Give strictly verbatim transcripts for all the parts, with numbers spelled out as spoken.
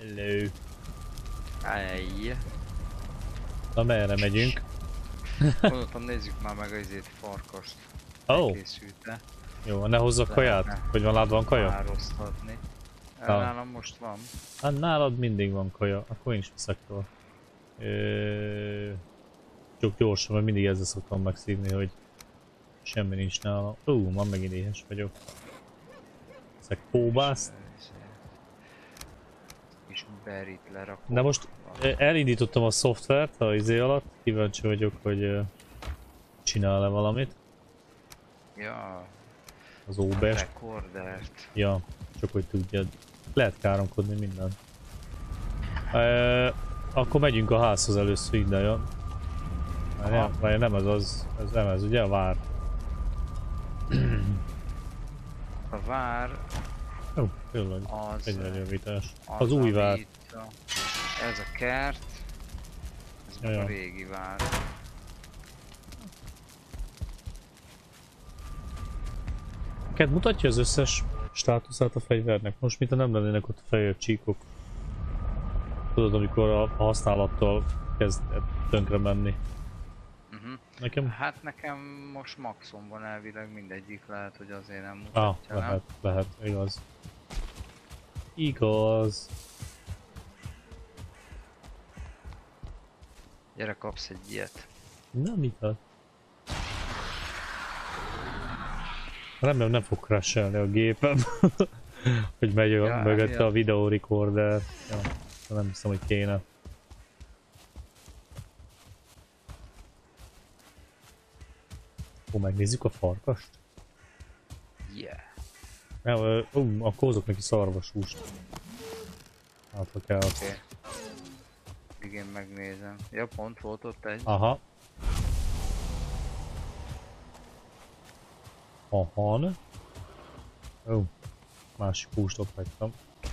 Hello. Ejj. Na merre megyünk? Mondottam, nézzük már meg az izét farkast. Ó. Készült-e? Jó, ne hozzak kaját? Hogy van nálad van kaja? Párosztatni. Ah. Nálam most van. Hát nálad mindig van kaja, akkor én is viszek róla. Csak gyorsan, mert mindig ezzel szoktam megszívni, hogy semmi nincs nálam. Ú, már megint éhes vagyok. Ezek kóbászt. És berit lerakom. De most elindítottam a szoftvert a izé alatt, kíváncsi vagyok, hogy csinál-e valamit. Ja. Az óbest. Rekordert. Ja, csak hogy tudjad. Lehet káromkodni minden. E, akkor megyünk a házhoz először ide, jó? Nem, vagy nem ez az, ez nem ez, ugye a vár? A vár... Ó, oh, tényleg, az, egy javítás. Az, az új vár. A, ez a kert. Ez ja, a régi vár. Neked mutatja az összes státuszát a fegyvernek? Most mintha nem lennének ott a fehér csíkok. Tudod, amikor a használattal kezd tönkre menni. Uh-huh. Nekem? Hát nekem most maxon van elvileg, mindegyik lehet, hogy azért nem mutatja. Ah, lehet, nem? lehet, igaz. Igaz. Gyere, kapsz egy ilyet. Na, mit ad? Remélem nem fog crashelni a gépem. Hogy megy ja, mögötte a videó recorder. Ja, nem hiszem, hogy kéne. Ó, megnézzük a farkast? Yeah. Nem, uh, akkor hozok neki szarvashúst. Hát, ha kell. Okay. Igen, megnézem. Ja, pont volt ott egy. Aha. Aha, ne? Ó, másik húst ott hagytam.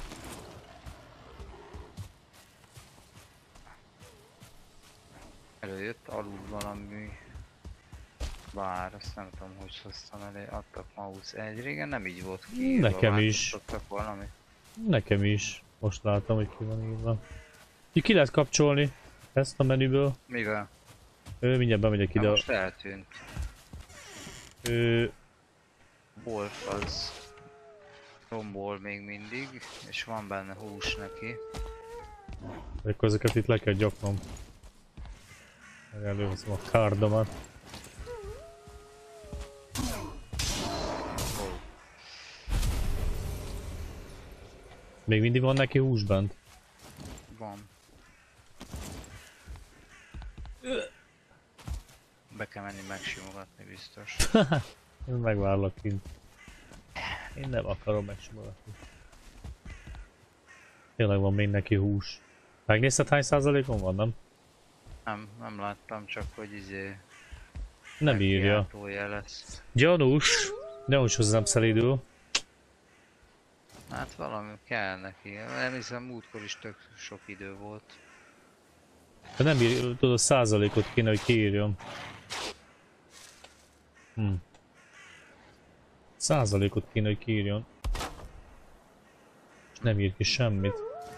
Előjött alul valami vár, azt nem tudom, hogy hoztam elé, adtak mouse egy, régen nem így volt ki. Nekem is. Valami. Nekem is. Most láttam, hogy ki van írva. Ki lehet kapcsolni ezt a menüből? Mivel? Ő, mindjárt bemegyek ide. Most eltűnt. Ő... Wolf az tombol még mindig, és van benne hús neki. Akkor ezeket itt le kell gyaknom. Előveszem a kárdomat. Oh. Még mindig van neki hús bent? Van. Be kell menni megsimogatni biztos. Én megvárlak kint. Én nem akarom megsimogatni. Tényleg van még neki hús. Megnézted hány százalékon van, nem? Nem, nem láttam, csak hogy izé... Nem írja. Lesz. Gyanús! Gyanús hozzám szelídül. Hát valami kell neki. Nem hiszem, múltkor is tök sok idő volt. De nem ír, tudod, százalékot kéne, hogy kiírjon. Hm. Százalékot kéne, hogy kiírjon. És nem ír ki semmit.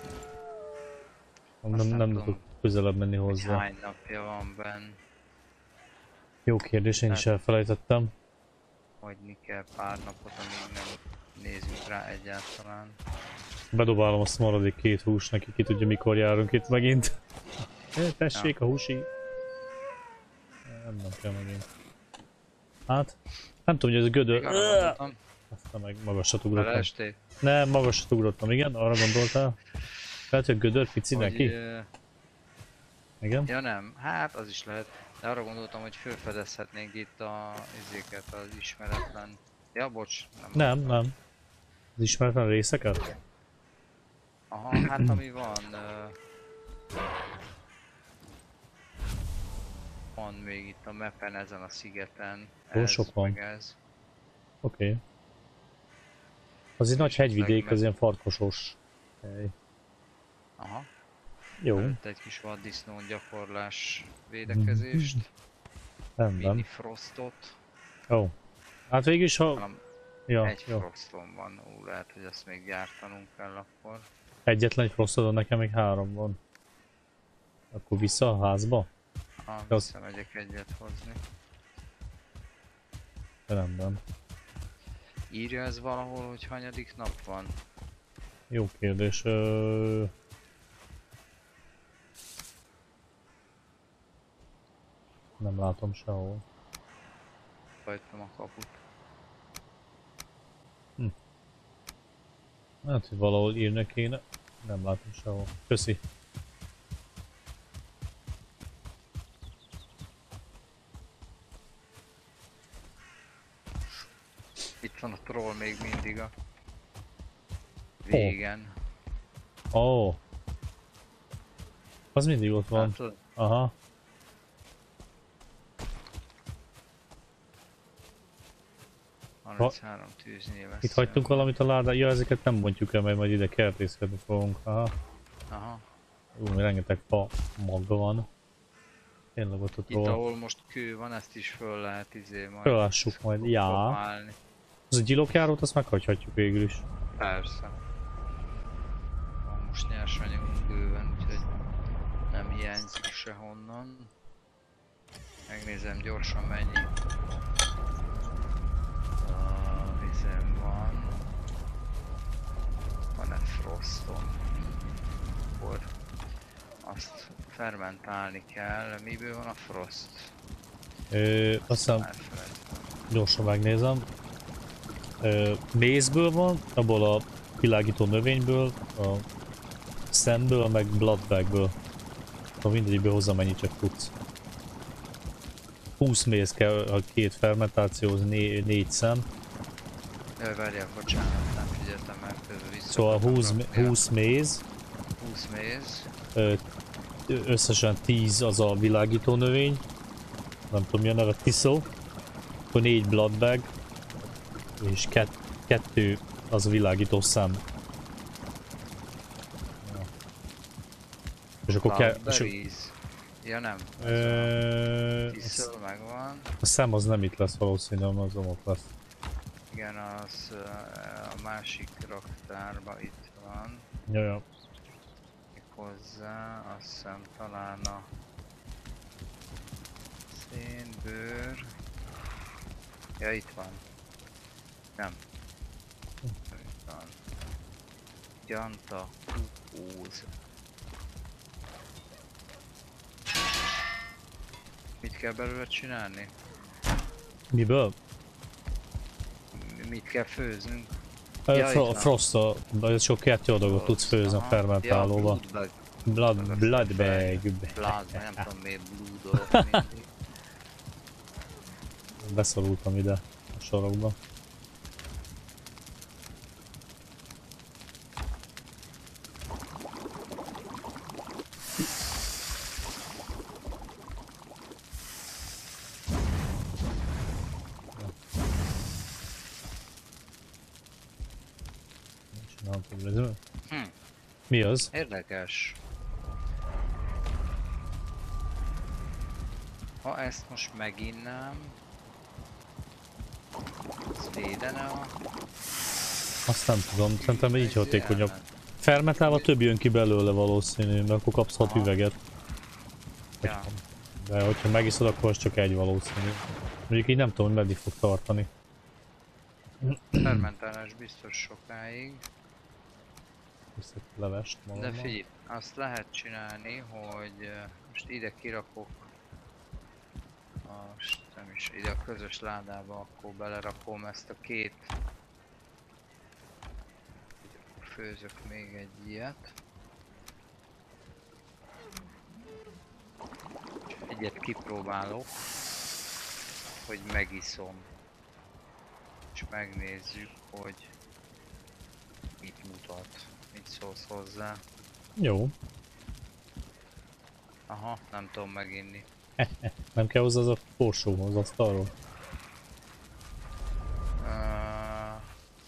Nem, nem, nem tudok közelebb menni hozzá. Hány napja van benn? Jó kérdés, én is elfelejtettem. Hagyni kell pár napot, amíg nem nézzük rá egyáltalán. Bedobálom azt maradék két hús neki, ki tudja mikor járunk itt megint. Tessék ja. A húsi. Nem, nem kell megint. Hát, nem tudom, hogy ez a gödör... Aztán meg magasat ugrottam. Nem, magasat ugrottam, igen, arra gondoltál. Lehet, hogy gödör pici hogy, neki? Uh... Igen? Ja nem, hát az is lehet. De arra gondoltam, hogy felfedezhetnénk itt a izéket, az ismeretlen... Ja, bocs. Nem, nem. nem. Az ismeretlen részeket? Aha, hát ami van... Uh... Van még itt a mappen ezen a szigeten. Ó, sok van. Oké. Okay. Az egy nagy hegyvidék, meg... az ilyen farkasos hely. Aha. Jó. Előtt egy kis vaddisznón gyakorlás védekezést. Rendben. Mini frostot. Ó. Oh. Hát végül is ha... Hanem ja, egy jó. frostom van, ó, lehet, hogy ezt még gyártanunk kell akkor. Egyetlen egy frostodon, nekem még három van. Akkor vissza a házba? Ha, Az- visszamegyek egyet hozni. Rendben. Írja ez valahol, hogy hanyadik nap van? Jó kérdés. Ö... Nem látom sehol. Hajtom a kaput. Hát, hogy valahol írni kéne. Nem látom sehol. Köszi. Itt van a troll még mindig a végen. Ó. Oh. Az mindig ott van. Látod? Aha. harminchárom tűznyilvesztő. Itt hagytunk valamit a ládán. Ja, ezeket nem bontjuk el, mert majd ide kertészkedni fogunk. Aha. Aha. Ú, mi rengeteg fa maga van. Tényleg ott ott Itt róla. ahol most kő van, ezt is föl lehet izé majd. Fölássuk majd. Já. Próbálni. Az a gyilokjárót azt meghagyhatjuk végül is. Persze. Van most nyersanyagunk bőven, úgyhogy nem hiányzik sehonnan. Megnézem gyorsan mennyi a vizem van. Van-e frostom? Akkor azt fermentálni kell. Miből van a frost? Ö, azt hiszem, Elfelejtettem. gyorsan megnézem. Ö, mézből van, abból a világító növényből, a szemből, meg bloodbagből. Ha mindegyikből hozzá mennyit csak tudsz. húsz méz kell a két fermentációhoz, né négy szem. Jaj, várjál, bocsánat, nem figyeltem meg, közben vissza. Szóval húsz, húsz méz, húsz méz. ö, összesen tíz az a világító növény. Nem tudom mi a neve, thistle. Akkor négy bloodbag. És kett, kettő az a világító szem. Ja. És akkor kell... És, Cloudberries. Ja nem. ö, Thistle megvan. a szem az nem itt lesz valószínűleg, az ott lesz. Igen, az ö, a másik raktárban itt van. Jaja. Még hozzá, azt hiszem talán a szénbőr. Ja, itt van. Nem. Itt van. Gyanta, kukúz. Mit kell belőle csinálni? Miből? Mi- Mit kell főznünk? Ja, Ja, fro itt van. Frosta, vagy csak kettő dolgot tudsz főzni a Aha. fermentálóba. Ja, bloodbag. Blood, bloodbag. Blood, nem tudom miért blúdolok mindig. Beszorultam ide a sorokba. Csináltam le. Hm. Mi az? Érdekes. Ha ezt most meginnám, ez védene a... Azt nem tudom, szerintem így ez hatékonyabb. jelent. Fermentálva több jön ki belőle valószínű, mert akkor kapsz hat Aha. üveget. Ja. De hogyha megiszod, akkor az csak egy valószínű. Mondjuk így nem tudom, hogy meddig fog tartani. Fermentálás biztos sokáig. Viszek levest De magammal. figyelj, azt lehet csinálni, hogy eh, most ide kirakok most nem is ide a közös ládába, akkor belerakom ezt a két. Főzök még egy ilyet. Egyet kipróbálok, hogy megiszom. És megnézzük, hogy mit mutat, mit szólsz hozzá. Jó. Aha, nem tudom meginni. Nem kell hozzá az a porsó az asztalról. Uh,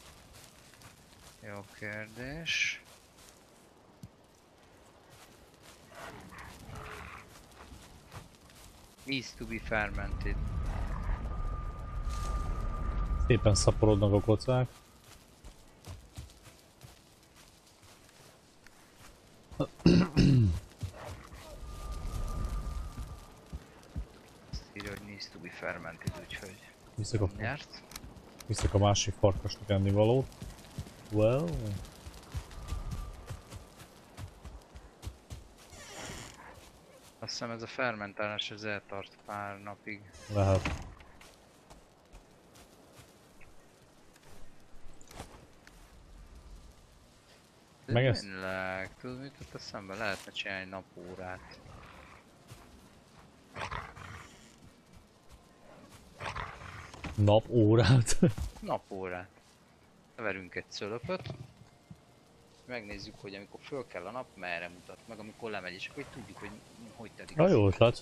jó kérdés. Needs to be fermented. Szépen szaporodnak a kocák. fermentit, úgyhogy Viszek a, nem nyert. viszek a másik farkasnak ennivalót. Well. Azt hiszem ez a fermentálás ez eltart pár napig. Lehet. De Meg ezt- tényleg, tudod mit jut eszembe? Lehetne csinálni napórát. Napórát. Napórát. Verünk egy szölöpöt. Megnézzük, hogy amikor föl kell a nap, merre mutat, meg amikor lemegy, és akkor tudjuk, hogy hogy telik. Na jó ötlet.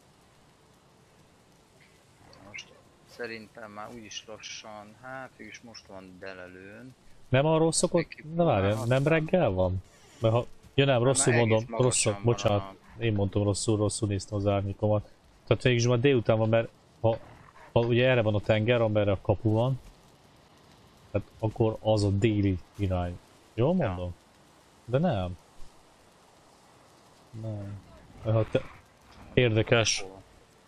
Most szerintem már úgyis lassan, hát végülis most van delelőn. Nem arról szokott? Na várjál, nem reggel van? Mert ha... Ja nem, rosszul Már mondom, egész magasan rosszul, van bocsánat. a- Én mondtam rosszul, rosszul néztem az árnyékomat. Tehát végülis már délután van, mert ha, ha ugye erre van a tenger, amerre a kapu van, tehát akkor az a déli irány. Jól Ja. mondom? De nem. Nem. Ha te... Érdekes. Hol?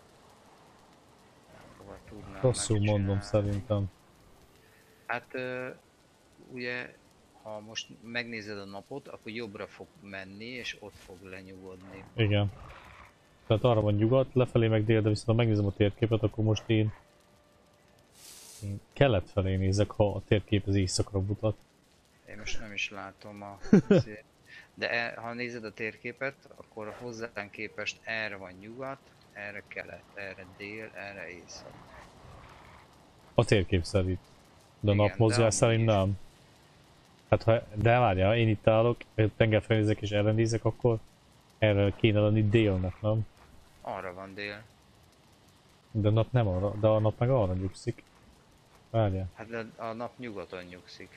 Hova tudnám Rosszul mondom megcsinálni? szerintem. Hát ö, ugye, ha most megnézed a napot, akkor jobbra fog menni, és ott fog lenyugodni. Igen. Tehát arra van nyugat, lefelé meg dél, de viszont ha megnézem a térképet, akkor most én, én kelet felé nézek, ha a térkép az éjszakra mutat. Én most nem is látom a szét. De e, ha nézed a térképet, akkor hozzánk képest erre van nyugat, erre kelet, erre dél, erre észak. A térkép szerint. De a Igen, napmozgás de szerint amúgy is. nem. Hát ha, de várjál, én itt állok, tengerfelé nézek és erre nézek, akkor erre kéne lenni délnek, nem? Arra van dél. De a nap nem arra, de a nap meg arra nyugszik. Várjál, Hát de a nap nyugaton nyugszik.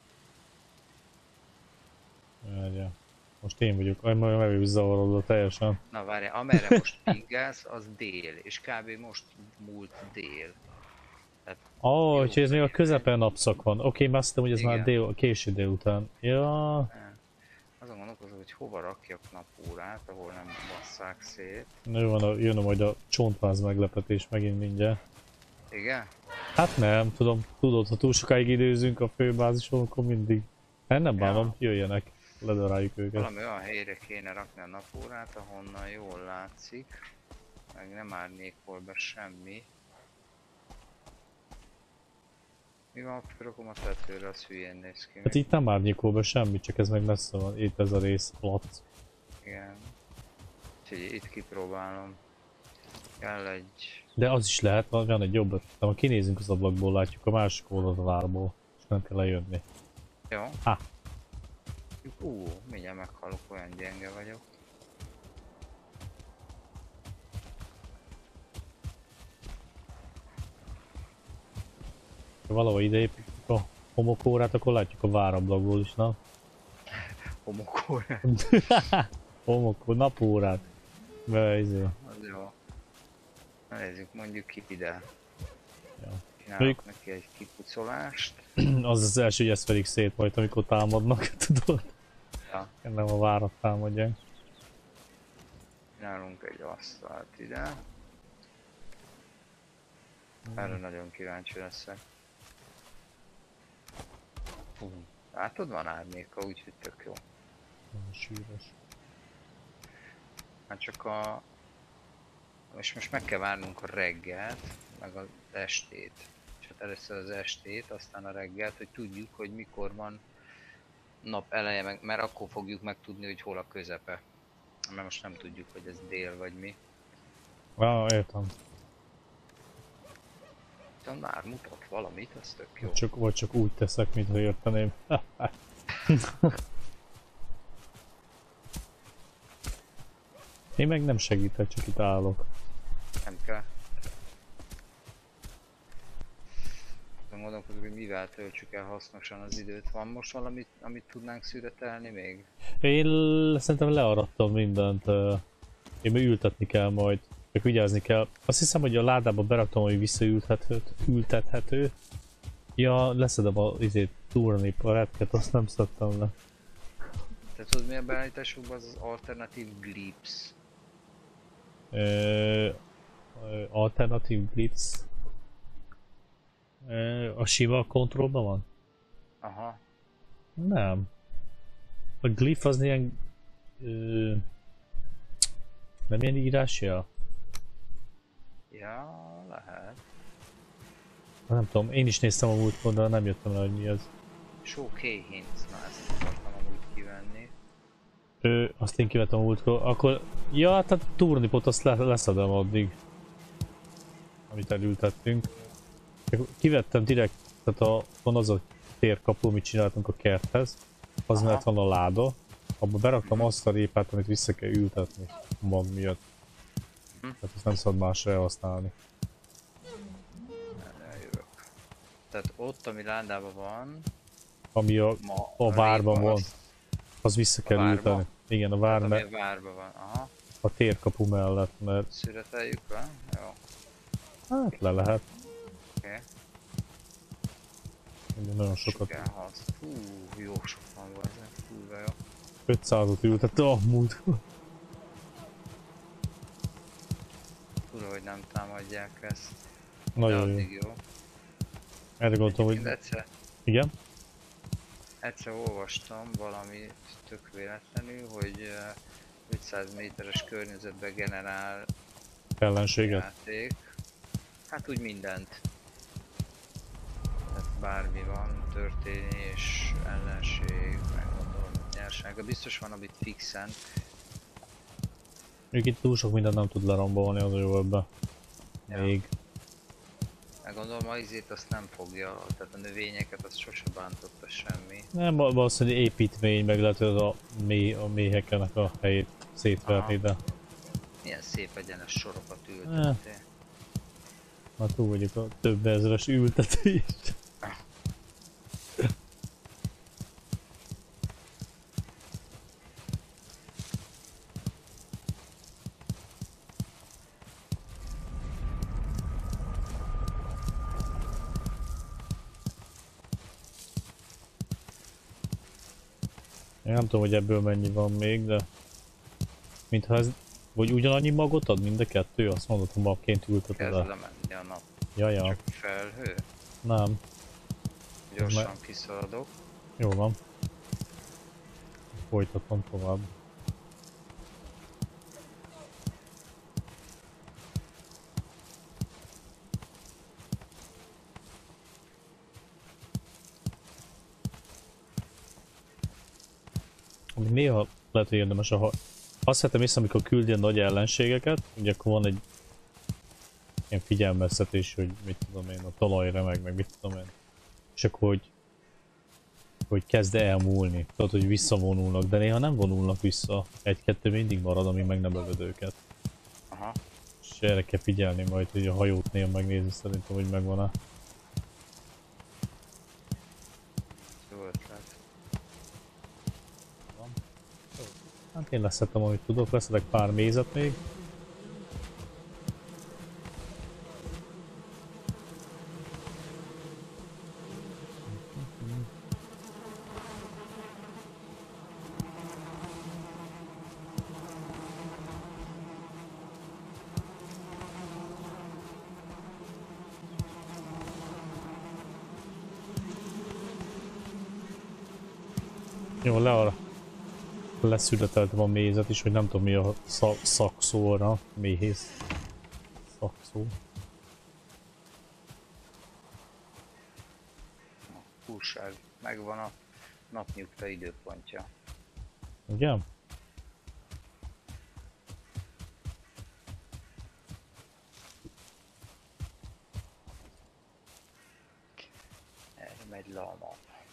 várjál. Most én vagyok, majd meg vagyok zavarodva teljesen. Na várjál, amerre most pingelsz, az dél, és kb. Most múlt dél. Tehát Ó, oh, Jó, úgyhogy ez még a oké. közepen napszak van. Oké, okay, azt hiszem, hogy ez már Igen. dél, késő délután. Ja, azon gondolkozom, hogy hova rakjak napórát, ahol nem basszák szét. jó van, a, jön a majd a csontváz meglepetés megint mindjárt. Igen? Hát nem, tudom, tudod, ha túl sokáig időzünk a főbázison, akkor mindig. Hát nem bánom, Ja. jöjjenek, ledaráljuk őket. Valami olyan helyre kéne rakni a napórát, ahonnan jól látszik. Meg nem árnyékol be semmi. Mi van, fölrakom a tetőre, az hülyén néz ki. Hát itt nem árnyékol be semmi, csak ez meg messze van, itt ez a rész plac. Igen. Úgyhogy itt kipróbálom. Kell egy... De az is lehet, van van egy jobb ötletem, ha kinézünk az ablakból, látjuk a másik oldalt a várból, és nem kell lejönni. Jó. Ha. Ú, mindjárt meghalok, olyan gyenge vagyok. Ha valahol ide építjük a homokórát, akkor látjuk a várablakból is, na? Homokor. Homokó, napórát. Be, izé. Az jó. Na nézzük, mondjuk ki ide. Ja. Csinálok neki egy kipucolást. Az az első, hogy ez felik szét majd, amikor támadnak, tudod? Ja. Nem a várat támadják. Csinálunk egy asztalt ide. Erre nagyon kíváncsi leszek. Hú, látod, van árnyéka, úgyhogy tök jó. Nagyon sűrűs. Hát csak a... És most meg kell várnunk a reggelt, meg az estét. És hát először az estét, aztán a reggelt, hogy tudjuk, hogy mikor van nap eleje, meg, mert akkor fogjuk megtudni, hogy hol a közepe. Mert most nem tudjuk, hogy ez dél vagy mi. Ah, értem. De már mutat valamit, az tök jó. Vagy csak, vagy csak úgy teszek, mintha érteném. Én meg nem segítek, csak itt állok. Nem kell. De gondolkozok, hogy mivel töltsük el hasznosan az időt. Van most valamit, amit tudnánk szüretelni még? Én l- szerintem learadtam mindent. ö, Én még ültetni kell majd. Csak vigyázni kell. Azt hiszem, hogy a ládába beraktam, hogy visszaültethető. Ültethető. Ja, leszedem a izét, túrani paletket, azt nem szedtem le. Te tudod, mi a beállításukban az az alternatív glips? Ö, Ö, Alternatív Blitz. Ö, A sima kontrollban van? Aha. Nem. A Glyph az ilyen... Ö, nem ilyen írásja? Ja, lehet. Nem tudom, én is néztem a múltkor, de nem jöttem rá, hogy mi ez. Show key hints, na ezt akartam amúgy kivenni. Ö, azt én kivettem a múltkor, akkor... Ja, tehát a turnipot azt le, leszedem addig. Amit elültettünk. Kivettem direkt, tehát a, van az a térkapu, amit csináltunk a kerthez. Az Aha. mellett van a láda. Abba beraktam azt a répát, amit vissza kell ültetni a mag miatt. Hm. Tehát ezt nem szabad másra elhasználni. Eljövök. Tehát ott, ami ládában van, Ami a, ma a várban répa van, az- az vissza kell várba? ülteni. Igen, a vár, tehát ami me- a várban van. Aha. a térkapu mellett, mert Szüreteljük be? Jó. hát le lehet. Oké. Ugye nagyon Sok sokat. elhasz. Hú, jó sok van ezek. Hú, de jó. ötszázat ültette a múlt. Tudom, hogy nem támadják ezt. De Nagyon jó. addig jó. Erre gondoltam, Egyébként hogy egyszer, igen. egyszer olvastam valamit tök véletlenül, hogy eh, ötszáz méteres környezetben generál Ellenséget. játék. Hát úgy mindent. Tehát bármi van, történés, ellenség, meg gondolom nyersága. Biztos van, amit fixen. Ők itt túl sok mindent nem tud lerombolni az jó ebbe. Ja. Még. Meg gondolom a izét azt nem fogja, tehát a növényeket azt sose bántotta semmi. Nem, valószínűleg építmény, meg lehet, hogy az a, mély, a méheknek a helyét szétverni, de Milyen szép egyenes sorokat ültettél. már túl vagyok a több ezres ültetés. Én nem tudom, hogy ebből mennyi van még, de mintha ez, vagy ugyanannyi magot ad mind a kettő? Azt mondod, hogy magként ülteted Kezd el. lemenni a nap. Ja, ja, Csak felhő. nem. Gyorsan kiszaladok. Jó van. Folytatom tovább. Ami néha lehet, hogy érdemes a ha... Azt vettem észre, amikor küldi a nagy ellenségeket, ugye akkor van egy ilyen figyelmeztetés, hogy mit tudom én, a talaj remeg, meg mit tudom én. És akkor, hogy hogy kezd elmúlni. Tudod, hogy visszavonulnak, de néha nem vonulnak vissza. Egy-kettő mindig marad, amíg meg nem ölöd őket. Aha. És erre kell figyelni majd, hogy a hajótnél megnézni szerintem, hogy megvan-e. Jó ötlet. Hát én leszettem, amit tudok, leszedek pár mézet még. Jó, le arra. Leszületeltem a mézet is, hogy nem tudom mi a szak szakszó arra. Méhész. Szakszó. Hússág. Megvan a napnyugta időpontja. Igen? Erre megy lama.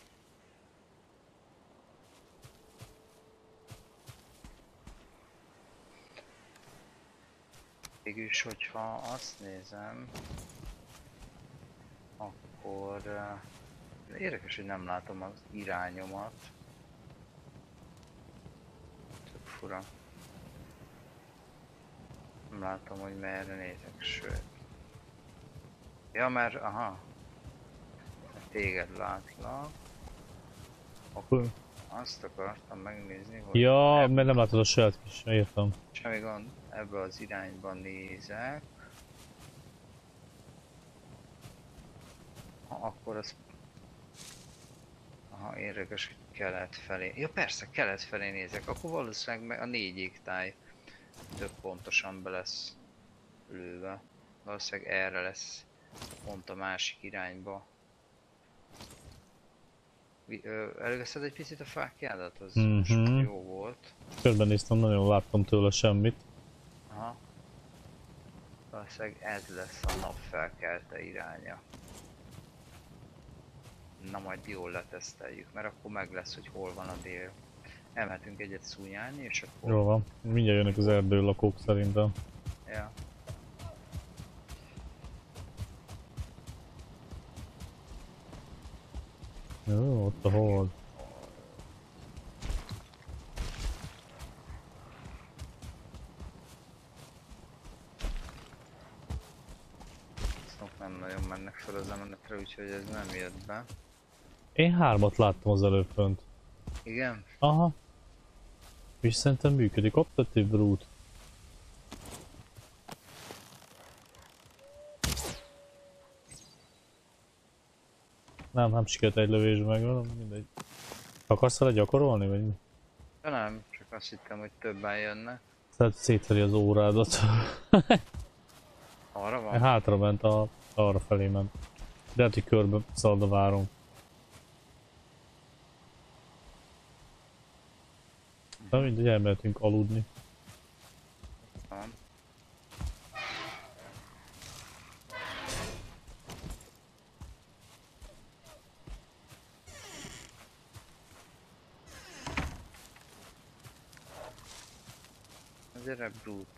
Végülis, hogyha azt nézem, akkor uh, érdekes, hogy nem látom az irányomat. Tök fura. Nem látom, hogy merre nézek, sőt. Ja, mert, aha. Téged látlak. Akkor azt akartam megnézni, hogy... Ja, eb- mert nem látod a saját kis, értem. Semmi gond, ebbe az irányban nézek. Aha, akkor az... Aha, érdekes, hogy kelet felé. Ja persze, kelet felé nézek, akkor valószínűleg meg a négy égtáj több pontosan be lesz lőve. Valószínűleg erre lesz pont a másik irányba. Előveszed egy picit a fákjádat? Az Mhm. most jó volt. Körbenéztem, nagyon láttam tőle semmit. Aha. Valószínűleg ez lesz a nap felkelte iránya. Na majd jól leteszteljük, mert akkor meg lesz, hogy hol van a dél. Elmehetünk egyet szúnyálni, és akkor... Jó van, mindjárt jönnek az erdőlakók szerintem. Ja. Jó, ott a hold. Azok nem nagyon mennek fel az emenetre, úgyhogy ez nem jött be. Én hármat láttam az előbb fönt. Igen? Aha. És szerintem működik. Optatív brute. Nem, nem sikerült egy lövésbe megölöm, mindegy. Akarsz vele gyakorolni, vagy mi? De nem, csak azt hittem, hogy többen jönnek. Tehát szétveri az órádat. Arra van? Hátra ment, a, arra felé ment. De lehet, hogy körbe szalad a váron. De mindegy, elmehetünk aludni. Van. Gyere, brute.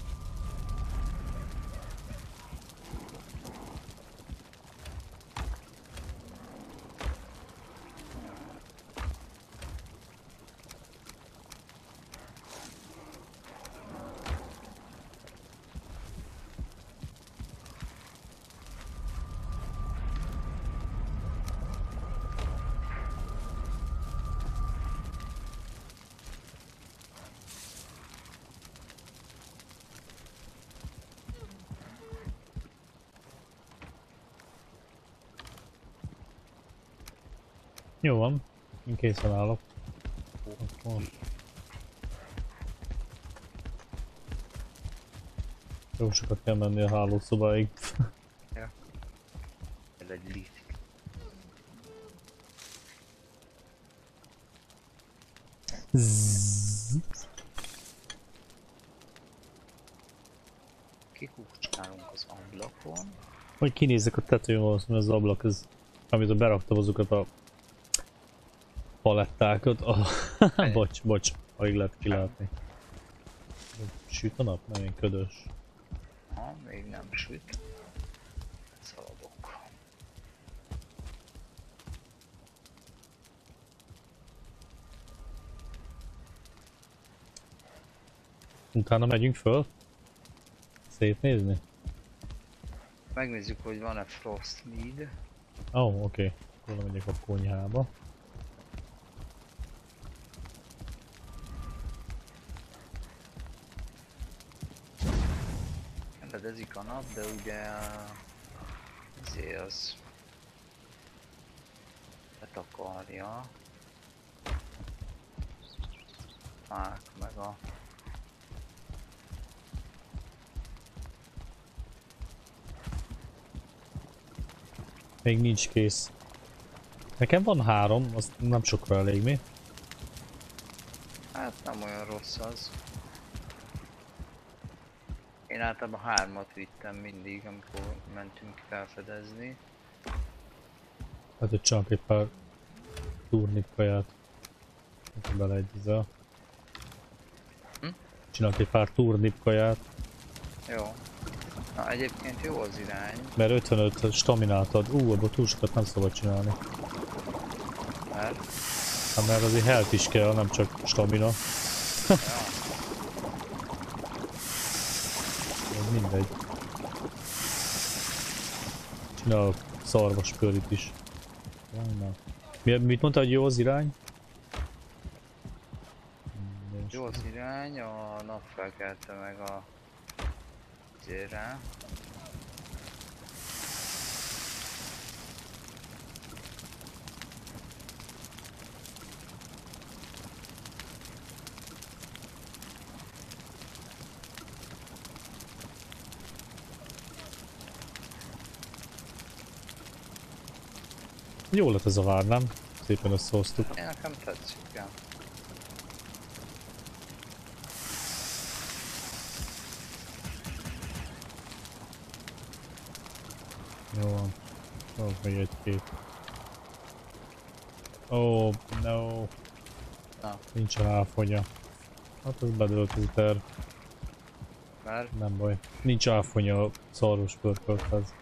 Jó van, én készen állok. Akkor. Jó sokat kell menni a hálószobáig. Ja. Ez egy lift. Zzz. Kikucskálunk az ablakon. Hogy kinézek a tetőn valószínűleg az ablak, ez, amit beraktam azokat a palettákat. Oh. bocs, bocs, alig lehet kilátni. Süt a nap? Nagyon ködös. Ha, még nem süt. Szaladok. Utána megyünk föl? Szétnézni? Megnézzük, hogy van-e frost mead. Ó, oh, oké. Okay. Akkor megyek a konyhába. Fedezik a nap, de ugye ezért az betakarja fák meg a Még nincs kész. Nekem van három, az nem sokra elég, mi? hát nem olyan rossz az. Én általában hármat vittem mindig, amikor mentünk felfedezni. Hát, hogy csak egy pár turnip kaját. Beleegyezel. Hm? Csinálok egy pár turnip kaját. Jó. Na egyébként jó az irány. Mert ötvenöt staminát ad. Ú, abban túl sokat nem szabad csinálni. Mert... Hát mert azért health is kell, nem csak stamina. ja. Ez mindegy. Csinálok szarvas körit is. Mi, mit mondta, hogy jó az irány? Jó az irány, a nap felkelte meg a térre. Jó lett ez a vár, nem? Szépen összehoztuk. Én nekem tetszik, ja. Jó van. Ó, még egy-két. Ó, oh, no. Na. Nincs a ráfonya. Hát ez bedőlt úter. Mert Nem baj. Nincs áfonya a szaros pörkölthez.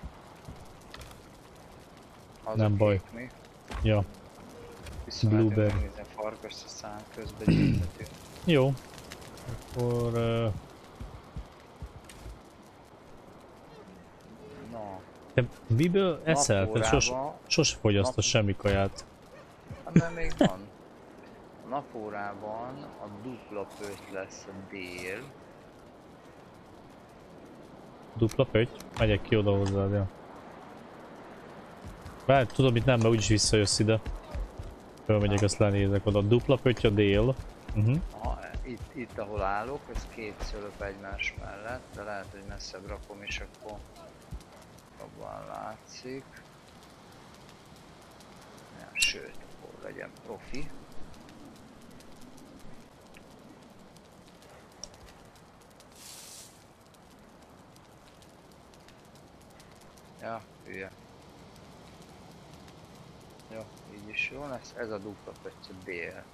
az Nem a baj. kék, mi? Ja. Visszamentünk Blueberry. megnézni a farkast, a szám közben gyűjtöttük. Jó. Akkor... Uh, No. te miből eszel? Te sos, Napórában, sose fogyasztasz nap- semmi kaját. hát mert még van. A napórában a dupla pöt lesz a dél. Dupla pötty? Megyek ki oda hozzád, ja. Várj, tudom itt nem, mert úgyis visszajössz ide. Fölmegyek, ezt lenézek oda. Dupla pötty a dél. Uh-huh. Aha, itt, itt ahol állok, ez két szölöp egymás mellett, de lehet, hogy messzebb rakom és akkor jobban látszik. Ja, sőt, akkor legyen profi. Ja, hülye. Jó, így is jó lesz. Ez a dupla pötty dél.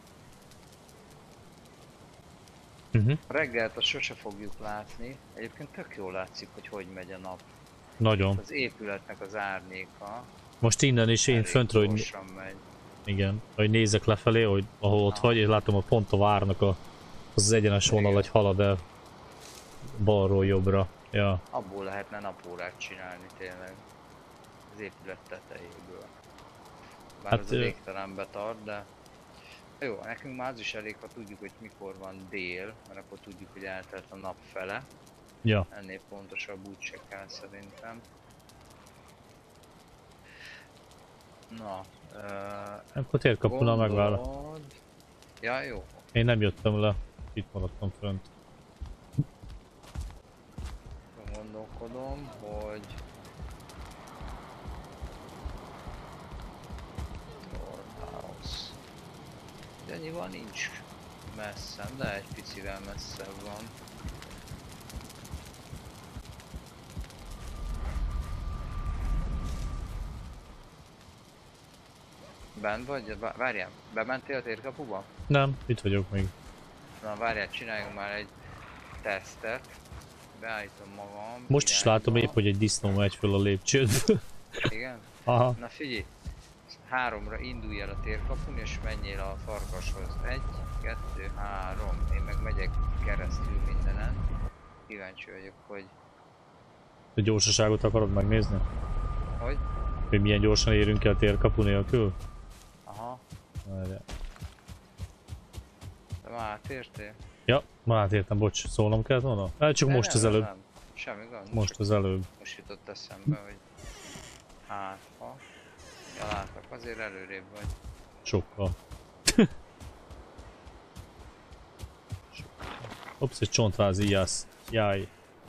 Uh-huh. Reggelt azt sose fogjuk látni. Egyébként tök jól látszik, hogy hogy megy a nap. Nagyon. Az épületnek az árnyéka Most innen is én elég föntről, hogy, gyorsan megy. igen, hogy nézek lefelé, hogy ahol ott Ah. vagy, és látom a pont a várnak a, az, az egyenes vonal, Igen. hogy halad el balról jobbra. Ja. Abból lehetne napórát csinálni tényleg. Az épület tetejéből. Bár Hát, az a ö- végtelenbe tart, de... Jó, nekünk már az is elég, ha tudjuk, hogy mikor van dél, mert akkor tudjuk, hogy eltelt a nap fele. Ja. Ennél pontosabb úgyse kell szerintem. Na, uh, Akkor térkapunál megvállal. gondolod... Ja, jó. Én nem jöttem le, itt maradtam fönt. Gondolkodom, hogy... Lord House. De annyival nincs messze, de egy picivel messzebb van. Bent vagy? Vá- Várjál, bementél a térkapuba? Nem, itt vagyok még. Na várjál, csináljunk már egy tesztet. Beállítom magam. Most is irányba. látom épp, hogy egy disznó megy föl a lépcsőn. Igen? Aha. Na figyelj! Háromra indulj el a térkapun és menjél a farkashoz. Egy, kettő, három. Én meg megyek keresztül mindenen. Kíváncsi vagyok, hogy... A gyorsaságot akarod megnézni? Hogy? Hogy milyen gyorsan érünk el térkapu nélkül? Aha. Várjál. De már átértél? Ja, már átértem, bocs, szólnom kellett volna? Hát csak Ne, most nem, az nem, előbb. Nem. Semmi gond. Most Csak az előbb. most jutott eszembe, hogy... Hát, ha... Ja, látok, azért előrébb vagy. Sokkal. Ops, egy csontvázi jász. Jaj.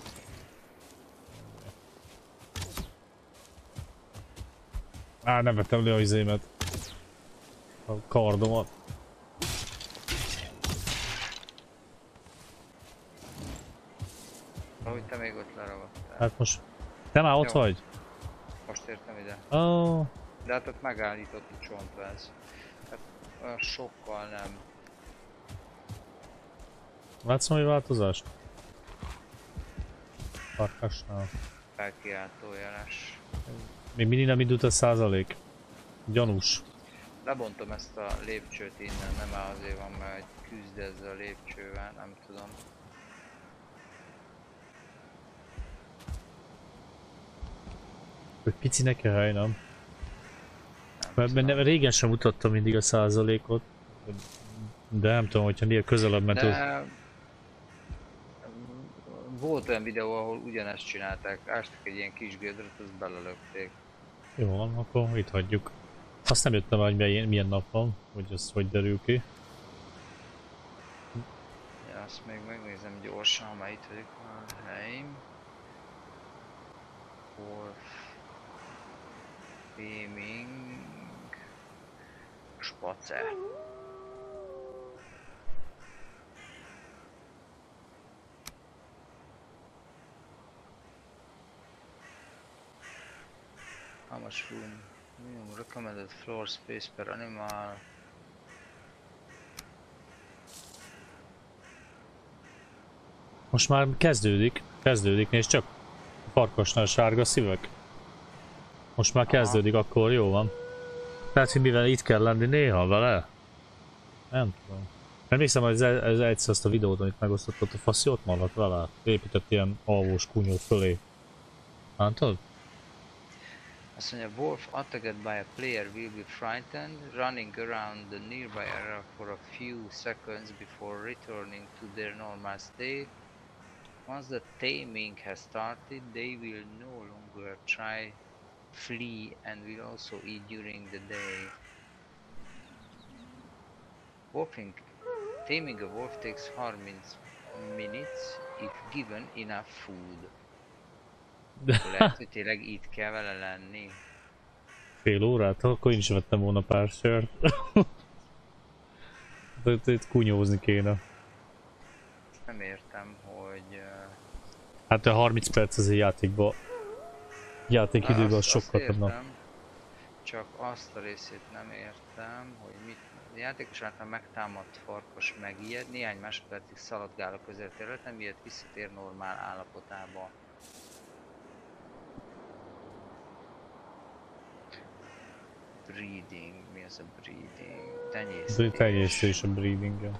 Á, nem vettem le a izémet. A kardomat. Ahogy te még ott leragadtál. Hát most... Te már ott Jó. vagy? Most értem ide. Ó, oh, De hát ott megállított a csontváz. Hát olyan sokkal nem. látsz valami változást? Farkasnál. Felkiáltó jeles. Még mindig nem indult a százalék. Gyanús. Lebontom ezt a lépcsőt innen, nem áll azért van, mert egy küzd ezzel a lépcsővel, nem tudom. Hogy pici neki a hely, nem? Nem Mert tudom. nem, régen sem mutattam mindig a százalékot. De nem tudom, hogyha néha közelebb ment. Az... De... Volt olyan videó, ahol ugyanezt csinálták, ástak egy ilyen kis gödröt, azt belelökték. Jó van, akkor itt hagyjuk. Azt nem jöttem el, hogy milyen, milyen nap van, hogy ez hogy derül ki. Ja, azt még megnézem gyorsan, ha már itt vagyok a helyim. For... Beaming... Space. How much room? Minimum recommended floor space per animal. Most már kezdődik, kezdődik, és csak a farkasnál sárga szívek. Most már kezdődik, aha. Akkor jó van. Tehát, hogy mivel itt kell lenni néha vele? Nem tudom. Emlékszem, hogy ez, ez egyszer azt a videót, amit megosztott, a faszi ott maradt vele. Épített ilyen alvós kunyót fölé. Látod? Azt mondja, wolf attacked by a player will be frightened, running around the nearby area for a few seconds before returning to their normal state. Once the taming has started, they will no longer try flee and will also eat during the day. Wolfing, taming a wolf takes thirty minutes if given enough food. Lehet, hogy tényleg itt kell vele lenni. Fél órát? Akkor én is vettem volna pár sört. De itt kunyózni kéne. Nem értem, hogy... Hát a harminc perc az egy játékban. Játékidőben az sokkal adnak. Csak azt a részét nem értem, hogy mit... A játékos által megtámadt farkas megijed, néhány másodpercig szaladgál a közelterületen, miért visszatér normál állapotába. Breeding, mi az a breeding? Tenyésztés. Tenyésztés a breeding -ja.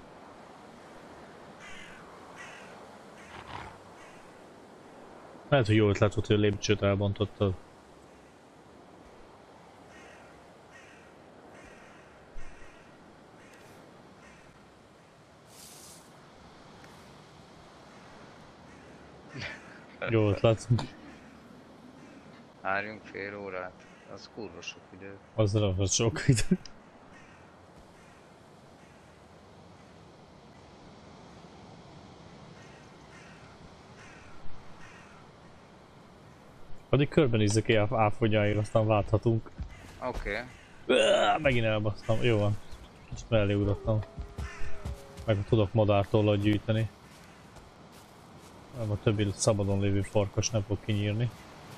Lehet, hogy jó ötlet volt, hogy a lépcsőt elbontottad. Jó ötlet. Várjunk fél órát. Az kurva sok idő. Az az sok idő. Addig körbenézzek ki áfonyáért, aztán válthatunk. Oké. Okay. Megint elbasztam. Jó van. Most mellé ugrottam. Meg tudok madártollat gyűjteni. Nem, a többi szabadon lévő farkas nem fog kinyírni.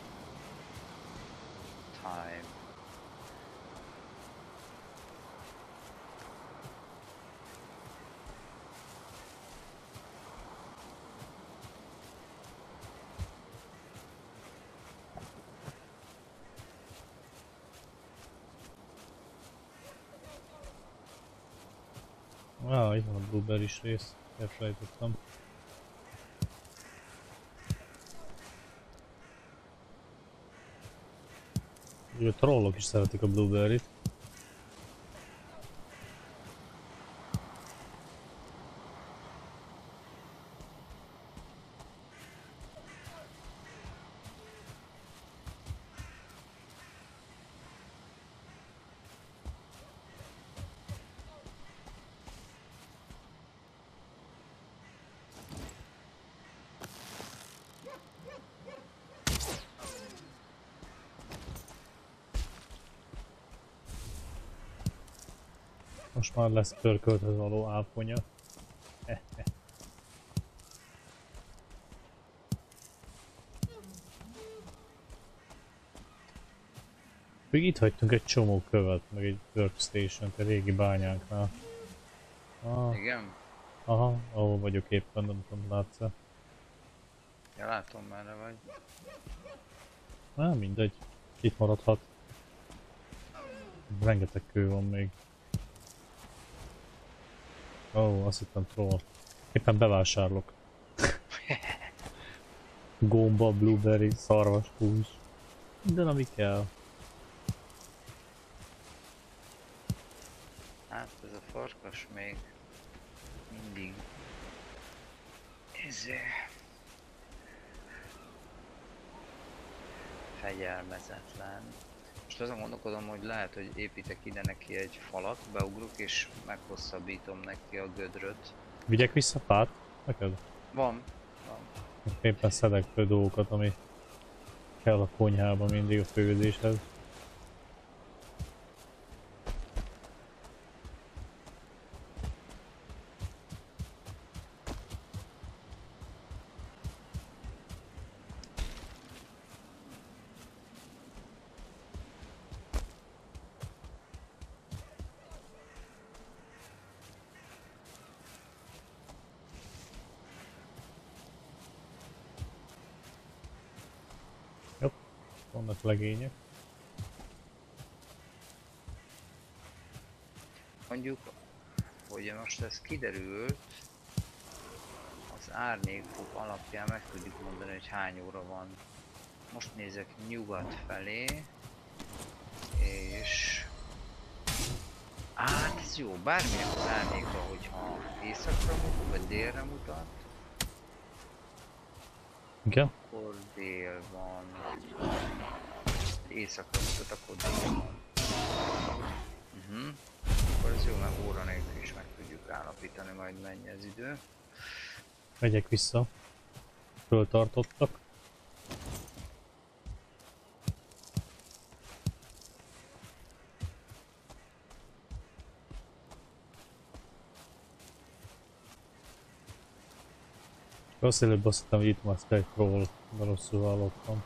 Ah, itt van a blueberry-s rész, elfelejtettem. A trollok is szeretik a blueberry-t. Most már lesz pörkölthez való áponya. Még itt hagytunk egy csomó követ, meg egy workstation-t a régi bányánknál. Ah, igen? Aha, ahol vagyok éppen, nem tudom, látsz-e? Ja, látom merre vagy. Na, mindegy. Itt maradhat. Rengeteg kő van még. Ó, oh, azt hittem troll. Éppen bevásárlok. Gomba, blueberry, szarvaspús. Minden ami kell. Hát ez a farkas még mindig ezért fegyelmezetlen. Most azon gondolkodom, hogy lehet, hogy építek ide neki egy falat, beugrok és meghosszabbítom neki a gödröt. Vigyek vissza fát? Neked? Van. Van. Éppen szedek föl dolgokat, ami kell a konyhában mindig a főzéshez. Vannak legények. Mondjuk, hogy most ez kiderült, az árnyékok alapján meg tudjuk mondani, hogy hány óra van. Most nézek nyugat felé, és... Hát ez jó, bármilyen az árnyéka, hogyha északra mutat, vagy délre mutat, Igen? akkor dél van. Északra mutat, akkor dél van. Uh-huh. Akkor ez jó, mert óra nélkül is meg tudjuk állapítani, majd mennyi az idő. Megyek vissza. Föltartottak. Azt előbb azt hittem, hogy itt már Skype-ról, de rosszul hallottam.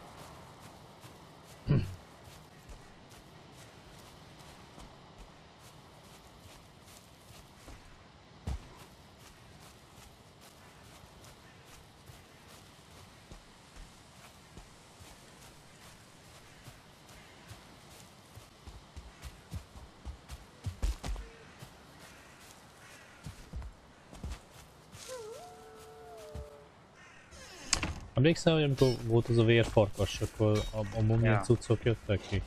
Emlékszel, hogy amikor volt az a vérfarkas, akkor a, a mumia Ja. cuccok jöttek ki?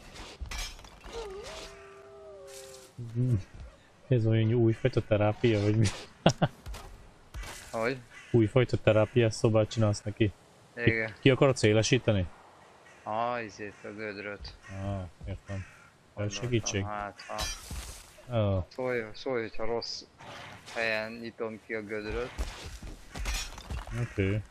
Mm. Ez olyan újfajta terápia, vagy mi? Hogy? Újfajta terápiás szobát csinálsz neki? Ki, Igen. ki akarod szélesíteni? Ah, izét a gödröt. Ah, értem. El Gondoltam, segítség? Hát, ha Ah, szólj, szólj, hogyha rossz helyen nyitom ki a gödröt. oké. Okay.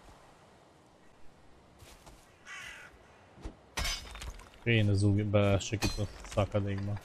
Én az úgy belássuk itt a szakadékba.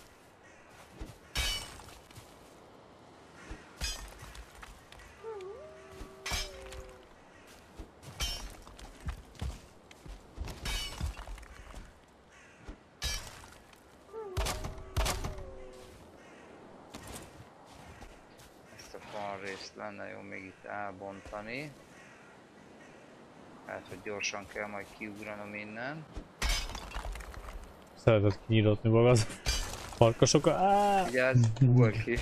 Ezt a fal részt lenne jó még itt elbontani. Hát, hogy gyorsan kell majd kiugranom innen. Szereted kinyíratni magad. Farkasokat? Áááá! Vigyázz, ugor ki.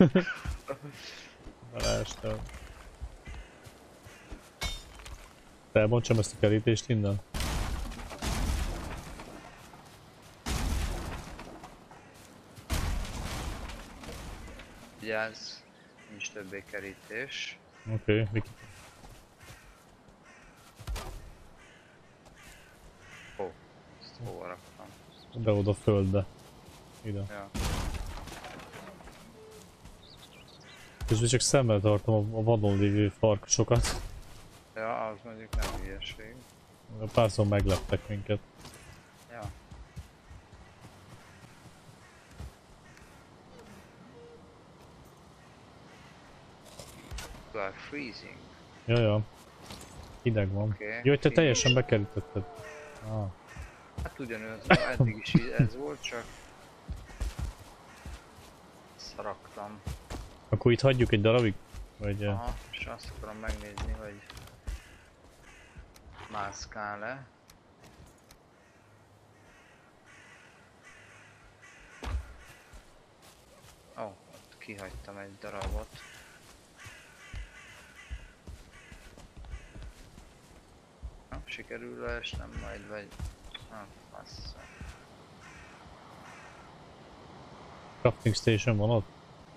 Beleestem. Elbontsam ezt a kerítést innen? Vigyázz, nincs többé kerítés. Oké, okay. Ó, oh, ezt hova raktam? Be oda földbe. Ide. Ja. Közben csak szemmel tartom a, a vadon lévő farkasokat. Ja, az mondjuk nem hülyeség. Párszor megleptek minket. Ja. You are freezing. Jaja. Hideg van. Okay. Jó, hogy te teljesen bekerítetted. Ah. Hát ugyanaz, eddig is így ez volt, csak szaraktam. Akkor itt hagyjuk egy darabig? Vagy... eh, Aha, és azt akarom megnézni, hogy mászkál-e. Ó, oh, ott kihagytam egy darabot. Na, sikerül leesnem majd, vagy... Hát, bassza. crafting station van ott?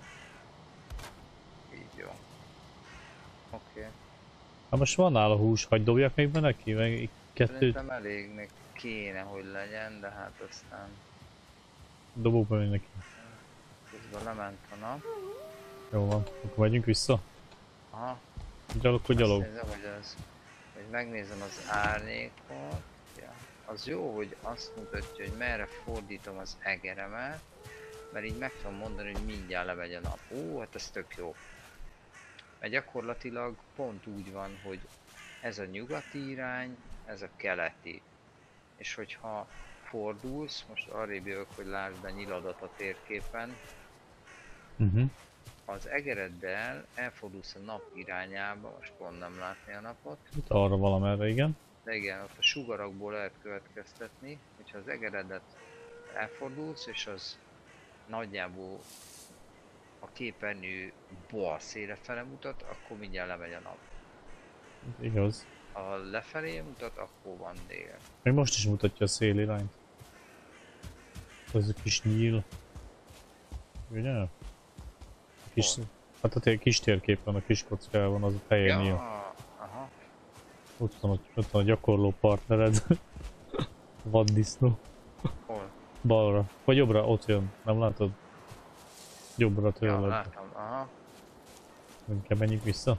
Így jó. Oké. Okay. Hát most van nála hús, hagyd dobjak még be neki? Meg így kettőt Szerintem elégnek kéne, hogy legyen, de hát aztán dobok be még neki. közben lement a nap. Jó van, akkor megyünk vissza? Aha. Gyalog, hogy gyalog. Azt nézem, hogy az, hogy megnézem az árnyékot. Ja. Az jó, hogy azt mutatja, hogy merre fordítom az egeremet, mert így meg tudom mondani, hogy mindjárt lemegy a nap. Ó, hát ez tök jó. Mert gyakorlatilag pont úgy van, hogy ez a nyugati irány, ez a keleti. És hogyha fordulsz, most arrébb jövök, hogy lásd be nyiladat a térképen, Uh-huh. az egereddel elfordulsz a nap irányába, most pont nem látni a napot, Itt arra valamerre, igen. De igen, ott a sugarakból lehet következtetni, hogyha az egeredet elfordulsz, és az nagyjából a képernyő bal széle fele mutat, akkor mindjárt lemegy a nap. Igaz. Ha lefelé mutat, akkor van dél. Még most is mutatja a szélirányt. Ez a kis nyíl. Ugye? A kis, hát ott egy kis térkép van, a kis kockában, az a feje Ja, nyíl. aha. Ott van, a- ott van a gyakorló partnered. Vaddisznó. Hol? Balra. Vagy jobbra, ott jön. Nem látod? Jobbra Ja, tőled. látom, aha. Inkább menjünk vissza.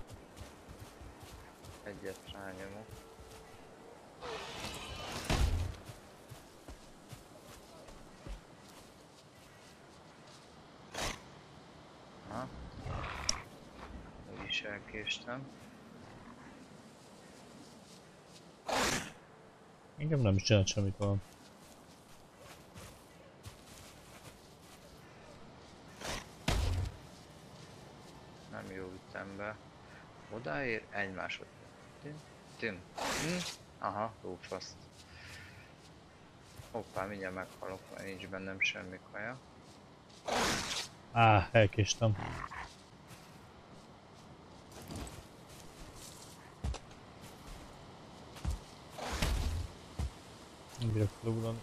Egyet rányomok. Aha. Úgyis elkéstem. Inkább nem is csinált semmit valami. Nem jó ütembe. Odaér, egy másodperc. Tim, Tim. Hm? Aha, lófaszt. Hoppá, mindjárt meghalok, mert nincs bennem semmi kaja. Á, elkéstem. Nem bírok felugrani.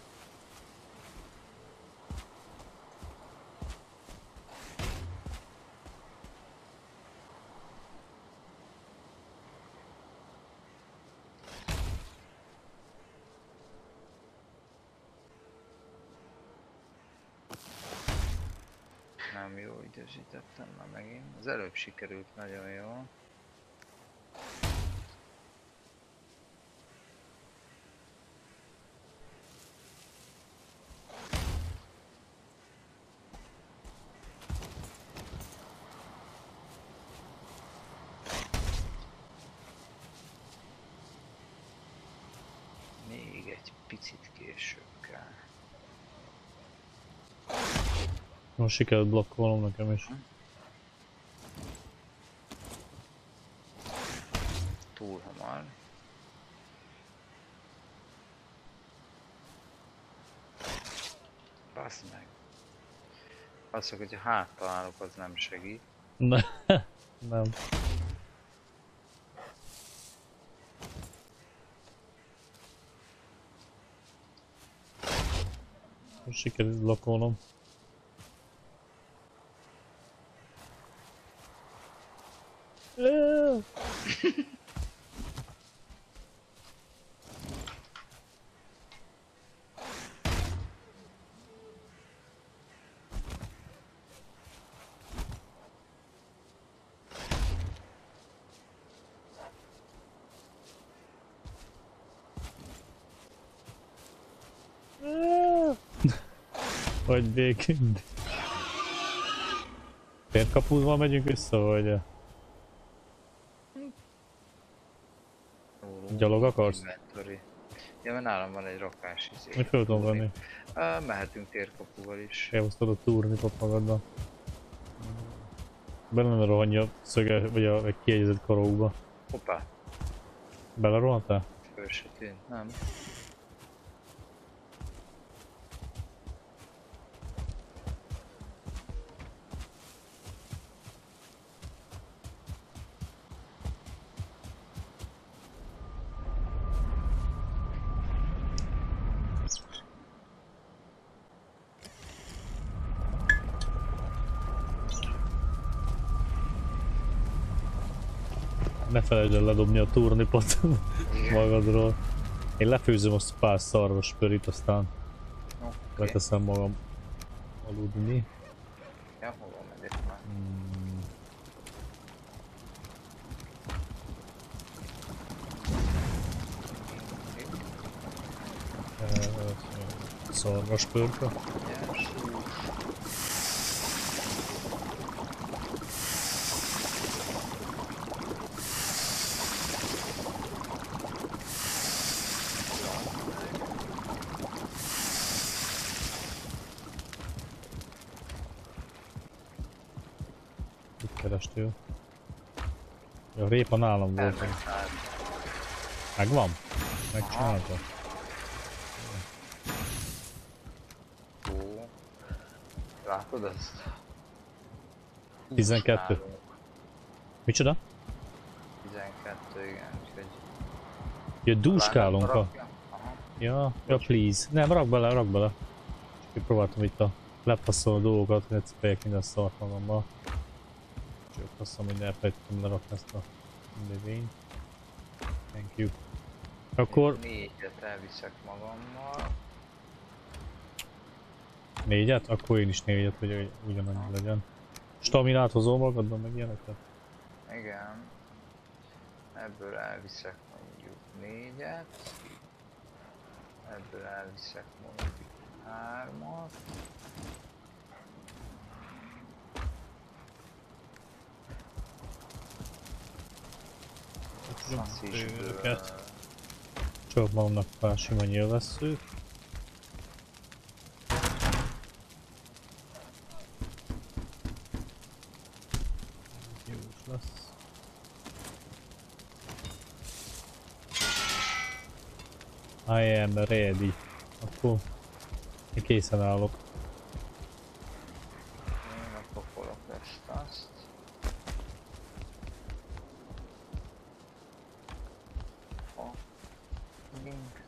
Nem jó időzítettem már megint. Az előbb sikerült nagyon jól. Még egy picit később kell. Most sikerült blokkolnom nekem is. Túl hamar. Basz meg. Azt mondja, hogyha háttalálok, az nem segít. Ne, nem. Most sikerült blokkolnom. Vagy békén. Térkapúval megyünk vissza, vagy? Gyalog akarsz? Inventory. Ja, mert nálam van egy rakás izé. Mi fel tudom venni? Uh, mehetünk térkapuval is. Elhoztad a túrni pap magaddal. Bele rohanja szöge, vagy a egy kiegyezett karóba. Hoppá, Bele rohantál? föl se tűnt, nem? Ne felejtsd el ledobni a turnipot magadról. Én lefőzöm azt a pár szarvas pörit, aztán Okay. leteszem magam aludni. Ja, hova megyek már? Hmm. Szarvas pörka. Gyers. Mit kerestél? A répa nálam volt. Elmegyek. Megvan? Megcsinálta? Ó. Látod ezt? tizenkettő. Nálunk. Micsoda? tizenkettő, igen, úgyhogy... Ja, dúskálunk a... Rakja? Aha. Ja, ja, please. Nem, rak bele, rak bele. Csak próbáltam itt a lepasszoló dolgokat, hogy egyszerűen minden szart magammal. Csak azt mondom, hogy elfelejtettem lerakni ezt a növényt. Thank you. Akkor Négyet elviszek magammal. négyet? Akkor én is négyet, hogy ugyanannyi legyen. Staminát hozol magadban, meg ilyeneket? Igen. Ebből elviszek mondjuk négyet. Ebből elviszek mondjuk hármat. Szaszisből... Csak magamnak pár sima nyilvessző. Jó is lesz. I am ready. Akkor én készen állok. Én lepakolok ezt-azt. Link.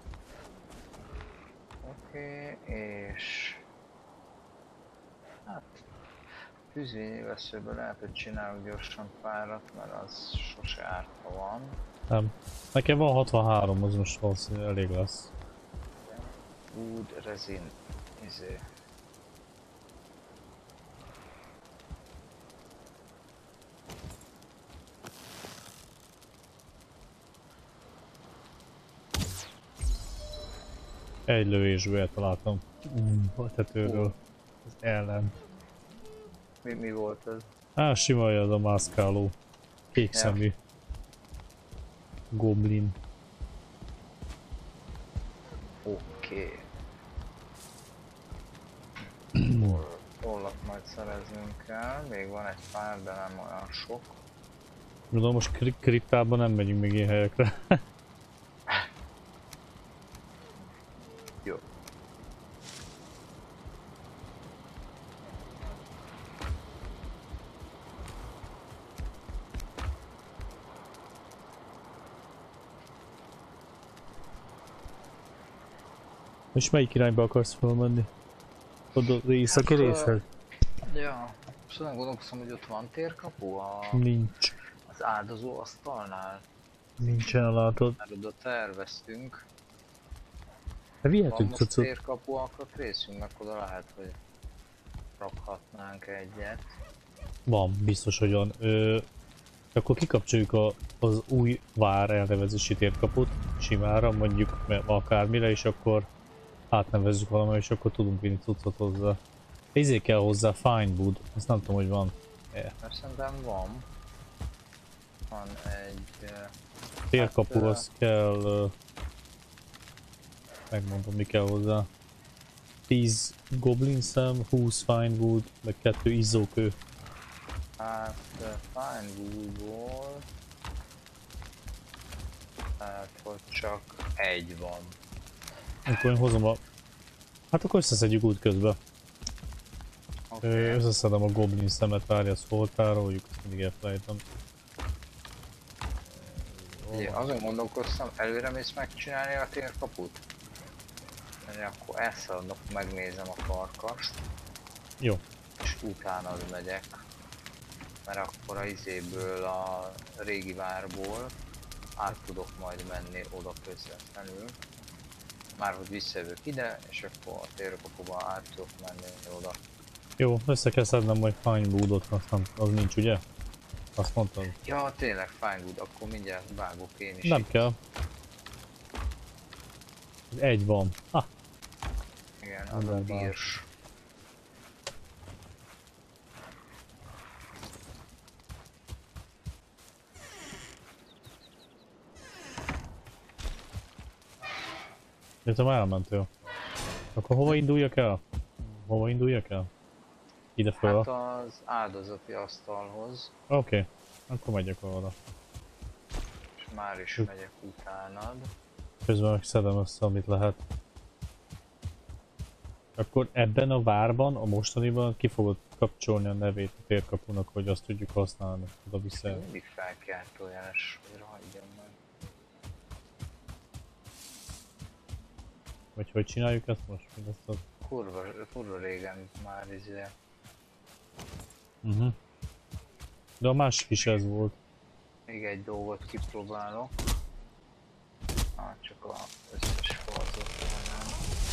Oké, okay, és... Hát... Tűzvényéveszőből lehet, hogy csinálok gyorsan párat, mert az sose árt, ha van. Nem. Nekem van hatvanhárom, az most valószínűleg elég lesz. Wood, resin, izé. Egy lövésből eltaláltam. Mm, a tetőről. Az ellen. Mi, mi volt ez? Á, sima az a mászkáló. Kék szemű. Goblin. Oké. Tollat majd szereznünk kell, még van egy pár, de nem olyan sok. Gondolom most kri kriptában nem megyünk még ilyen helyekre. Jó. És melyik irányba akarsz felmenni? Oda az északi Hát, részhez? Ja, szóval gondolkozom, hogy ott van térkapu a, Nincs. az áldozó asztalnál. Nincsen, látod. Mert oda terveztünk. Hát Van vihetünk most cuccot. térkapu, akkor részünk meg oda lehet, hogy rakhatnánk egyet. Van, biztos, hogy van. Ö, akkor kikapcsoljuk a, az új vár elnevezési térkaput simára, mondjuk akármire, és akkor átnevezzük valamire, és akkor tudunk vinni cuccot hozzá. Ezért kell hozzá fine wood, ezt nem tudom, hogy van. Yeah. Mert szerintem van. Van egy... eh, Térkapu, hát, az kell... ö, megmondom, mi kell hozzá. tíz goblin szem, húsz fine wood, meg kettő izzókő. Hát eh, fine woodból... Hát, hogy csak egy van. Akkor én hozom a... Hát akkor összeszedjük útközben. Oké. Okay. Okay. Összeszedem a goblin szemet, várja, azt hol tároljuk, ezt mindig elfelejtem. Ugye, azon gondolkoztam, előre mész megcsinálni a térkaput? Mert akkor elszaladok, megnézem a farkast. Jó. És utánad megyek. Mert akkor a izéből, a régi várból át tudok majd menni oda közvetlenül. Már hogy visszajövök ide, és akkor a térkapuba át tudok menni oda. Jó, össze kell szednem majd fine woodot, aztán az nincs, ugye? Azt mondtad? Ja, tényleg fine wood, akkor mindjárt vágok én is. Nem itt. kell. Egy van. Ah, Igen, az a Wunderbar. birs. de te már elmentél. Akkor hova induljak el? Hova induljak el? Ide föl? Hát az áldozati asztalhoz, Oké, okay. Akkor megyek arra. és már is Hm. megyek utánad. Közben meg szedem össze, amit lehet. Akkor ebben a várban, a mostaniban ki fogod kapcsolni a nevét a térkapunak, hogy azt tudjuk használni oda vissza. Mindig felkeltő jeles, hogy hagyjam meg. Vagy hogy csináljuk ezt most? Mindezt az... Kurva, kurva régen már izé. Uh -huh. De a másik is ez volt. Még egy dolgot kipróbálok. Hát csak az összes farzot nem.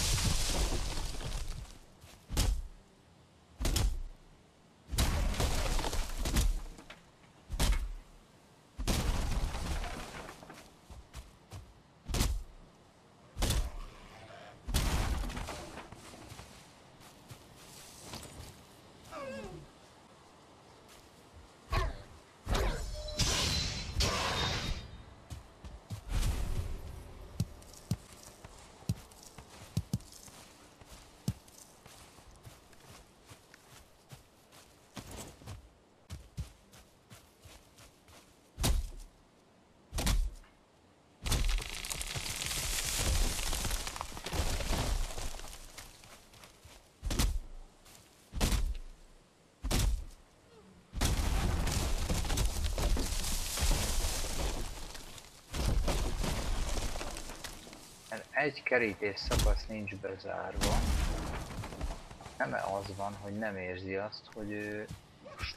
Egy kerítés szakasz nincs bezárva. Nem az van, hogy nem érzi azt, hogy ő most...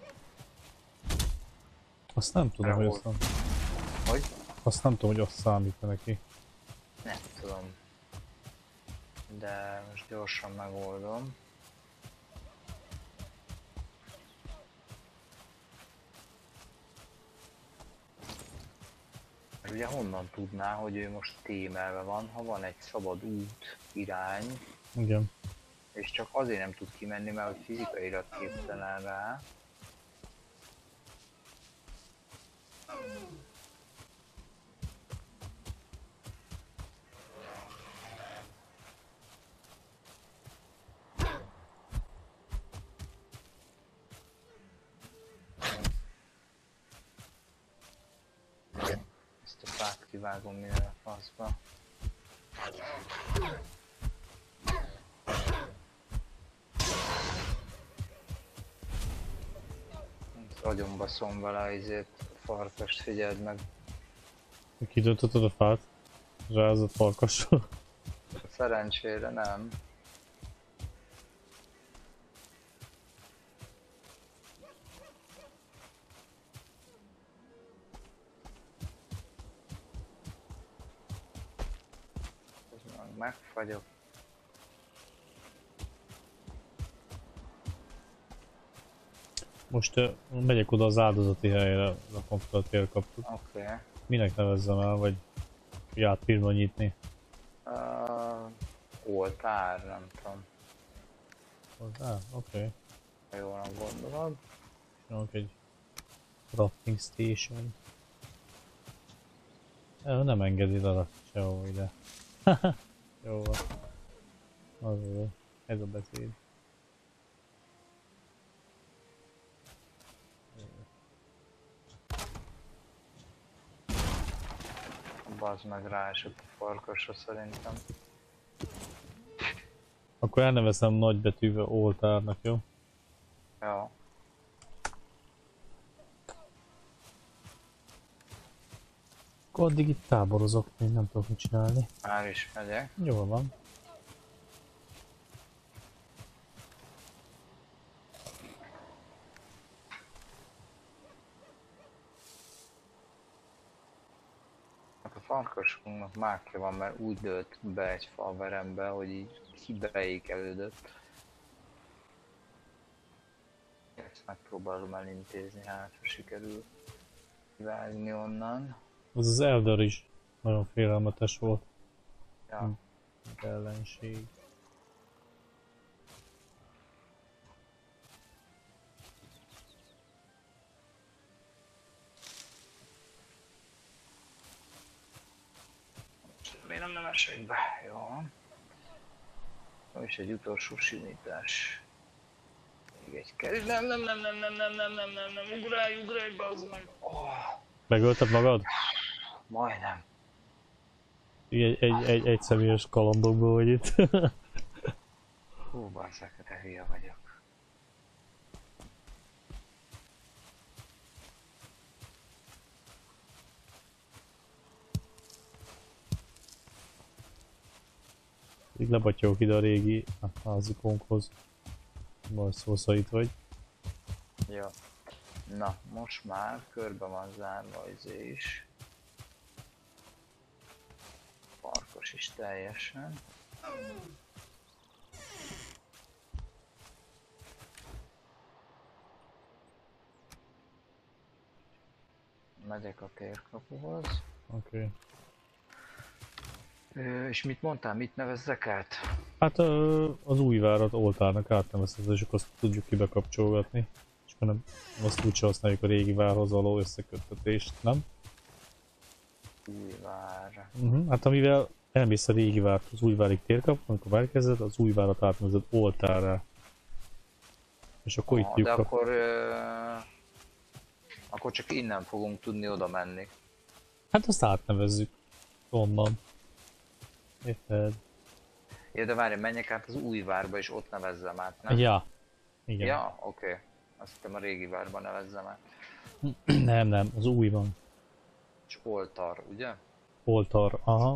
Azt nem tudom, hogy azt nem... Hogy? Azt nem tudom, hogy azt számít neki. Nem tudom. De most gyorsan megoldom. Ugye honnan tudná, hogy ő most témelve van, ha van egy szabad út, irány. Igen. És csak azért nem tud kimenni, mert hogy fizikailag képtelen rá. Ezt a fát kivágom minden a faszba. Nagyon baszom vele ezért a farkast, figyeld meg. Kidöntötted a fát? Rázott farkasról? Szerencsére nem. Megfagyok. Most uh, megyek oda az áldozati helyre, rakom fel a térkaput. Oké. Okay. Minek nevezzem el, vagy játpírba nyitni? Uh, oltár, nem tudom. Oltár? Oké. Okay. Jól nem gondolod. Csinálok egy crafting station. El, nem engedi le sehova ide. Jó van. Azért. Ez a beszéd. Bazd meg, ráesett a farkasra szerintem. Akkor elnevezem nagybetűvel oltárnak, jó? Jó. Akkor addig itt táborozok, még nem tudok mit csinálni. Már is megyek. Jól van. A farkasunknak mákja van, mert úgy dőlt be egy falverembe, hogy így kibeékelődött. Ezt megpróbálom elintézni, hát ha sikerül kivágni onnan. Az az Elder is nagyon félelmetes volt. Ja. Hm. Ellenség. Miért nem esek be? Jó. És egy utolsó simítás. Még egy kerül. Nem, nem, nem, nem, nem, nem, nem, nem, nem, nem, ugrálj, ugrálj, bazd meg. Oh. Megölted magad? Majdnem. Egy, egy, egy, egy személyes kalandokból vagy itt. Hú, basszak, de hülye vagyok. Így lebatyolok ide a régi házikónkhoz. Majd szószait vagy. Jó. Na, most már körbe van zárva izé is. Parkos is teljesen. Megyek a térkapuhoz. Oké. Ö, és mit mondtál, mit nevezzek át? Hát ö, az új várat oltárnak átnevezhető, és akkor azt tudjuk kibekapcsolgatni. És akkor nem, azt úgyse használjuk a régi várhoz való összeköttetést, nem? Új vár. Uh-huh. Hát amivel elmész a régi várt az új várig térkap, amikor várkezed, az új várat átnevezed oltárra. És akkor Aha, itt lyuk de a... akkor... Ö, akkor csak innen fogunk tudni oda menni. Hát azt átnevezzük onnan. Érted? Ja, de várj, menjek át az új várba és ott nevezzem át, nem? Ja. Igen. Ja, oké. Okay. Azt hittem a régi várba nevezzem át. Nem, nem, az újban. És oltar, ugye? Oltar, aha.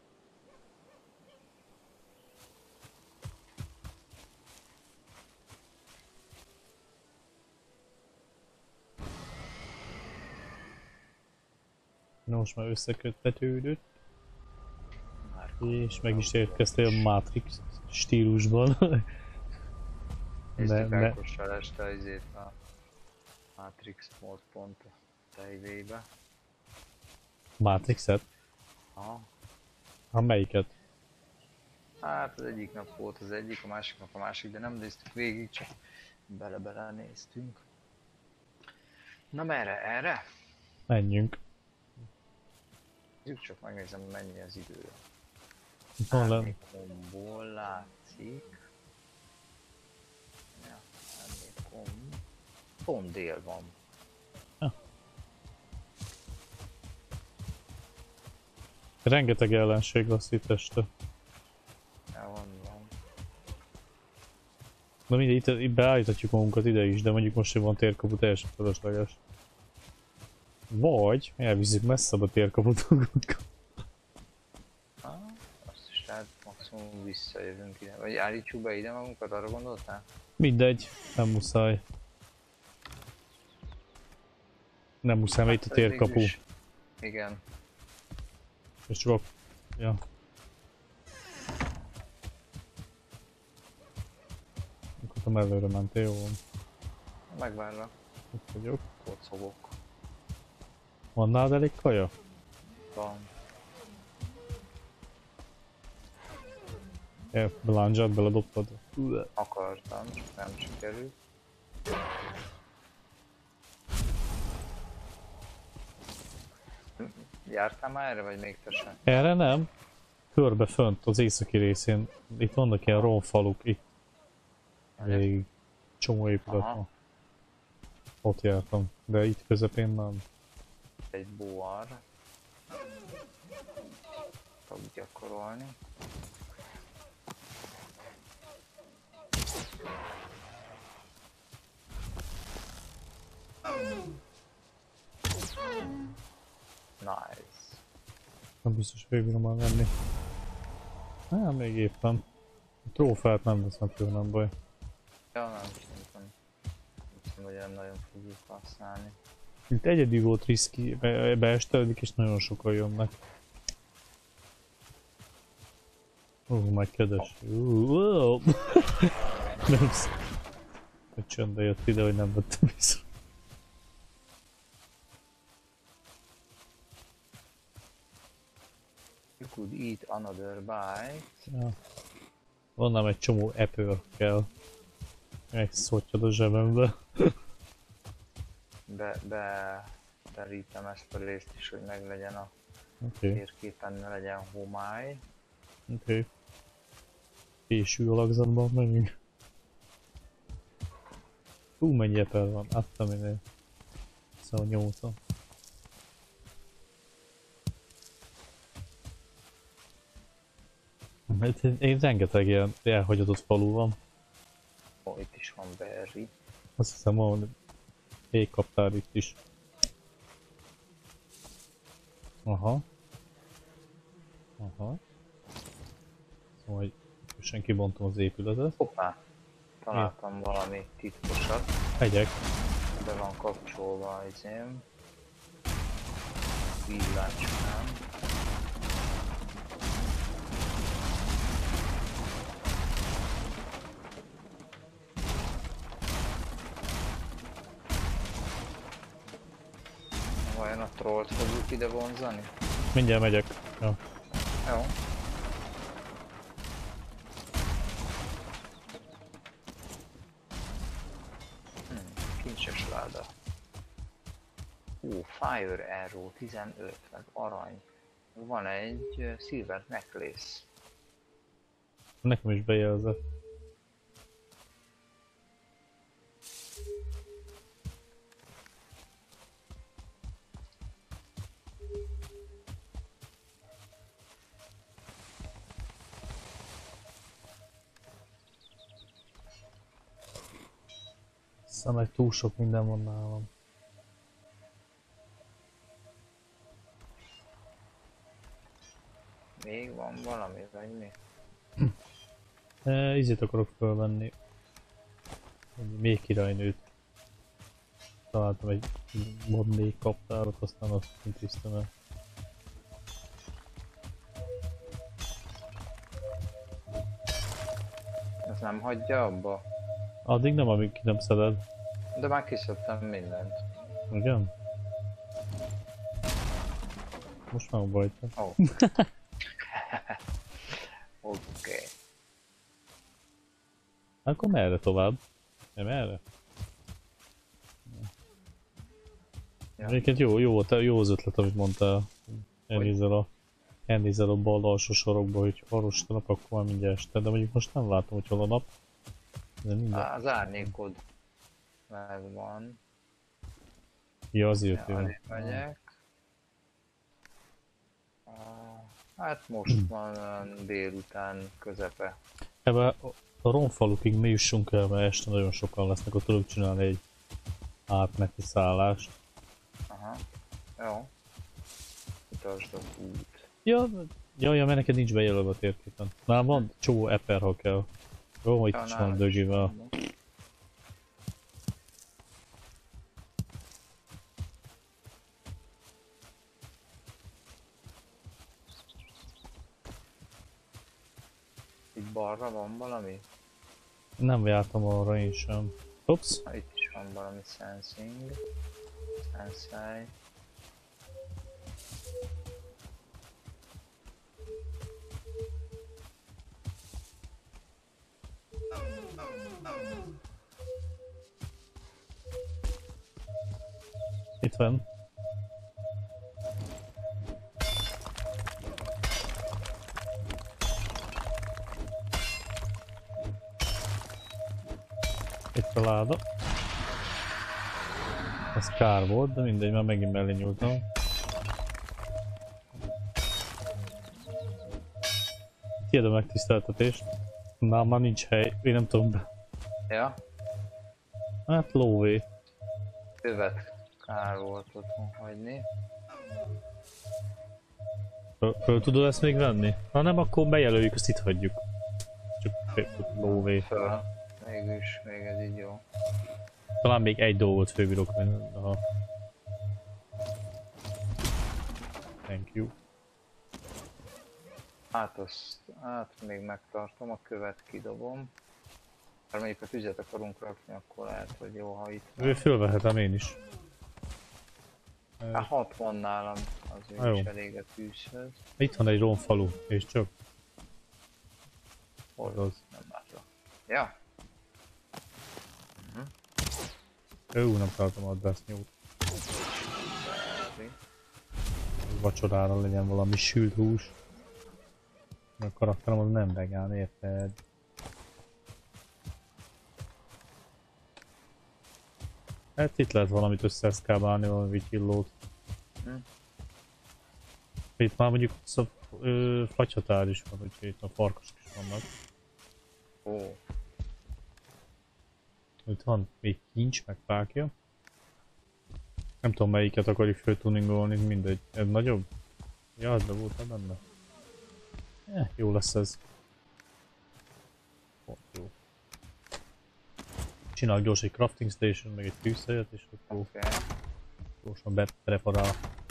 Na most már összeköttetődött. Már És meg is érkeztél a Matrix stílusban. néztük ne, ne. Ákossal este izét a Matrix mód pont a tejvébe. Matrixet? Aha. Ha melyiket? Hát az egyik nap volt az egyik, a másik nap a másik, de nem néztük végig, csak bele-bele néztünk. Na merre? Erre? Menjünk. Nézzük csak, megnézem mennyi az idő. Itt van le... Árnyékomból látszik. Ja, árnyékom. Pont dél van. Rengeteg ellenség lesz itt este. Ja, van, van. Na mindegy, itt, itt beállíthatjuk magunkat ide is, de mondjuk most sem van térkapu, teljesen fölösleges. Vagy elviszük messzebb a térkaput. Ah, azt is lehet, maximum visszajövünk ide. Vagy állítsuk be ide magunkat, arra gondoltál? Mindegy, nem muszáj. Nem muszáj, mert itt a ez térkapu. végülis- Igen. És csak... Ja. Akkor te mellőre mentél, jó van. Megvárlak. Itt vagyok. Kocogok. Van nálad elég kaja? Van. E, beláncsát beledobtad? Akartam, csak nem sikerült. Jártál már erre, vagy még te sem? Erre nem. Körbe fönt, az északi részén. Itt vannak ilyen romfaluk, itt. Végig. Csomó épület Aha. van. Ott jártam, de itt közepén nem. Egy boar. Tudok gyakorolni. Nice. Nem biztos végül már venni. Hát még éppen. A trófeát nem veszem föl, nem baj. Ja, nem, szerintem. Nem hiszem, hogy nem nagyon fogjuk használni. Itt egyedi volt riszki, be, beestelik és nagyon sokan jönnek. Ó, uh, majd kedves. Uh, wow. Nem sz... Hogy csöndbe jött ide, hogy nem vettem vissza. You could eat another bite. Ja. Van nem egy csomó apple kell. Megszottyad a zsebembe. Be, be, berítem ezt a részt is, hogy meglegyen a Oké, okay. térképen, ne legyen homály. oké. Okay. Késő alakzatban megyünk. Hú, mennyi apple van, adtam minél. Szóval nyolcan. Mert én rengeteg ilyen elhagyatott falu van. Ó, itt is van berry. Azt hiszem, hogy még kaptál itt is. Aha. Aha. Szóval, hogy most kibontom az épületet. Hoppá! Találtam valami titkosat. Megyek. Be van kapcsolva az izém. Villácskám. Vajon a trollt fogjuk ide vonzani? Mindjárt megyek. Ja. Jó. Hmm, kincses láda. Hú, Fire Arrow tizenöt, meg arany. Van egy uh, Silver Necklace. Nekem is bejelzett. Aztán meg túl sok minden van nálam. Még van valami, vagy mi? E, izét akarok fölvenni. Még királynőt. Találtam egy mod még kaptárat, aztán azt intéztem el. Ez nem hagyja abba? Addig nem, amíg ki nem szeded. De már kiszedtem mindent. Igen? Most már bajta. Ó. Oh. Oké. Okay. Akkor merre tovább? Nem erre? Ja. Egyébként jó, jó, te, jó az ötlet, amit mondtál. Elnézel a, elnézel a bal alsó sorokba, hogy arros a nap, akkor már mindjárt este. De mondjuk most nem látom, hogy hol a nap. De mindjárt. Á, az árnyékod megvan. Ja, azért Ja, jó. megyek. Hát most van olyan délután közepe. Ebben a romfalukig mi jussunk el, mert este nagyon sokan lesznek, ott tudok csinálni egy átmeneti szállást. Aha. Jó. Utasd az út. Ja, ja, ja, mert neked nincs bejelölve a térképen. Már van csomó eper, ha kell. Jó, itt Ja, is nálam van dögivel. van. Itt balra van valami? Nem jártam arra én sem. Ups. Ha, itt is van valami sensing. Sensei. Itt van. Itt a láda. Ez kár volt, de mindegy, már megint mellé nyúltam. Tiéd a megtiszteltetés. Na, már nincs hely, én nem tudom be. Ja, Hát lóvé. követ kár volt otthon hagyni. Föl, föl tudod ezt még venni? Ha nem, akkor bejelöljük, azt itt hagyjuk. Csak lóvé. Föl. Mégis, még ez így jó. Talán még egy dolgot főbírok venni. Aha. Thank you. Hát azt, hát még megtartom, a követ kidobom. Ha mondjuk a tüzet akarunk rakni, akkor lehet, hogy jó, ha itt Ő fölvehetem én is. hát hat van nálam, az jó. is elég a tűzhöz. Itt van egy romfalu, és csak. Hol Az. nem látom. Ja, Ő nem találtam a Dustnyút. berry. Vacsorára legyen valami sült hús. A karakterem az nem vegán, érted? Hát itt lehet valamit összeeszkábálni, valami vitillót. Hm. Itt már mondjuk szab, ö, fagyhatár is van, úgyhogy itt a farkasok is vannak. Ó, Itt van még kincs, meg fákja. Nem tudom melyiket akarjuk föltuningolni, mindegy. Ez nagyobb? Ja, de volt benne. Eh, jó lesz ez. Pont jó. Csinálok gyors egy crafting station, meg egy tűzhelyet, és akkor oké. Okay. gyorsan bepreparál.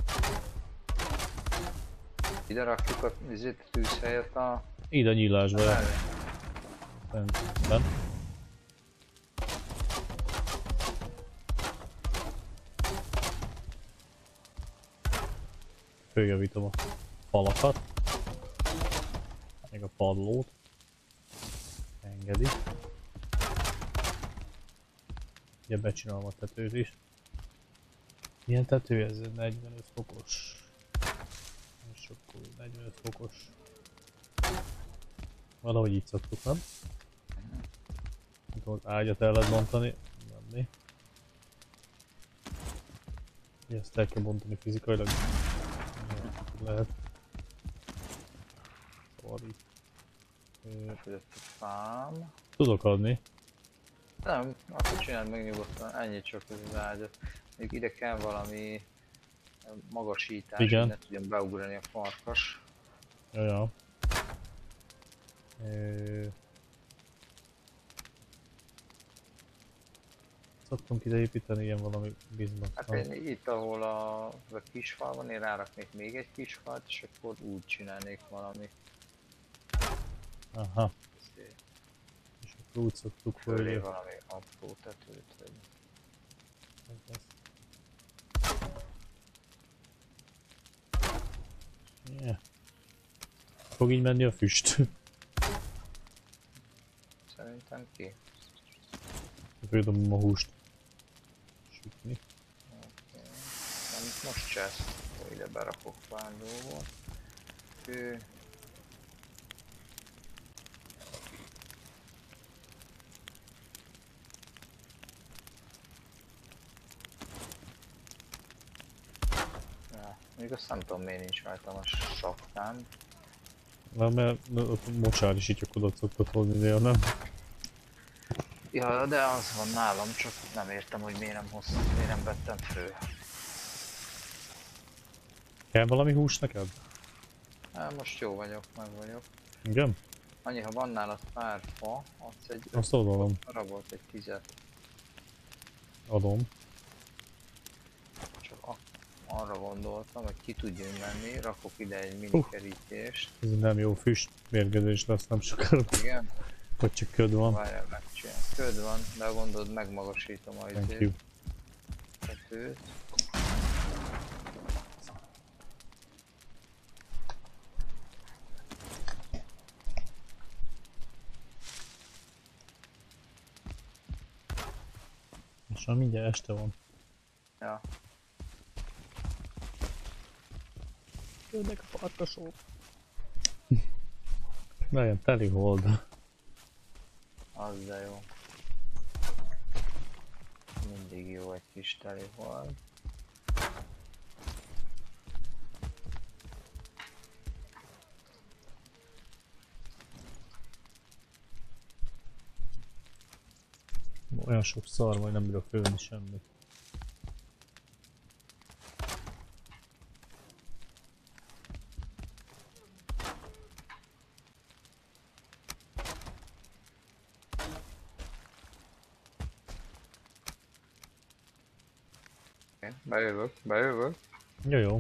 Ide rakjuk a vizét, a tűzhelyet a... Ide nyílásba. mellé. Rendben. Följavítom a falakat. Még a padlót. Engedi. Ugye becsinálom a tetőt is. Milyen tető ez? negyvenöt fokos. És akkor negyvenöt fokos. Valahogy így szoktuk, nem? Nem tudom, az ágyat el lehet bontani. Nem. Ezt el kell bontani fizikailag. Ja, lehet. Szóval így. Fölött a fám. Tudok adni. Nem, akkor csináld meg nyugodtan, ennyit csak ez az ágyat. Még ide kell valami magasítás, igen, hogy ne tudjon beugrani a farkas. Jaja. Ö... Szoktunk ide építeni ilyen valami biztos. Hát én itt, ahol a, a kis fal van, én ráraknék még egy kis falt, és akkor úgy csinálnék valami. Aha. És akkor úgy szoktuk, Fölé hogy... valami apró tetőt, vagy... Yeah. Fog így menni a füst. Szerintem ki. Földobom a húst. Sütni. Okay. Amit most csász, akkor ide berakok pár dolgot. Ő... Ja, még azt nem tudom miért nincs rajtam a sapkám. Na, mert mosárisítjakodat szoktad hozni, de nem. Ja, de az van nálam, csak nem értem, hogy miért nem hoztam, miért nem vettem föl. Kell valami hús neked? Hát most jó vagyok, meg vagyok. Igen? Annyi, ha van nálad pár fa, adsz egy... Azt adom. Rabolt egy tizet. Adom. Csak a, arra gondoltam, hogy ki tudjon menni, rakok ide egy mini kerítést. Ez nem jó füst, mérgezés lesz nem sokára. Igen? Vagy csak köd van. Várjál, megcsinálom. Köd van, de gondolod, megmagasítom a Thank you. izét. Tetőt. És már mindjárt este van. Ja. Jönnek a farkasok. Nagyon teli hold. Az de jó. Mindig jó egy kis teli hold. Olyan sok szar, majd nem bírok fölvenni semmit. Bejövök, bejövök. Jó, jó.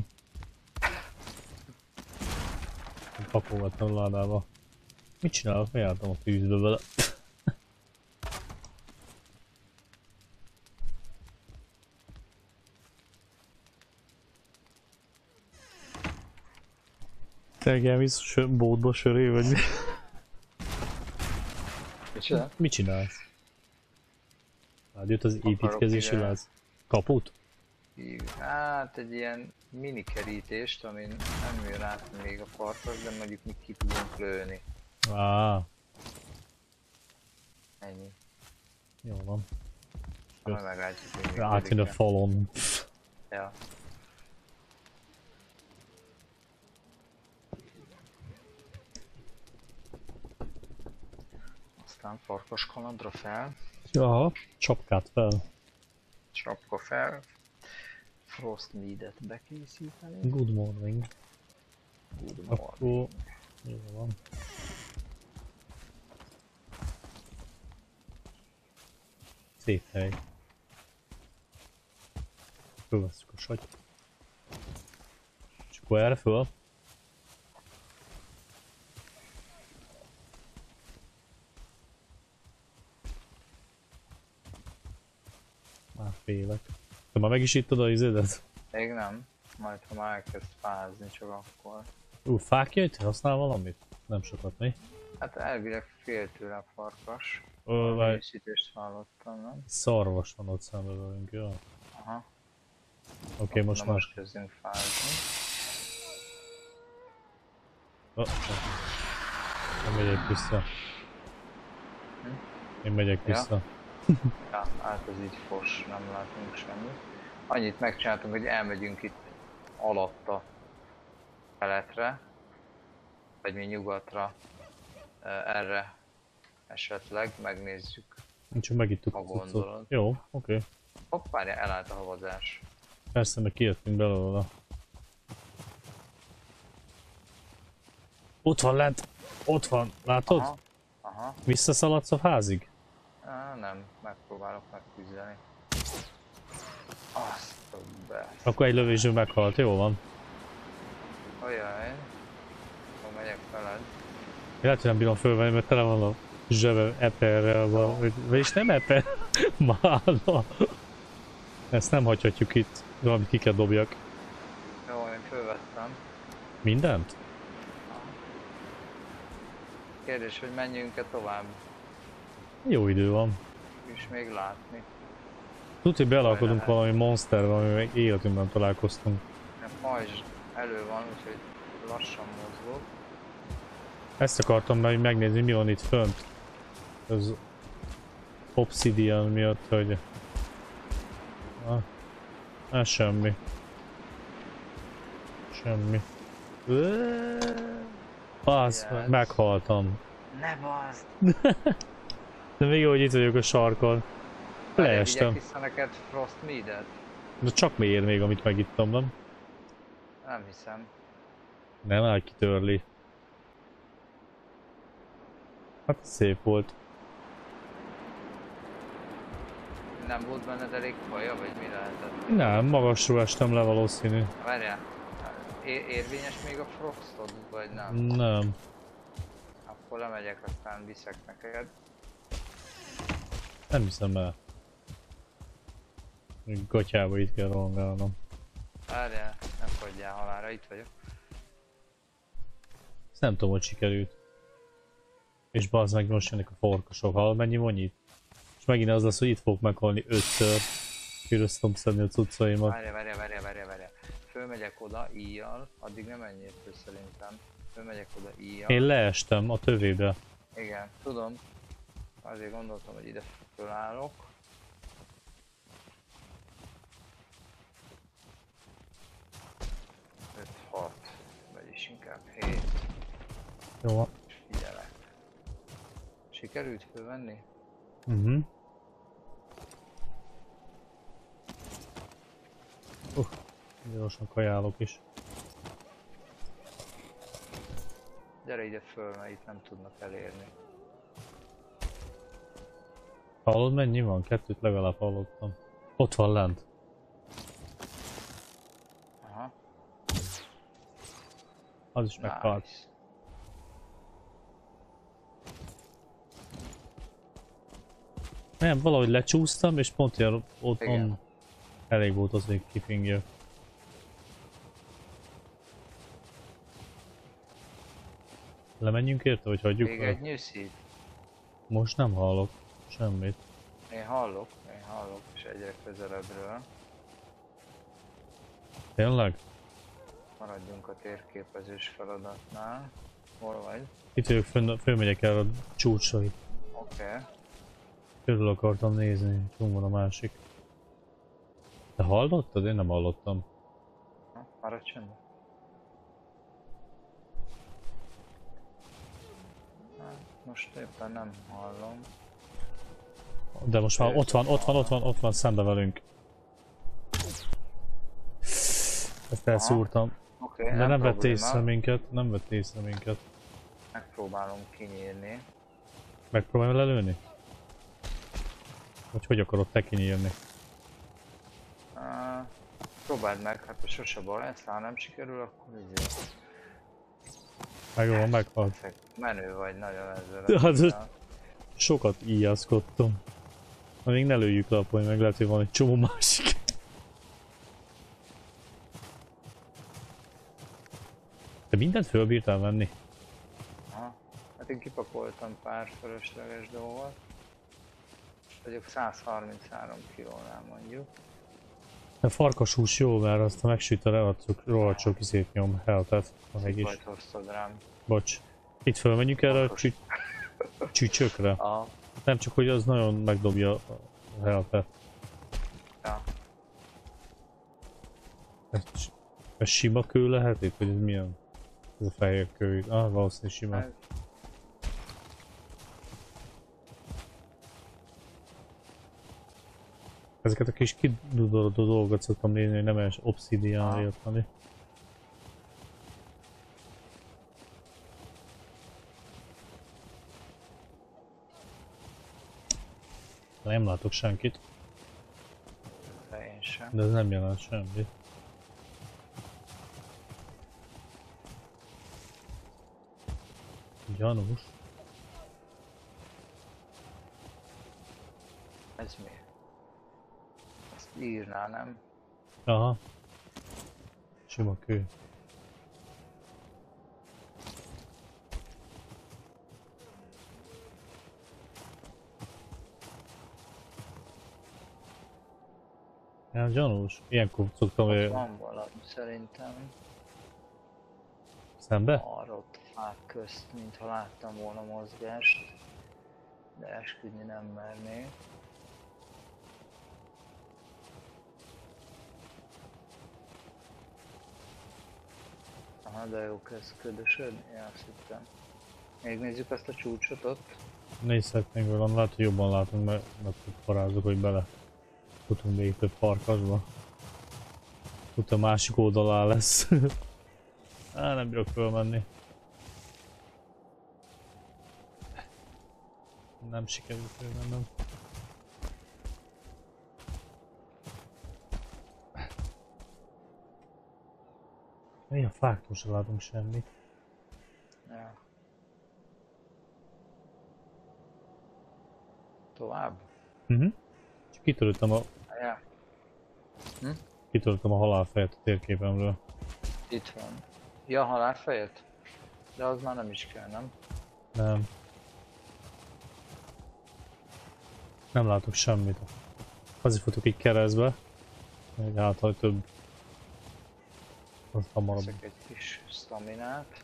Pakolgattam a ládába. Mit csinálok? Bejártam a tűzbe vele. Te visz sö bódba söré, vagy mi? Mit csinál? Mit csinálsz? Hát jött az építkezési ide- láz. Kaput? Hív- Hát egy ilyen mini kerítést, amin nem jön át még a farkas, de mondjuk mi ki tudunk lőni. Á, Ennyi. jó van. Majd meglátjuk, hogy működik. Átjön a falon. Ja. aztán farkas kalandra fel, Ja, csapkát fel. sapka fel, Frostmead-et bekészíteni. Good morning. Good Akkor... morning. Jó van. Szép hely. Fölvesszük a satyt. És akkor erre föl. Már félek. Te már meg is ittad a izédet? Még nem, majd ha már elkezd fázni, csak akkor. Ú, fákjait használ valamit? Nem sokat, mi? Hát elvileg fél tőle a farkas. Ö, vagy Készítést hallottam, nem? szarvas van ott szembe velünk, jó? Oké, Aha. okay, most Na már... most kezdünk fázni. Oh, én megyek vissza. Hm? Én megyek Ja. vissza. Ja, hát ez így fos, nem látunk semmit. Annyit megcsináltunk, hogy elmegyünk itt alatta keletre, vagy mi nyugatra, erre esetleg megnézzük. Csak megittuk Ha a cuccot. gondolod. Jó, oké. Okay. Hopp, várja, elállt a havazás. Persze, meg kijöttünk belőle. Ott van lent! Ott van! Látod? Aha, aha. Visszaszaladsz a házig? Á, nem, megpróbálok megküzdeni. Azt a be. Akkor egy lövésből meghalt, jó van. Ajaj. Akkor megyek veled. Én lehet, hogy nem bírom fölvenni, mert tele van a zsebe eperrel, vagy, vagyis nem eper, mála. Ezt nem hagyhatjuk itt, valamit ki kell dobjak. Jó, én fölvettem. Mindent? Kérdés, hogy menjünk-e tovább, Jó idő van. és még látni. Tudod, hogy beleakadunk Olyan valami monsterbe, ami még életünkben találkoztunk. A pajzs elő van, úgyhogy lassan mozgok. Ezt akartam meg megnézni, mi van itt fönt. Az Obsidian miatt, hogy... Ah, ez semmi. Semmi. Basz, Yes. meghaltam. Ne bazd! De még jó, hogy itt vagyok a sarkon. Leestem. Vigyek vissza neked Frostmead-et? De csak miért még, amit megittam, nem? Nem hiszem. Nem, áll kitörli. Hát szép volt. Nem volt benned elég faja, vagy mi lehetett? Nem, magasról estem le valószínű. Várjál, é- érvényes még a Frostod, vagy nem? Nem. Akkor lemegyek, aztán viszek neked. Nem hiszem el. Még gatyába itt kell rohangálnom. Várjál, ne fogyjál halálra, itt vagyok. Ezt nem tudom, hogy sikerült. És bazd meg, most jönnek a farkasok. Hallod, mennyi van itt? És megint az lesz, hogy itt fogok meghalni ötször. Körözt tudom szedni a cuccaimat. Várjál, várjál, várjál, várjál, várjál. Fölmegyek oda íjjal, addig nem menjél föl szerintem. Fölmegyek oda íjjal. Én leestem a tövébe. Igen, tudom. Azért gondoltam, hogy ide fölállok. öt hat, vagyis inkább hét. Jó van. És figyelek. Sikerült fölvenni? Mhm. Uh-huh. Uh, gyorsan kajálok is. Gyere ide föl, mert itt nem tudnak elérni. Hallod, mennyi van? Kettőt legalább hallottam. Ott van lent. Aha. Az is meghalt. Nice. Nem, valahogy lecsúsztam, és pont ilyen ott Igen. on elég volt az, hogy kipingjek. Lemenjünk érte, vagy hagyjuk Még el? egy nyűszít. Most nem hallok semmit. Én hallok, én hallok, és egyre közelebbről. Tényleg? Maradjunk a térképezős feladatnál. Hol vagy? Itt vagyok, fönn, fölmegyek el a csúcsra itt. Oké. Okay. Körül akartam nézni, csúm van a másik. Te hallottad? Én nem hallottam. Maradj csendben. Hát, most most éppen nem hallom. De most már ott van, ott van, ott van, ott van szembe velünk. Ezt elszúrtam. Okay, De nem, nem vett probléma. észre minket, nem vett észre minket. Megpróbálom kinyírni. Megpróbálj lelőni? Vagy hogy akarod te kinyírni? Uh, próbáld meg, hát a sose baj, ezt ha nem sikerül, akkor így. Meg van, meghalt. Menő vagy nagyon ezzel. Hát, a sokat íjászkodtam. Na még ne lőjük le a poly, meg lehet, hogy van egy csomó másik. Te mindent fölbírtál venni? Aha. Hát én kipakoltam pár fölösleges dolgot. Vagyok száz harminchárom kilónál mondjuk. A farkashús jó, mert azt ha megsüt a reacuk, rohadt sok izét nyom, heltet. Van egy is. Majd hoztad rám. Bocs. Itt fölmenjünk erre a csü csücsökre. Aha. Nem csak, hogy az nagyon megdobja a heltet. Ja. Ez, ez sima kő lehet itt, vagy ez milyen? Ez a fehér kő. Ah, valószínűleg sima. Ez... Ezeket a kis kidudorodó dolgokat szoktam nézni, hogy nem es obszidián érteni. Nem látok senkit. Én sem. De ez nem jelent semmit. Gyanús. Ez mi? Ezt írná, nem? Aha. Sima kő. Ja, gyanús. Ilyenkor szoktam, Ott hogy van valami szerintem. szembe? Arra ott fák közt, mintha láttam volna mozgást. De esküdni nem mernék. Aha, de jó kezd ködösödni, én azt hittem. Még nézzük azt a csúcsot ott. Nézhetnénk velem, lehet, hogy jobban látunk, mert mert parázok, hogy bele futunk még több farkasba. Ott a másik oldalá lesz. Á, nem bírok fölmenni. Nem sikerült fölmennem. Mi a fáktól sem látunk semmit. Ja. Tovább? Mhm. Uh-huh. Csak kitöröltem a... Ja. Hm? Kitöröltem a halálfejet a térképemről. Itt van. Ja, halálfejet? De az már nem is kell, nem? Nem. Nem látok semmit. Azért futok így keresztbe. Hogy hát, hogy több... Az hamarabb. Ezek egy kis staminát.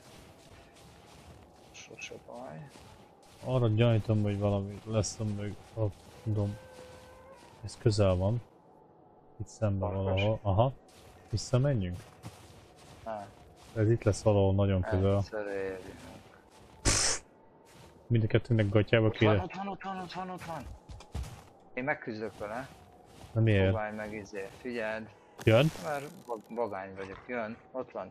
Sose baj. Arra gyanítom, hogy valami lesz, meg ha tudom. Ez közel van. Itt szemben Farkas. valahol. Aha. Visszamenjünk? Ne, Ez itt lesz valahol nagyon közel. egyszer érjünk. Mind a kettőnek gatyába Ott van, kéne. ott van, ott van, ott van, ott van. Én megküzdök vele. Na miért? Próbálj meg izé. Figyeld. Jön? Mert vag- vagány vagyok. Jön. Ott van.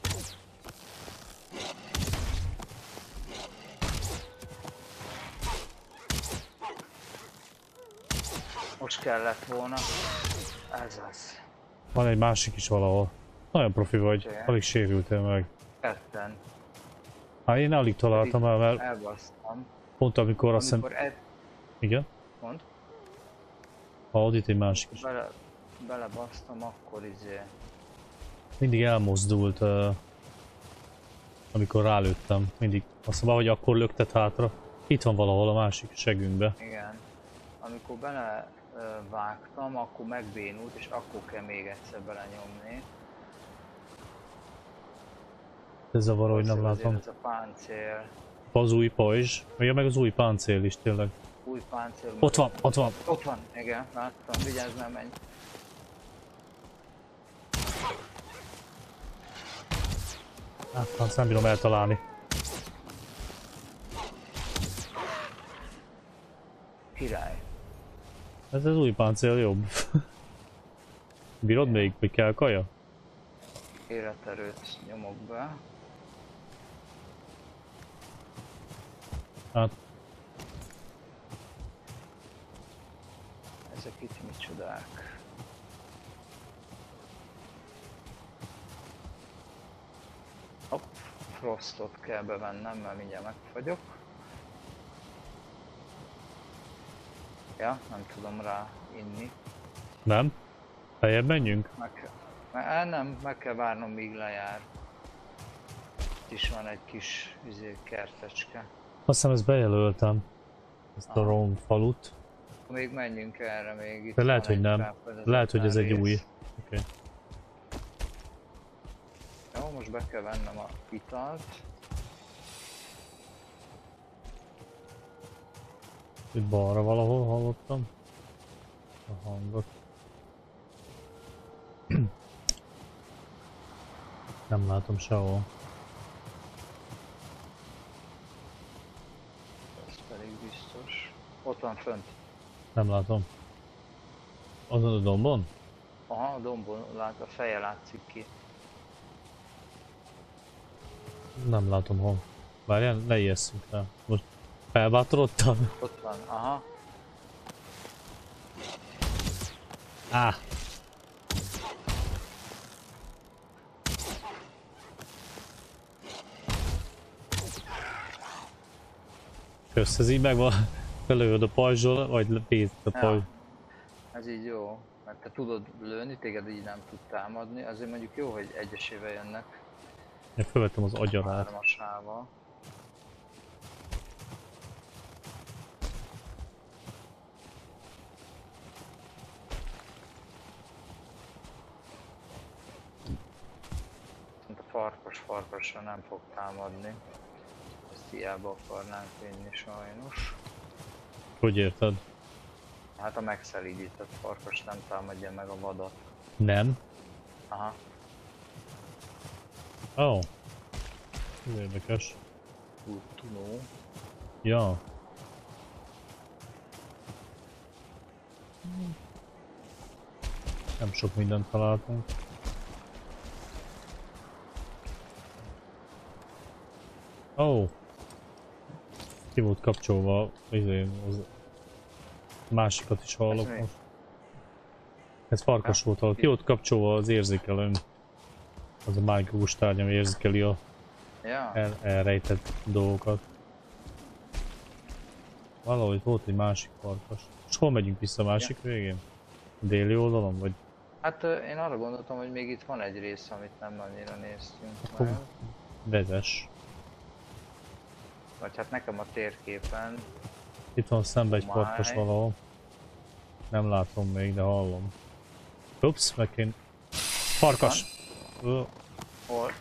Most kellett volna. Ez az. Van egy másik is valahol. Nagyon profi vagy. Ugye? Alig sérültél meg. Ketten. Hát én alig találtam el, mert Elbasztam. pont amikor azt hiszem... Amikor Ed... Igen? Mond? Ha ott itt egy másik is. Bele... Belebasztam, akkor izé... Mindig elmozdult, uh, amikor rálőttem. Mindig azt mondom, hogy akkor löktet hátra. Itt van valahol a másik segünkbe. Igen. Amikor bele ö, vágtam, akkor megbénult, és akkor kell még egyszer belenyomni. Ez zavaró, hogy nem Valószínűleg látom. Ez a páncél. Az új pajzs. Ja, meg az új páncél is tényleg. Új páncél. Ott van, ott van. Ott van, igen, láttam. Vigyázz, nem menj. Hát, hát nem bírom eltalálni. király. Ez az új páncél jobb. Bírod még, hogy kell kaja? Életerőt nyomok be. Hát, Ezek itt micsodák. Hopp, frostot kell bevennem, mert mindjárt megfagyok. Ja, nem tudom rá inni. nem? Feljebb menjünk? Meg kell, me, á, nem, meg kell várnom míg lejár. Itt is van egy kis üzé, kertecske. Azt hiszem ezt bejelöltem. Ezt a Aha. Rom falut. Még menjünk erre még itt. De lehet, van hogy egy nem. felfedezetlen Lehet, hogy ez egy rész. új. Oké. Okay. Jó, most be kell vennem a italt. Itt balra valahol hallottam a hangot. Nem látom sehol. Ez pedig biztos. Ott van fönt. Nem látom. Azon a dombon? Aha, a dombon lát, a feje látszik ki. Nem látom hol. Várjál, ne ijesszünk rá. Most felbátorodtam? Ott van, aha. Á! Kösz, ez így megvan. Felölöd a pajzsol, vagy pénzt a Ja. pajzs. Ez így jó, mert te tudod lőni, téged így nem tud támadni, azért mondjuk jó, hogy egyesével jönnek. Én felvettem az agyarát. Hármasával. A farkas farkasra nem fog támadni. Ezt hiába akarnánk vinni sajnos. Hogy érted? Hát a megszelídített farkas nem támadja meg a vadat. Nem? Aha. Ó. Oh. Ez érdekes. Good to know. Ja. Nem sok mindent találtunk. Ó. Oh. Ki volt kapcsolva, izé, az másikat is hallok Ez mi? most. Ez farkas volt, ahol ki volt kapcsolva az érzékelőm. Az a mágikus tárgy, ami érzékeli a Ja, el, elrejtett dolgokat. Valahogy volt egy másik farkas. És hol megyünk vissza a másik ja. végén? A déli oldalon, vagy? hát ö, én arra gondoltam, hogy még itt van egy rész, amit nem annyira néztünk Akkor meg. vezess. Vagy hát nekem a térképen. Itt van szembe egy Oh farkas my. valahol. Nem látom még, de hallom. Ups, meg kéne... Farkas! Ö, Hol?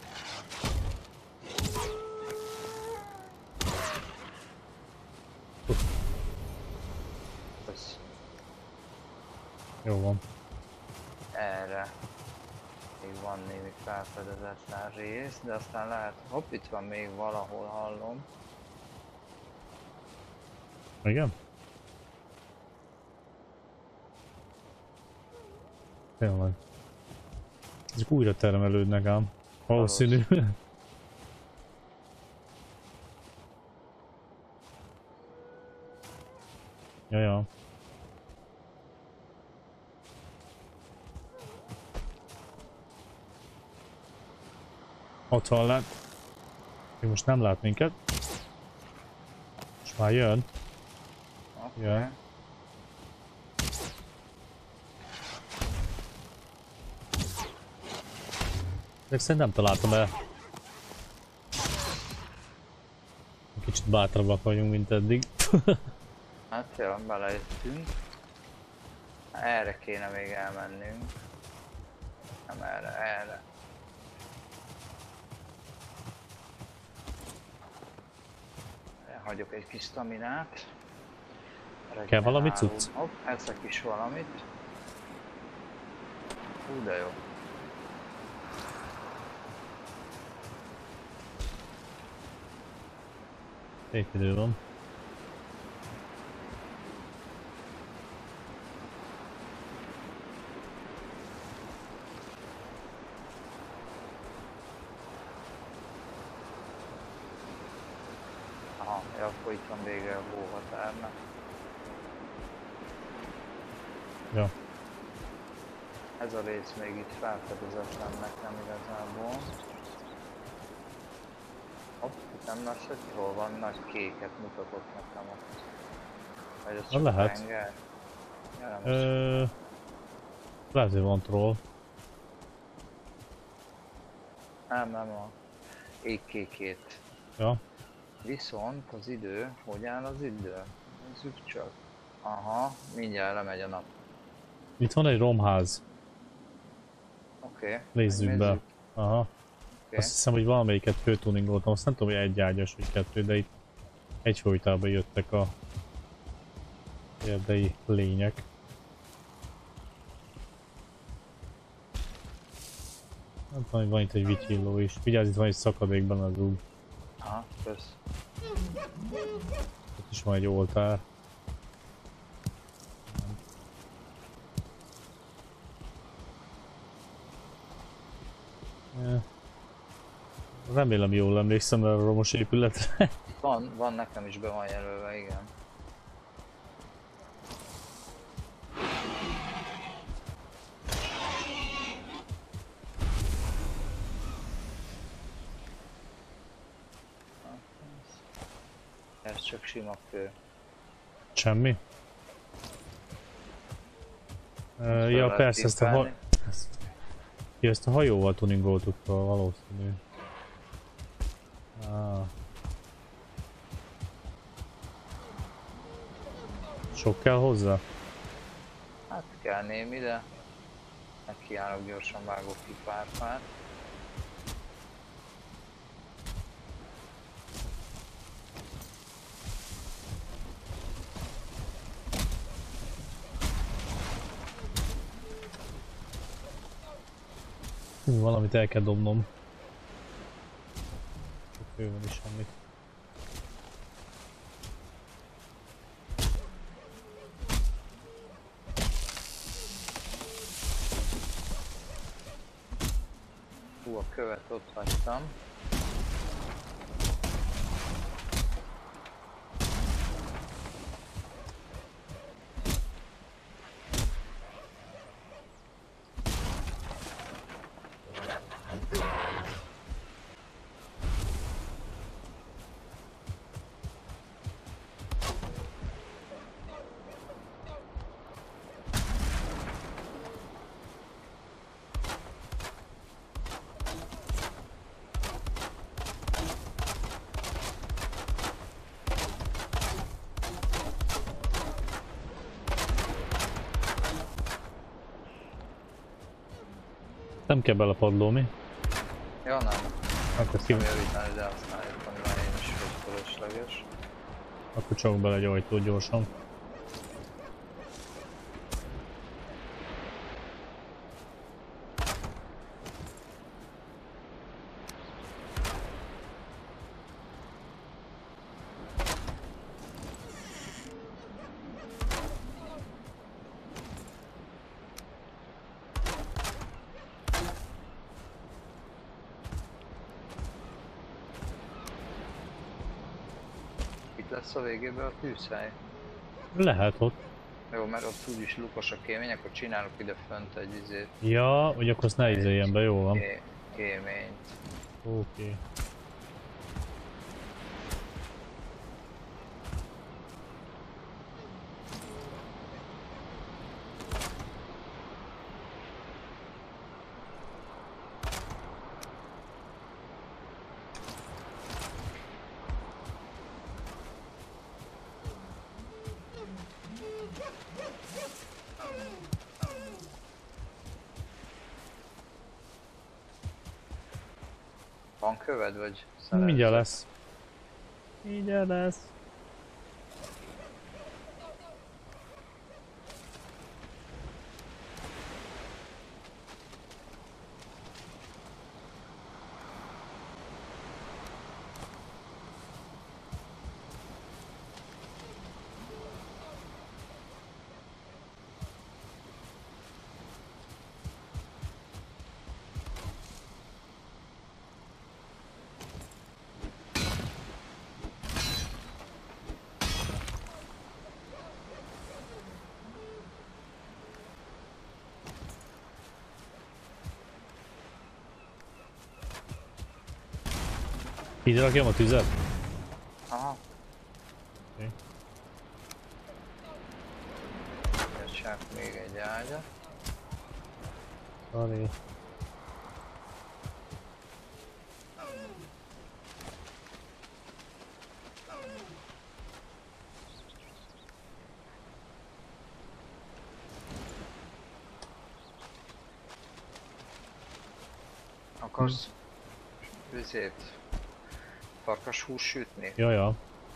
Ez Jó van. erre. Még van némi felfedezetlen rész, de aztán lehet... Hopp, itt van még valahol, hallom. Igen? Tényleg. Ezek újra termelődnek ám. Valószínű. Jaja. Ott van lent. Még most nem lát minket. Most már jön. Okay. Jön. Ezek szerint nem találtam el. Kicsit bátrabbak vagyunk, mint eddig. Hát jó, belejöttünk. Erre kéne még elmennünk. Nem erre, erre. Hagyok egy kis staminát. Kell valami cucc? Hopp, eszek is valamit. Hú, de jó. Szép idő van. Aha, ja, akkor itt van vége a hóhatárnak. Ja. Ez a rész még itt felfedezetlen nekem igazából. Hopp, itt nem látszott, hol van, nagy kéket mutatott nekem ott. Vagy ez csak lehet. tenger? Ja, nem Ö... Lehet, hogy van troll. Nem, nem a égkékét. Ja. Viszont az idő, hogy áll az idő? Nézzük csak. Aha, mindjárt lemegy a nap. Itt van egy romház. Oké. Okay, Nézzük be. Aha. Okay. Azt hiszem, hogy valamelyiket főtuningoltam, azt nem tudom, hogy egy ágyas vagy kettő, de itt egyfolytában jöttek a érdei lények. Nem tudom, hogy van itt egy vityilló is. Vigyázz, itt van egy szakadékban az úgy. Aha, kösz. Ott is van egy oltár. Ja. Remélem jól emlékszem erre a romos épületre. Van, van, nekem is be van jelölve, igen. Ez csak sima kő. Semmi? Uh, ja, persze, ezt a, ha ezt, ja, ezt a hajóval tuningoltuk fel, valószínű. Ah. Sok kell hozzá? Hát kell némi, de nekiállok, gyorsan vágok ki pár fát. Hú, valamit el kell dobnom. Főben is semmit. Hú, a követ ott hagytam. Nem kell belepadló, mi? Ja, nem. Akkor, ki... Nem javítani, de használjuk, ami már én is hogy fölösleges. Akkor csak bele egy ajtót gyorsan. Lesz a végében a tűzhely. Lehet ott. Jó, mert ott úgyis lukos a kémény, akkor csinálok ide fönt egy izét. Ja, hogy akkor azt ne izéljen be, jó van. Ké kéményt. Oké. Okay. Van köved, vagy szerelsz? Mindjárt lesz. Mindjárt lesz. Ide rakjam a tüzet? Aha. Oké. Csak még egy ágyat. Sorry. Akarsz vizét? Farkas hús sütni? Jaja.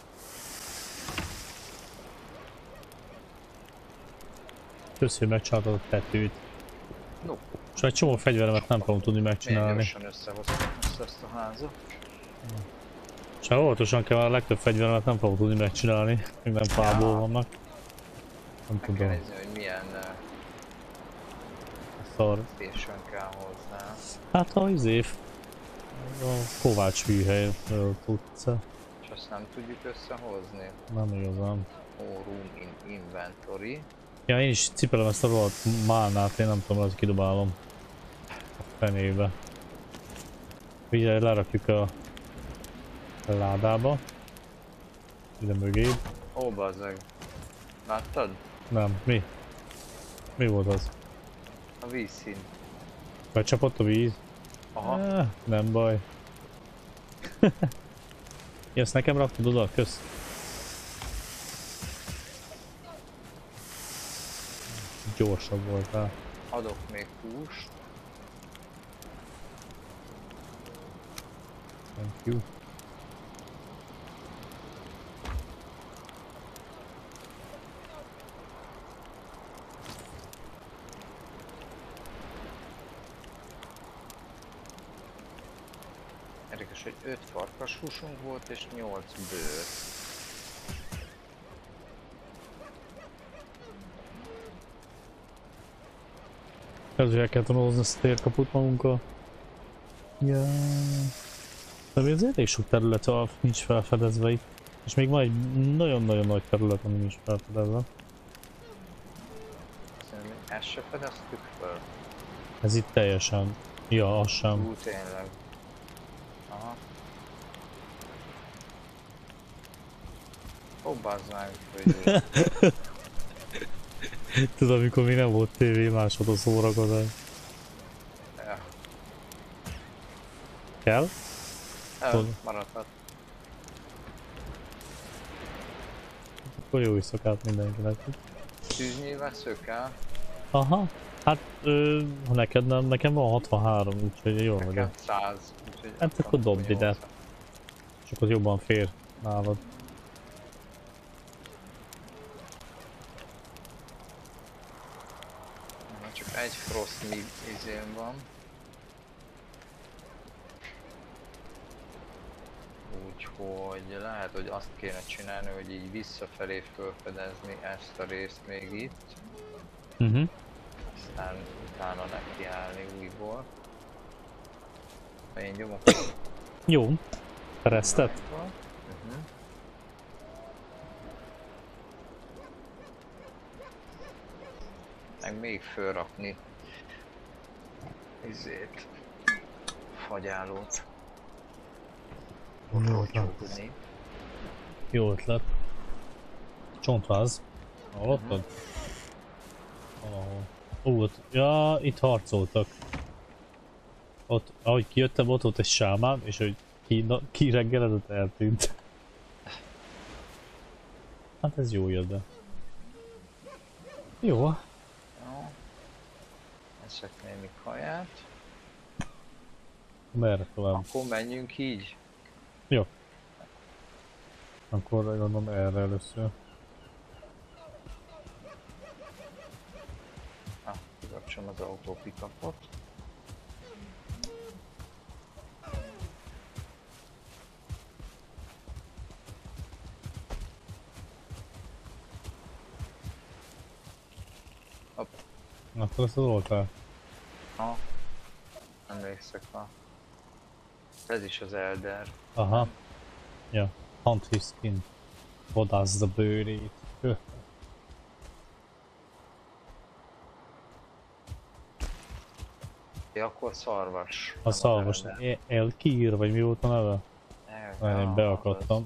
Kösz, hogy megcsináltad a tetőt. No. És egy csomó fegyveremet nem fogom tudni Milyen megcsinálni. gyorsan összehoztam ezt, ezt a házat. És ha óvatosan kell, a legtöbb fegyveremet nem fogom tudni megcsinálni. Még nem fából Ja. vannak. Nem Meg kell tudom. nézni, hogy milyen uh, Szar. station kell hozzá. Hát a izév. A Kovács hűhely tudsz. És azt nem tudjuk összehozni. Nem igazán. Oh, room in inventory. Ja, én is cipelem ezt a rohadt málnát, én nem tudom, hogy kidobálom a fenébe. Ugye lerakjuk a ládába. Ide mögé. Ó, oh, bazzeg. Láttad? Nem, mi? Mi volt az? A vízszín. Becsapott a víz? Aha. Eh, nem baj. Ja, ezt nekem raktad oda? Kösz. Gyorsabb voltál. Adok még húst. Thank you. Érdekes, hogy öt farkas húsunk volt és nyolc bőr. Ezzel kell tanulni ezt a térkaput magunkkal. Ja. De még azért elég sok terület ahol nincs felfedezve itt. És még van egy nagyon-nagyon nagy terület, ami nincs felfedezve. Szerintem ezt se fedeztük föl. Ez itt teljesen. Ja, az sem. Ú, tényleg. Aha. Ó, bazd meg, hogy... Tudod, amikor még nem volt tévé, másod a szórakozás. Ja. Kell? El, maradhat. Akkor jó éjszakát mindenkinek. Tűznyilvessző kell? Aha. Hát, ö, ha neked nem, nekem van hatvanhárom, úgyhogy jó vagyok. Nekem száz. Úgyhogy Hát akkor dobd ide. nyolcvan. És akkor jobban fér nálad. Na, csak egy frost mi izén van. Úgyhogy lehet, hogy azt kéne csinálni, hogy így visszafelé felfedezni ezt a részt még itt. Mhm. Uh-huh. Aztán utána nekiállni újból. Én nyomok. Jó. Keresztet? Uh-huh. Meg még fölrakni izét, fagyálót. Jó ötlet. Csogni. Jó ötlet. Csontváz. Hallottad? Valahol. Ó, ott, ja, itt harcoltak. Ott, ahogy kijöttem, ott volt egy sámán, és hogy ki, na, ki reggelezett, eltűnt. Hát ez jó jött be. Jó. Jó. Eszek némi kaját. Merre tovább? Akkor menjünk így. Jó. Akkor gondolom erre először. Ah, kikapcsolom az autó pickupot. Hopp. Akkor ezt az voltál? Ha. Emlékszek a... Ez is az Elder. Aha. Ja. Hunt his skin. Vadászd a bőrét. Öh. Ja, akkor szarvas. A szalvas. Elkír, vagy mi volt a neve? Már én Ja, beakadtam.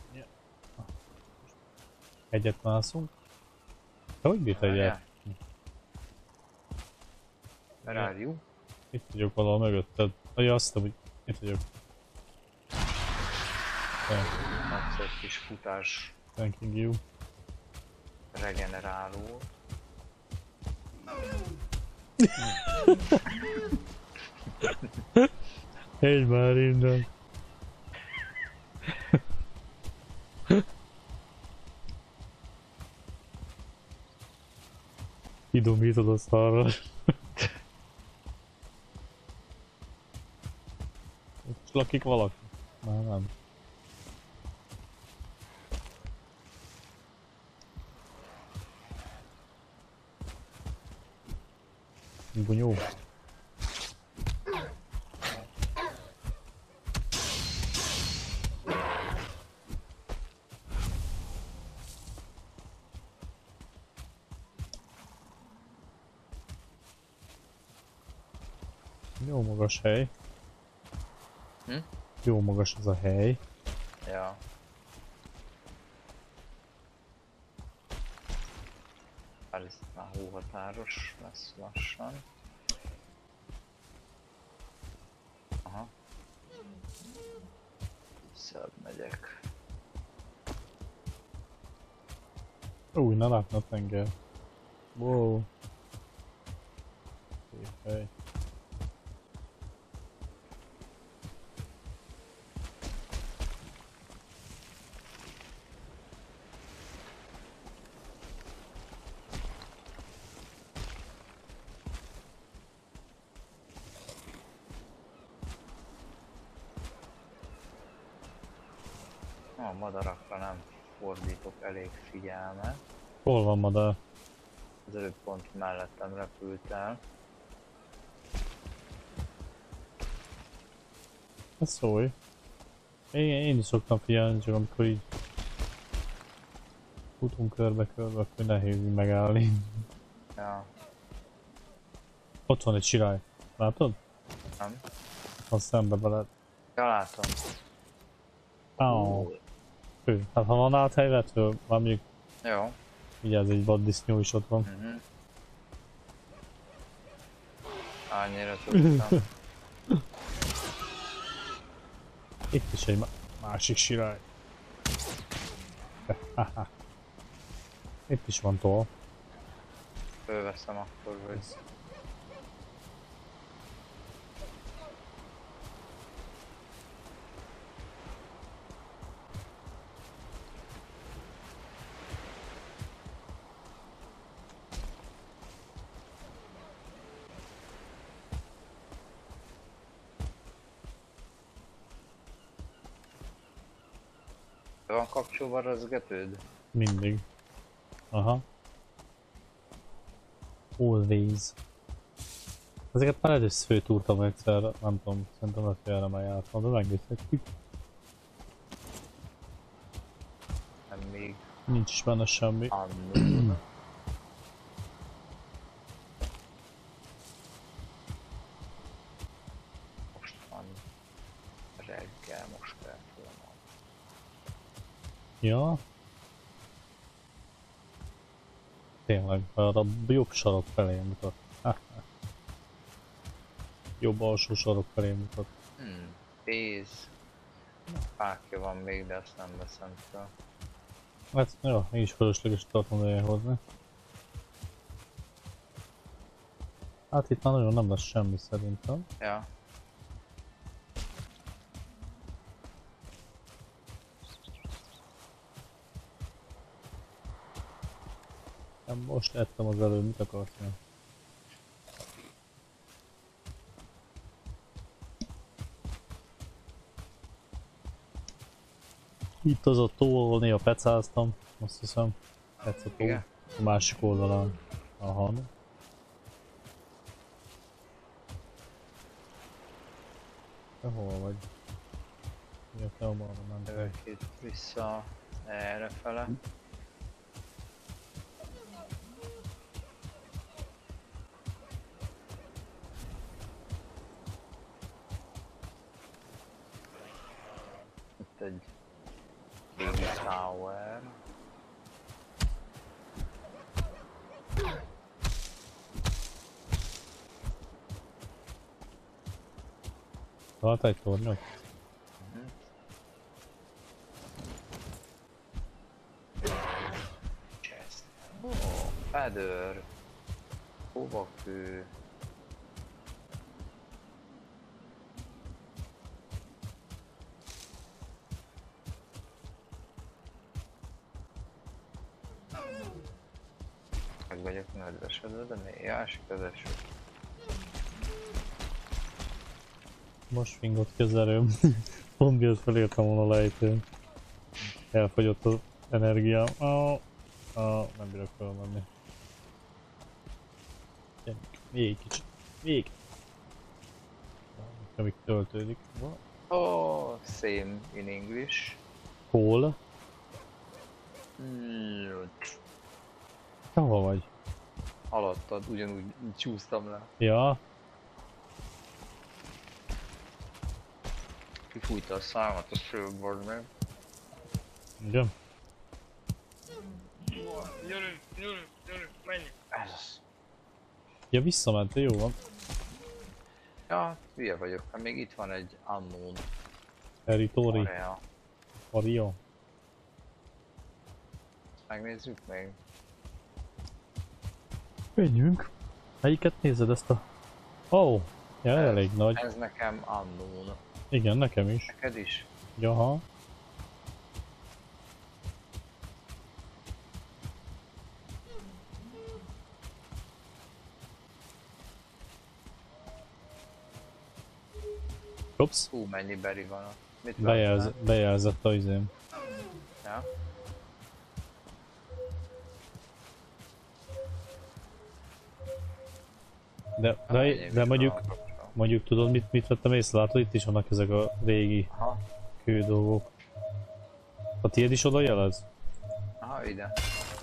Egyet mászunk. Te hogy bírt egyet? Várjál. Where are you? Itt vagyok valahol mögötted. Vagy azt hogy itt vagyok. Nagyszerű kis futás Thanking you. regeneráló. Egy már innen. Idomítod a szarra. Most lakik valaki? Már nem. Bunyó. Jó magas hely. Hm? Jó magas az a hely. Ja. Bár ez már hóhatáros lesz lassan. Aha. Szebb megyek. Új, ne látna a tenger. Wow. Szép hely. A madarakra nem fordítok elég figyelmet. Hol van madár? Az előbb pont mellettem repült el. Ne szólj. Én, én is szoktam figyelni, csak amikor így futunk körbe-körbe, akkor nehéz így megállni. Ja, Ott van egy sirály. Látod? nem? Az szembe beled. Ja, látom. Áó. Fő. Hát ha van áthelyvető, már mondjuk Jó. vigyázz, egy vaddisznó is ott van. Uh-huh. Annyira tudtam. Itt is egy má másik sirály. Haha. Itt is van toll. Fölveszem akkor, hogy... Be van kapcsolva a rözgetőd? Mindig. Aha. Always. Ezeket már először főtúrtam egyszer, nem tudom, szerintem lesz erre már játszom, de megnézhetjük. Nem még Nincs is benne semmi. annó. Most van reggel, most kell volna. Ja. Tényleg, a jobb sarok felé mutat. Jobb alsó sarok felé mutat. Hmm, pénz. Fákja van még, de azt nem veszem fel. Hát, jó, én is fölösleges tartom elhozni. Hát itt már nagyon nem lesz semmi szerintem. Ja. Nem, most ettem az előbb, mit akarsz még? Itt az a tó, ahol néha pecáztam, azt hiszem. Ez a tó. Igen. A másik oldalán. Aha. Te hol vagy? Ja, te a balra mentél. Jövök itt vissza errefele. itt egy Baby Tower. Talált egy tornyot? Mhm. Chest. Oh, feather. Hovakő. Meg vagyok nedvesedve, de mi jásik az eső. Most fingot kezelőm. Pont miatt felírtam volna a lejtőn. Elfogyott az energiám. Oh, oh, nem bírok felmenni. Még egy kicsit. Még. Amíg töltődik. Oh, same in English. Hol? Mm, Te hol vagy? alattad, ugyanúgy csúsztam le. Ja. Kifújta a számat a földbord meg. Igen? Gyerünk, gyerünk, gyerünk, menjünk. Ez az. Ja, visszament, jó van. Ja, hülye vagyok, hát még itt van egy unknown Territory. area. Area. Megnézzük még. Menjünk. Melyiket nézed ezt a... Ó, oh, ja, Ez- elég nagy. Ez nekem unknown. Igen, nekem is. Neked is? Jaha. Ups. Hú, mennyi beri van ott. Mit Bejelz, láttál? bejelzett a izém. Ja? De, Ah, de, enyém de is mondjuk, van kapcsolva. mondjuk tudod mit, mit vettem észre? Látod, itt is vannak ezek a régi Aha, kő dolgok. A tiéd is oda jelez? aha, ide.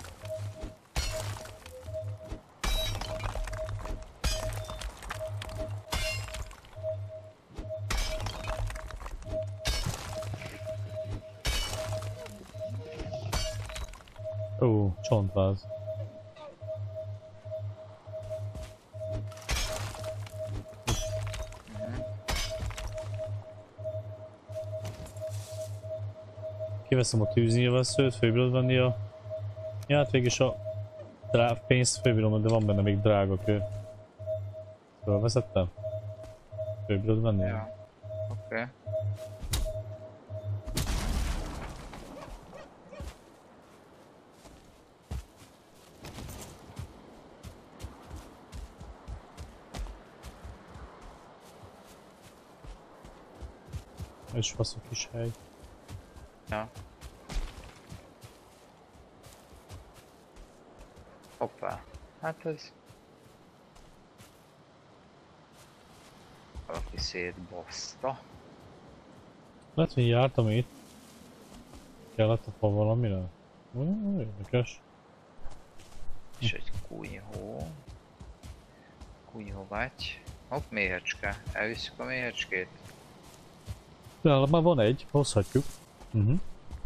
Ó, csontváz. Kiveszem a tűznyilvesszőt, főbírod venni a... Ja, hát végülis a drá... pénzt főbírom, de van benne még drága kő. Fölvezettem? Főbírod venni? Ja. Oké. Okay. És fasz a kis hely. Ja. Hoppá. Hát ez... Valaki szétbaszta. Lehet, hogy jártam itt. Kellett a fa valamire? Ó, érdekes. És egy kunyhó. Kunyhovágy. Hopp, méhecske. Elviszük a méhecskét. Nálam már van egy, hozhatjuk. Uh-huh.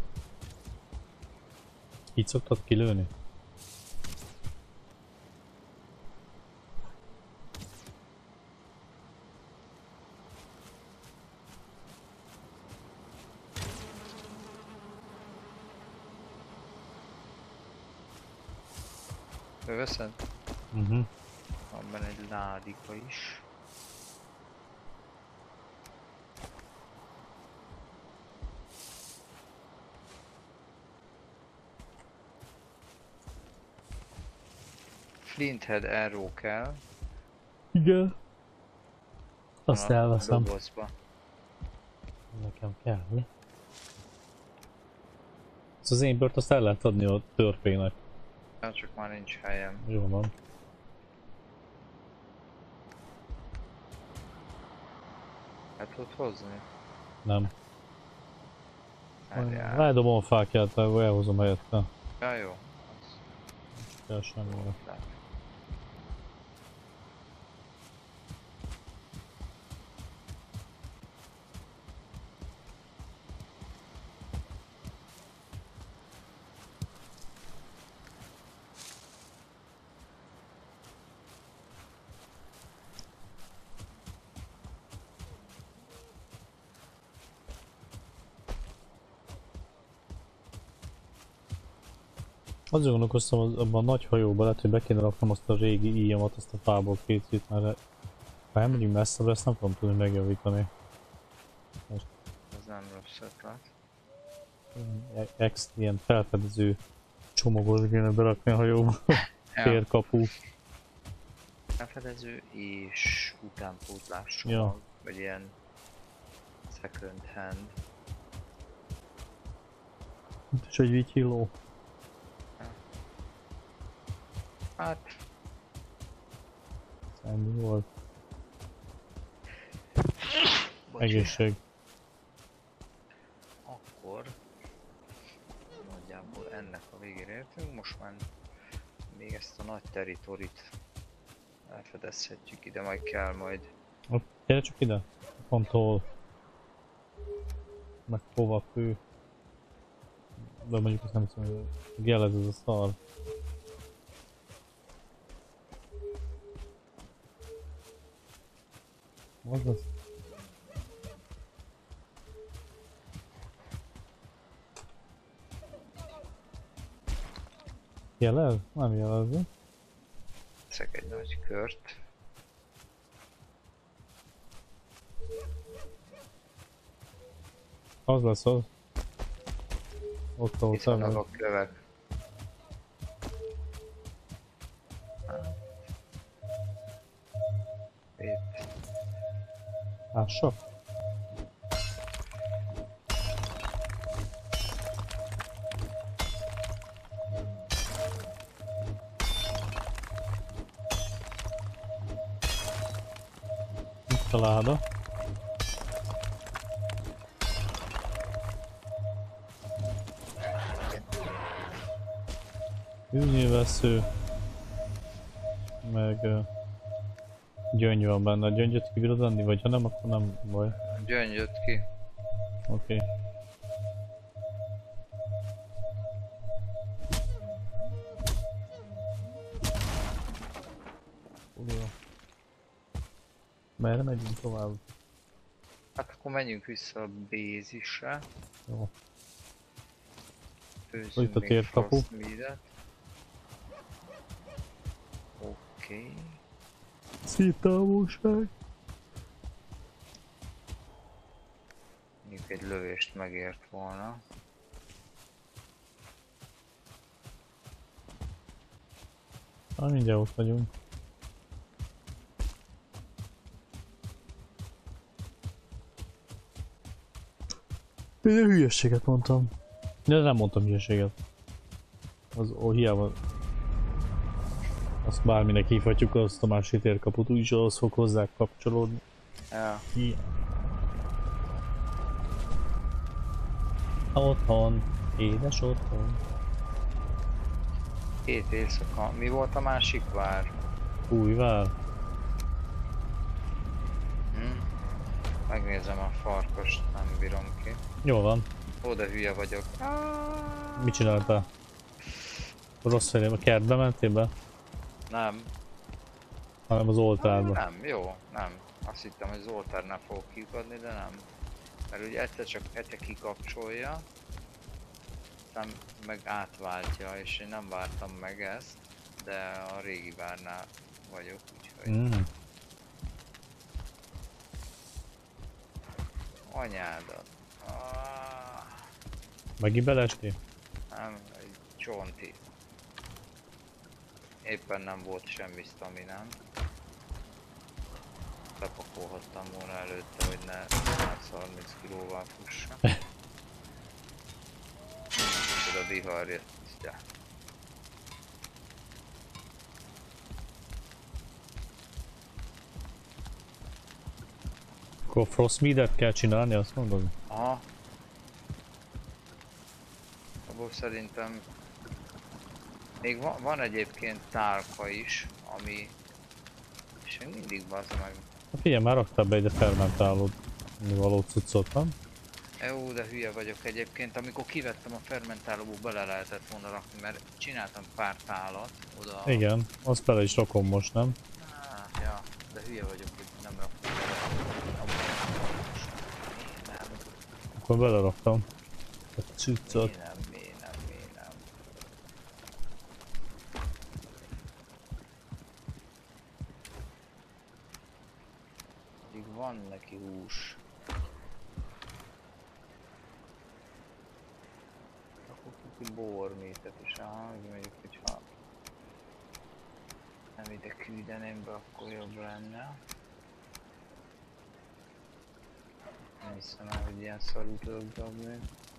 Így szoktad kilőni? Beveszed? Uh-huh. Van benne egy ládika is. Flinthead arrow kell. Igen. Azt a elveszem. dobozba. Nekem kell. Ez az én bört azt el lehet adni a törpének. Ja, csak már nincs helyem. Jó van. El tudod hozni? Nem. Várjál. Rádobom a fákját, elhozom helyette. Ja, jó. Az Kell semmi. lehet. Azért gondolkoztam, az, abban a nagy hajóban lehet, hogy be kéne raknom azt a régi íjamat, azt a fából készít, mert ha elmegyünk messzebbre, ezt nem fogom tudni megjavítani. Ez nem rossz ötlet. Ex ilyen felfedező csomagot kéne berakni a hajóba. Ja. Térkapu. Felfedező és utánpótlás csomag, Ja. vagy ilyen second hand. És egy vityilló. Hát, Ennyi volt. bocsi. Egészség. Akkor nagyjából ennek a végére értünk, most már még ezt a nagy teritorit elfedezhetjük, ide majd kell majd. Ott, gyere csak ide. Pont hol. Meg hova fő. De mondjuk azt nem tudom, hogy jelez ez a szar. Az az. Jelez? Nem jelez. Teszek egy nagy kört. Az lesz az. Ott, ahol Itt vannak te a kövek. Hát. Itt. Ássa? Itt a láda. Űrnyilvessző. Meg... Uh, gyöngy van benne. A gyöngyöt ki bírod enni, vagy ha nem, akkor nem baj. Gyöngy jött ki. Oké. Okay. Merre megyünk tovább? Hát akkor menjünk vissza a bázisre. Jó. Főzzünk Itt a még térkapu. frostmeadet. Oké. Okay. Széttávolság. Mondjuk egy lövést megért volna. Na, mindjárt ott vagyunk. Én hülyeséget mondtam. De nem mondtam hülyeséget. Az ó, hiába. Azt bárminek hívhatjuk, azt a másik térkaput, úgyis ahhoz fog hozzá kapcsolódni. Ja. Hi. Otthon. Édes otthon. Két éjszaka. Mi volt a másik vár? Újvár. Hm? Megnézem a farkast, nem bírom ki. Jól van. Ó, de hülye vagyok. Mit csináltál? Rossz felé, a kertbe mentél be? Nem. Hanem az oltárba. Nem, jó, nem. Azt hittem, hogy az oltárnál fogok kiukadni, de nem. Mert ugye egyszer csak egyszer kikapcsolja, aztán meg átváltja, és én nem vártam meg ezt, de a régi várnál vagyok, úgyhogy... Mm. Anyádat. Ah, Megint belestél? nem, egy csonti. Éppen nem volt semmi staminám. Bepakolhattam volna előtte, hogy ne százharminc kilóval fussa. És oda vihar jött. Ja. Akkor frostmeadet kell csinálni, azt mondod? Aha. Abból szerintem még van, van egyébként tálka is, ami... És még mindig bazza meg. Hát figyelj, már raktál be ide fermentálód való cuccot, nem? Jó, de hülye vagyok egyébként. Amikor kivettem a fermentálóból, bele lehetett volna rakni, mert csináltam pár tálat oda. Igen, azt bele is rakom most, nem? Ah, ja, de hülye vagyok, hogy nem raktam bele. Nem, Akkor beleraktam. A cuccot. mi nem, mi nem, mi nem. van neki hús. Akkor ki bormétet is, aha, mondjuk, hogyha nem ide küldeném be, akkor jobb lenne. Nem hiszem el, hogy ilyen szarú tudok dobni.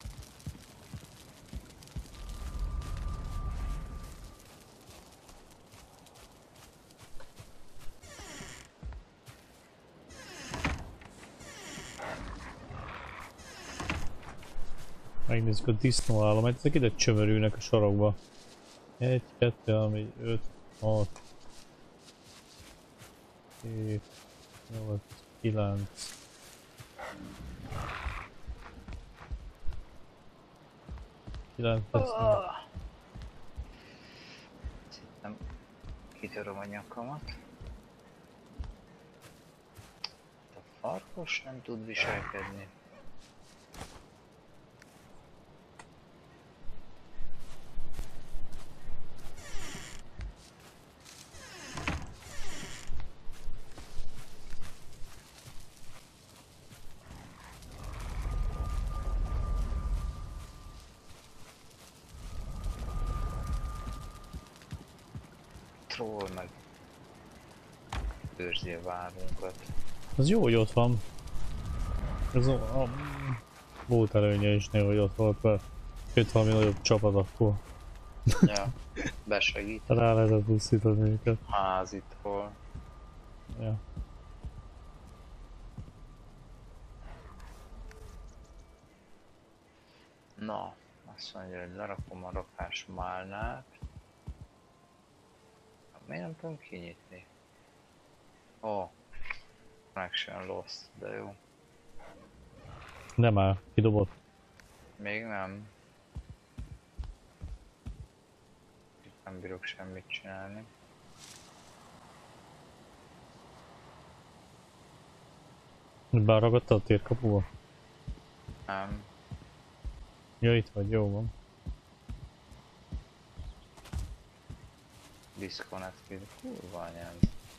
Megnézzük a disznóállomát, ezek ide csömörülnek a sarokba. egy, kettő, három, négy, öt, hat, hét, nyolc, kilenc. kilenc lesz. Szerintem kitöröm a nyakamat. A farkas nem tud viselkedni. Troll meg őrzi a várunkat. Az jó, hogy ott van. Ez a, a, volt előnye is néha, hogy ott volt, mert jött valami nagyobb csapat akkor. Ja, besegít. Rá lehetett buszítani őket. Házitról. Ja. Na, azt mondja, hogy lerakom a rakás málnát. Miért nem tudom kinyitni? Ó, oh, connection lost, de jó. Nem áll, kidobott. Még nem. Itt nem bírok semmit csinálni. Beragadtad a térkapuba? Nem. Ja, itt vagy, jó van. Disconnected. Kurva anyám.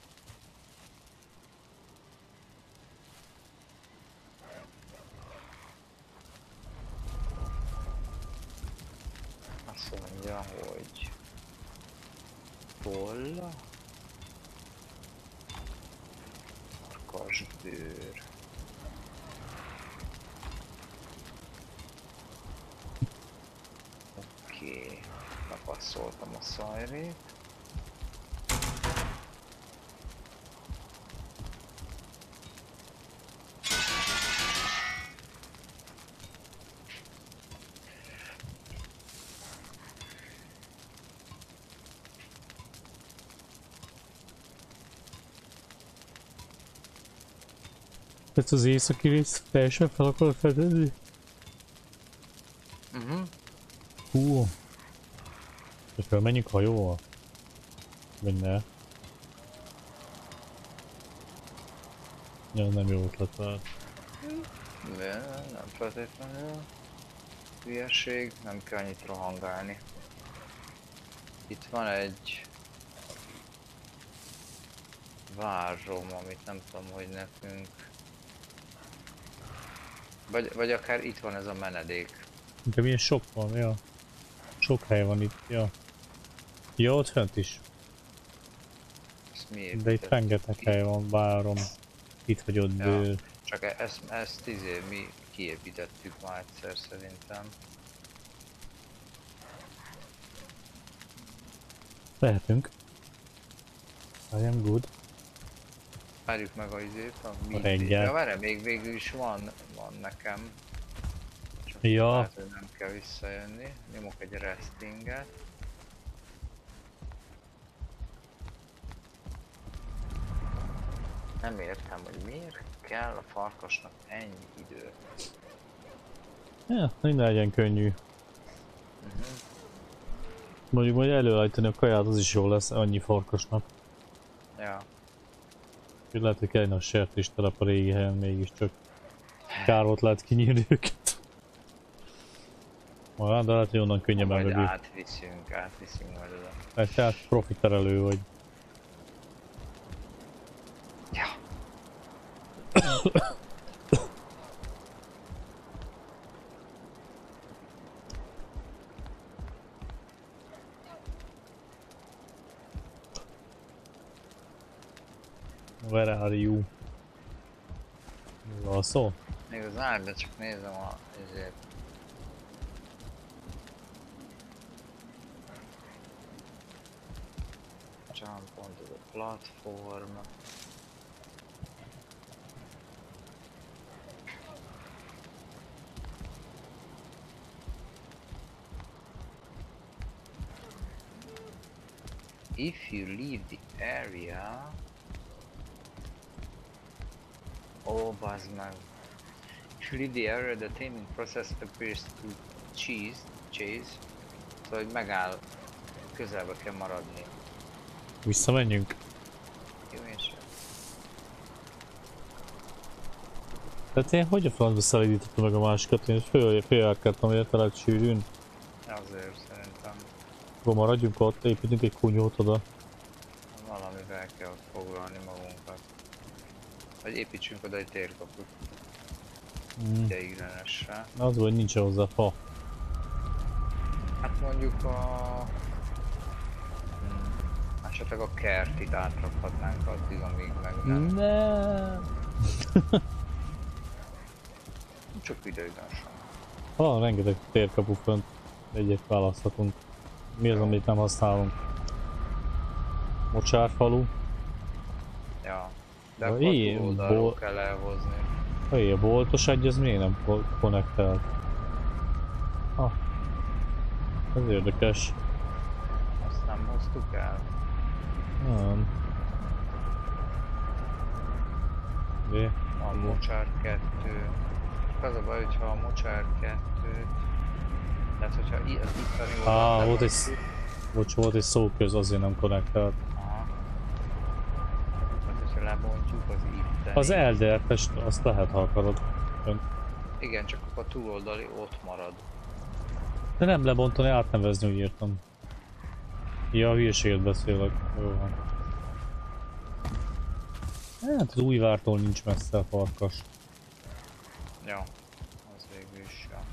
Azt mondja, hogy toll, farkasbőr. Oké, okay. Bepasszoltam a szajrét. Ezt az északi részt teljesen fel akarod fedezni? Mhm. Uh-huh. Hú. És felmenjünk hajóval? Vagy ne? Ja, nem jó ötlet már. De nem feltétlenül. Hülyeség, nem kell annyit rohangálni. Itt van egy várom, amit nem tudom, hogy nekünk... Vagy, vagy akár itt van ez a menedék. De milyen sok van, ja. Sok hely van itt, ja. Ja, ott fent is. Ezt mi De itt rengeteg hely van, várom. Itt vagy ott ja. bőr. Csak e- ezt, ezt izé, mi kiépítettük már egyszer szerintem. Lehetünk. I am good. Várjuk meg a izét, a A reggel. Ja, várj, még végül is van, van nekem. Csak Ja. lehet, hogy nem kell visszajönni. Nyomok egy restinget. Nem értem, hogy miért kell a farkasnak ennyi idő. Ja, hogy ne legyen könnyű. Uh-huh. Mondjuk, hogy előállítani a kaját, az is jó lesz annyi farkasnak. Ja. Úgyhogy lehet, hogy kellene a sertéstelep a régi helyen mégiscsak. Károt lehet kinyírni őket. Ah, de lehet, hogy onnan könnyebben Majd mögül. átviszünk, átviszünk majd oda. Hát tehát profiterelő vagy. Ja. Where are you? Mi van szó? Még az áll, de csak nézem a... ezért. Jump onto the platform. If you leave the area... Oh, bazd meg. If you leave the area, the taming process appears to cheese, chase. Szóval, hogy megáll, közelbe kell maradni. Visszamenjünk. Jó, és... Tehát én hogy a francba szelidítottam meg a másikat? Én föl, följárkáltam értelek sűrűn. Azért szerintem Akkor maradjunk ott, építünk egy kunyót oda. valamivel kell foglalni magunkat. Vagy építsünk oda egy térkaput. Mm. Ideiglenesre. Az vagy nincs hozzá fa. Hát mondjuk a... Hmm. Esetleg a kertit átrakhatnánk addig, amíg meg nem. Nem. Csak ideiglenesen. Van rengeteg térkapu fönt. Egyet választhatunk. Mi az, amit nem használunk? Mocsárfalu. Ja. De Ja, akkor így, a túloldalról bol- kell elhozni. Hé, a boltos egy, ez miért nem ko- konnektel? Ah. Ez érdekes. Azt nem hoztuk el. Nem. De. A mocsár kettő. Csak az a baj, hogyha a mocsár kettőt... Tehát hogyha i- az itteni oldalt Á, volt egy, lebontjuk- bocs, volt egy szóköz, azért nem konnektelt. Aha. Tehát hogyha lebontjuk az itteni... Az eldertest, azt lehet, ha akarod. Fönt. Igen, csak a túloldali ott marad. De nem lebontani, átnevezni, úgy írtam. Ja, hülyeséget beszélek. Jó van. Hát az Újvártól nincs messze a Farkas. Ja, az végül is ja.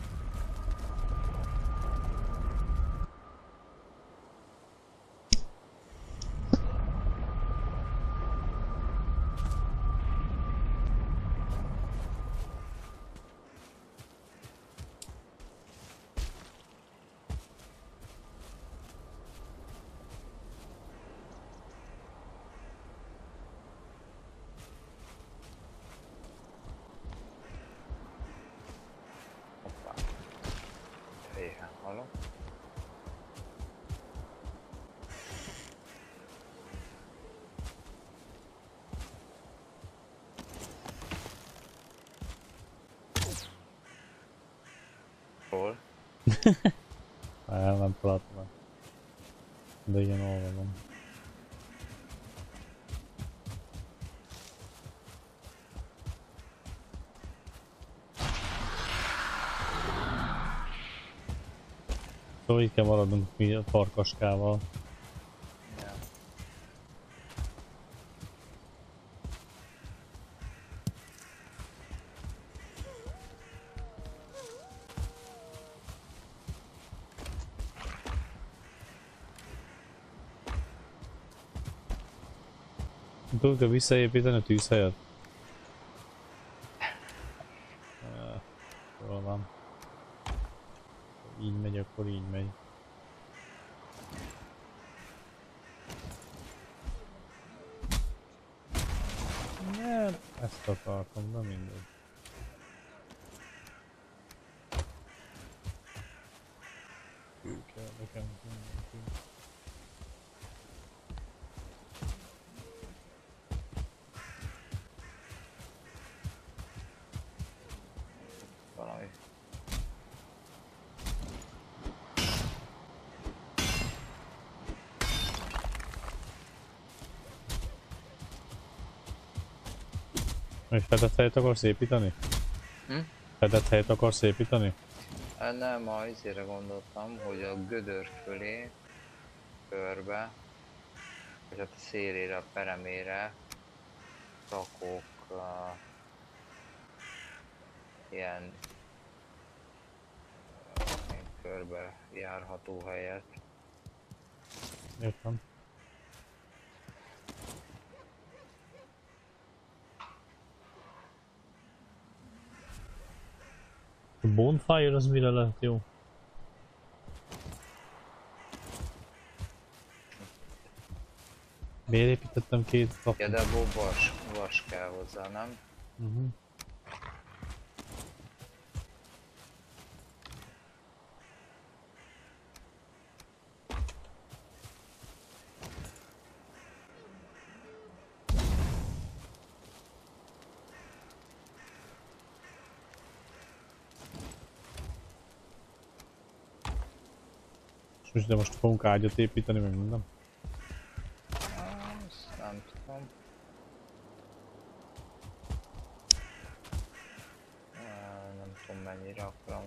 Hoppá. Éhen halok. Hol? El nem találtam meg. De igen, arra van. Szóval így kell maradnunk mi a farkaskával. Ja. Tudod visszaépíteni a tűzhelyet? Jól van. Így megy, akkor így megy. Nem, ezt akartam, de mindegy. Ő kell nekem mindenki. Valami. Egy fedett helyet akarsz építeni? Hm? Fedett helyet akarsz építeni? Hát nem, a izére gondoltam, hogy a gödör fölé, körbe, vagy hát a szélére, a peremére rakok uh, ilyen körbe járható helyet. Értem. A bonfire az mire lehet jó? Miért építettem két kap? Ja, de abból vas, vas kell hozzá, nem? Uh-huh. És de most fogunk ágyat építeni, meg minden. Azt nem tudom. Á, nem tudom mennyire akarom.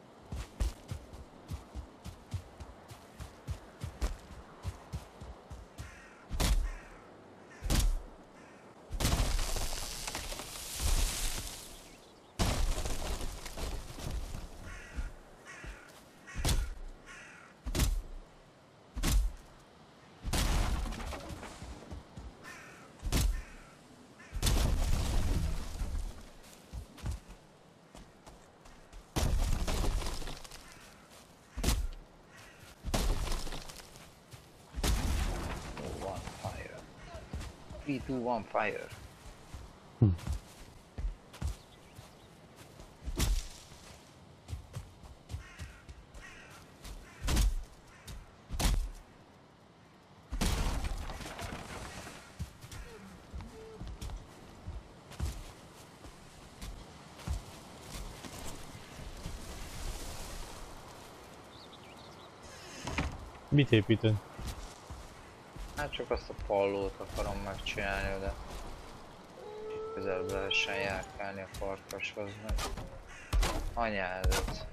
three, two, one, fire. Hm. Mit építünk? Hát csak azt a pallót akarom megcsinálni, de közelebb lehessen járkálni a farkashoz, meg anyádat.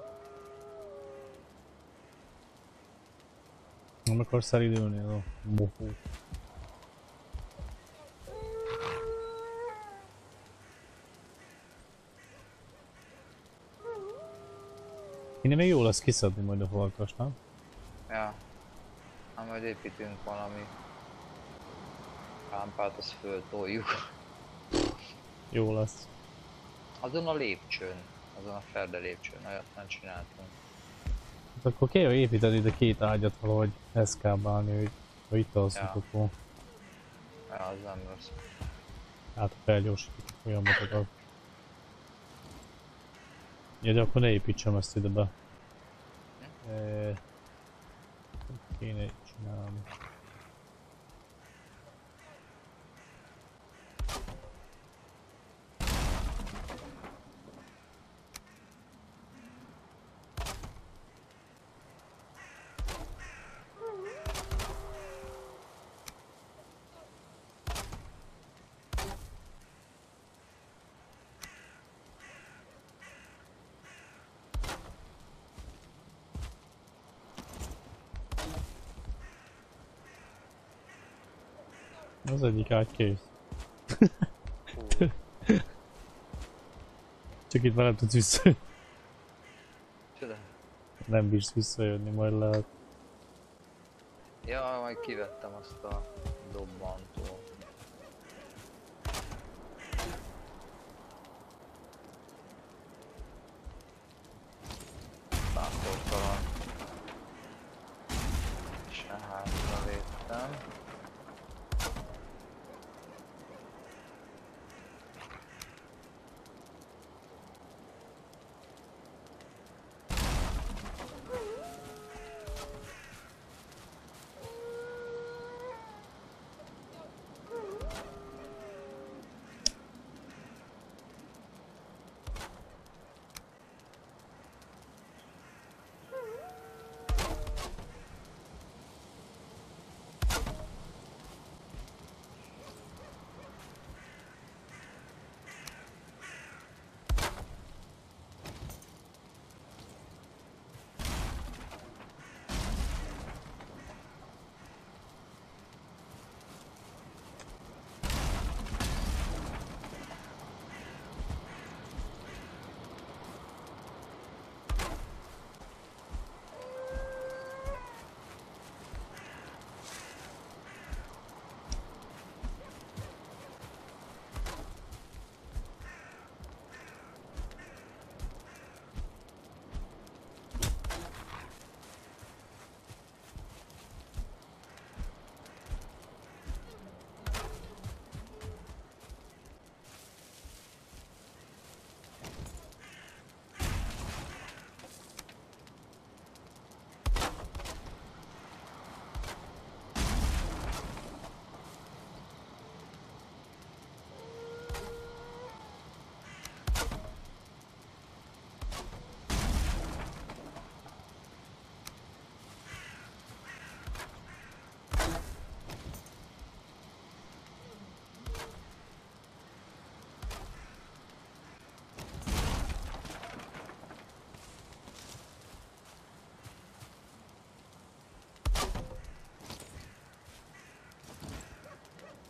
Nem akarsz elindulni az a mofó? Innen még jó lesz kiszedni majd a farkast, nem? Ja. Hát majd építünk valami lámpát, azt föltoljuk. Jó lesz. Azon a lépcsőn, azon a ferde lépcsőn, olyat nem csináltunk. Hát akkor kell építeni ide két ágyat valahogy eszkábálni, hogy ha itt alszatok volna. Ja, az nem rossz. Hát felgyorsítjuk a folyamatokat. Ja, de akkor ne építsem ezt ide be. E... Kéne csinálni. Az egyik ágy kész. Csak itt már nem tudsz visszajönni. Csoda. Nem bírsz visszajönni, majd lehet. Ja, majd kivettem azt a dobbantó. Bántortalan. Se hátra léptem.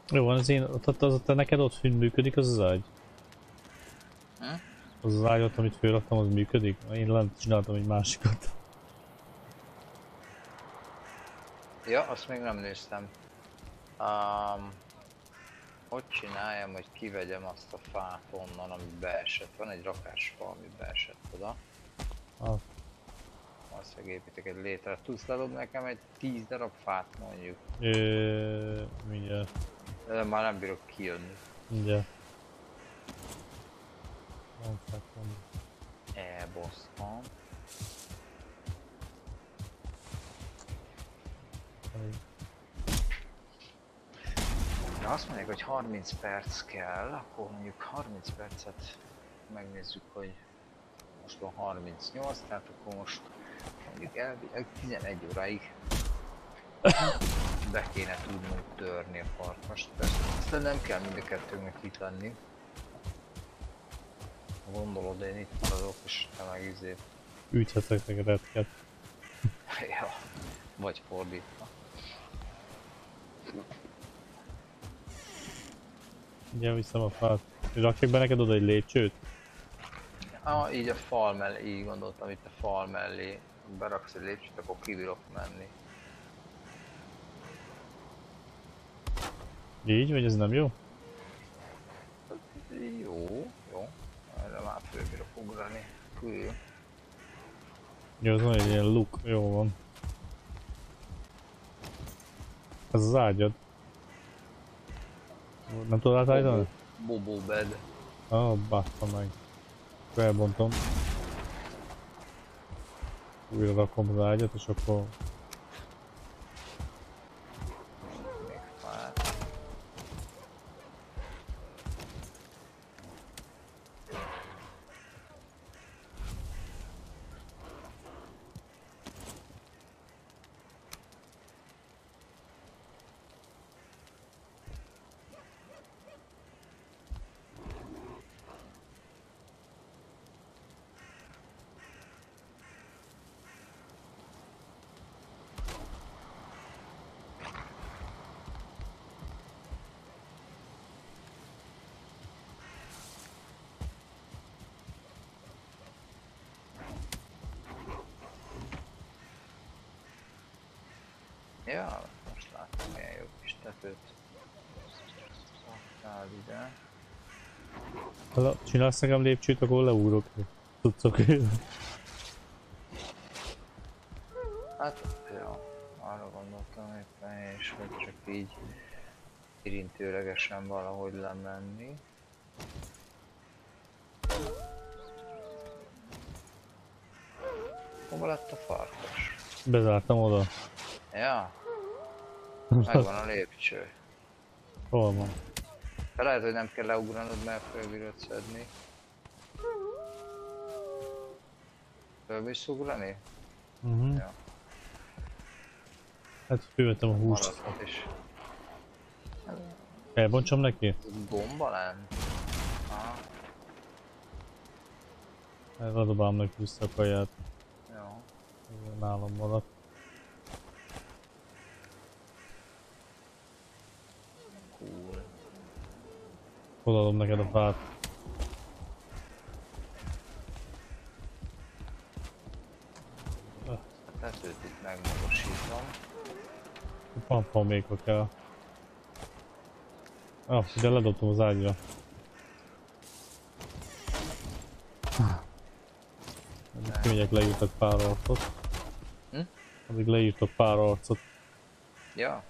Jó van, az én, ott, az, ott neked ott fűn működik az az ágy? Hm? Az az ágyat, amit fölraktam, az működik? Én lent csináltam egy másikat. Ja, azt még nem néztem. Um, hogy csináljam, hogy kivegyem azt a fát onnan, ami beesett? Van egy rakásfa, ami beesett oda. Ah, Azt megépítek egy létre. Tudsz ledobni nekem egy tíz darab fát mondjuk? ö, mindjárt, De már nem bírok kijönni. mindjárt. Van fát, van. Elbosztam. De azt mondják, hogy harminc perc kell, akkor mondjuk harminc percet megnézzük, hogy most van harmincnyolc, tehát akkor most mondjuk elvileg tizenegy óráig be kéne tudnunk törni a farkast. Persze aztán nem kell mind a kettőnknek itt lenni. Gondolod, én itt maradok, és te meg izé. Üthetek meg retket. Ja, vagy fordítva. Mindjárt viszem a fát. Rakjak be neked oda egy lépcsőt? Ah, így a fal mellé, így gondoltam, itt a fal mellé beraksz egy lépcsőt, akkor kibírok menni. Így, vagy ez nem jó? Jó, jó. Erre már fölbírok ugrani. Kül. Jó, az van egy ilyen luk, jó van. Ez az ágyad. Nem tudod átállítani? Bobo bed. Ah, oh, baszta meg. Felbontom. Újra rakom az ágyat, és akkor... Még fát. Ja, most láttam milyen jó kis tetőt. Szaktál ide. Ha csinálsz nekem lépcsőt, akkor leugrok. Tudszok. Hát, ja, arra gondoltam éppen én is, hogy csak így érintőlegesen valahogy lemenni. Hova lett a farkas? Bezártam oda. Ja, megvan a lépcső. Hol van? De lehet, hogy nem kell leugranod, mert fölbírod szedni. Fölbírsz ugrani? Uh-huh. Ja. Hát fölvettem a húst. Maradhat is. Elbontsam neki? Gomba lent? Aha, Radobálom neki vissza a kaját. jó. Nálam maradt. Cool. Odaadom neked a fát. A tetőt itt megmagasítom. Van faméka kell. Ah, de ledobtam az ágyra. Kimegyek, leírtak pár arcot. Hm? Addig leírtak pár arcot. Ja,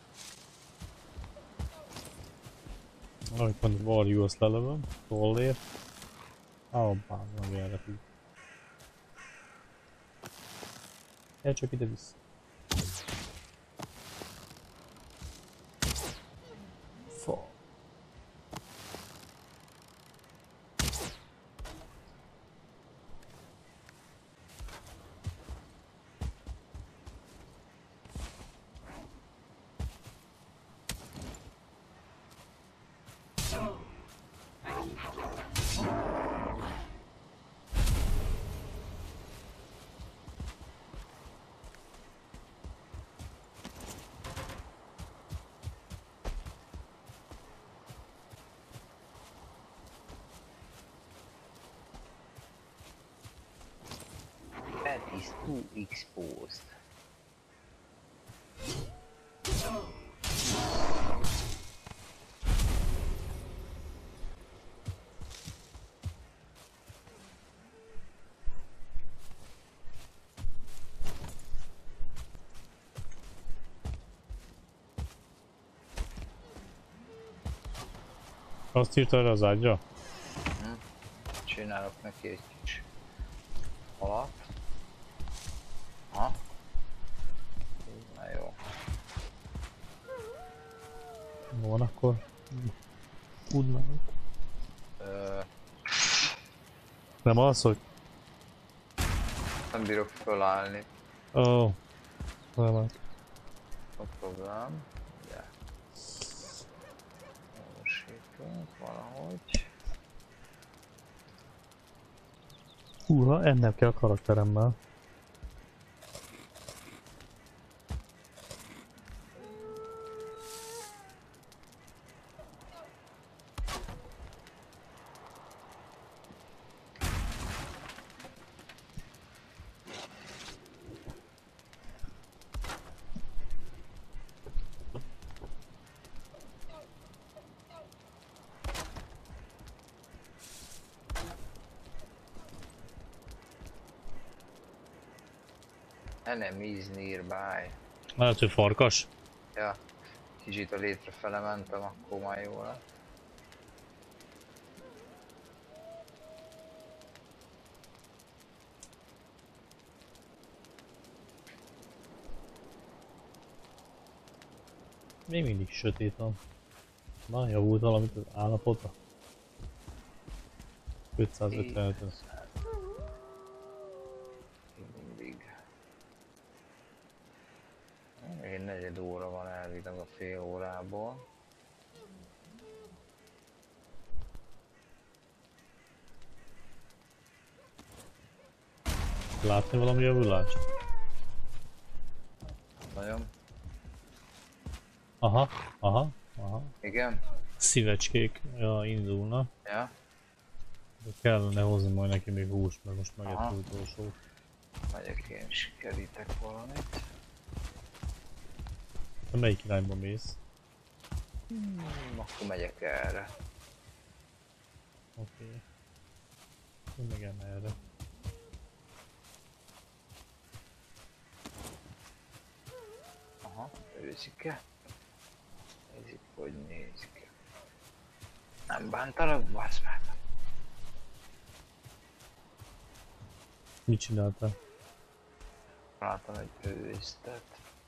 Ahogy van, varjú, azt lelövöm. Tollért. Ah, bár meg elrepül. El csak ide vissza. Fa. is too exposed. Azt írta erre az ágyra? Hm. Csinálok neki egy kis halat. Ha. Na jó. Van akkor. Tudnánk. Ö, Nem az, hogy... nem bírok fölállni. Ó. Oh. Nem. A problém. Ugye. Módosítunk valahogy. Húha, ennem kell a karakteremmel. Enemies nearby. Lehet, hogy farkas? Ja, kicsit a létre fele mentem, akkor már jó lett. Még mindig sötét van. Na, javult valamit az állapota. ötszázötvenöt. Mindig. Még negyed óra van elvileg a fél órából. Látni valami javulást? Nagyon. Aha, aha, aha. Igen? Szívecskék, ja, indulnak. Ja? De kellene hozni majd neki még húst, mert most megett Aha. az utolsót. Megyek én is, kerítek valamit. De melyik irányba mész? Hmm, akkor megyek erre. Oké. Okay. Én meg emme erre. Aha, őzike. Nézzük, hogy nézik. Nem bántalak, bassz meg. Mit csináltál? Látom egy őztet.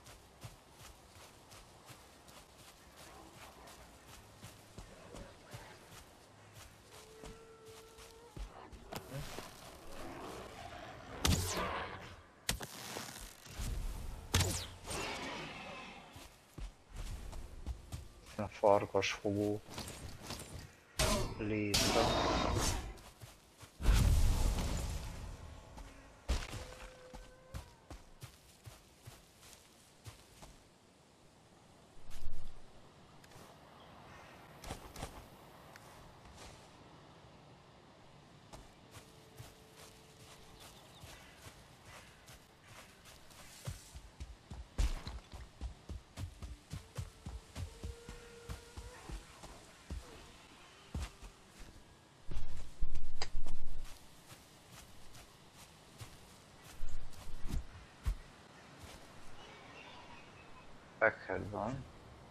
A farkasfogó létre. Backhead van.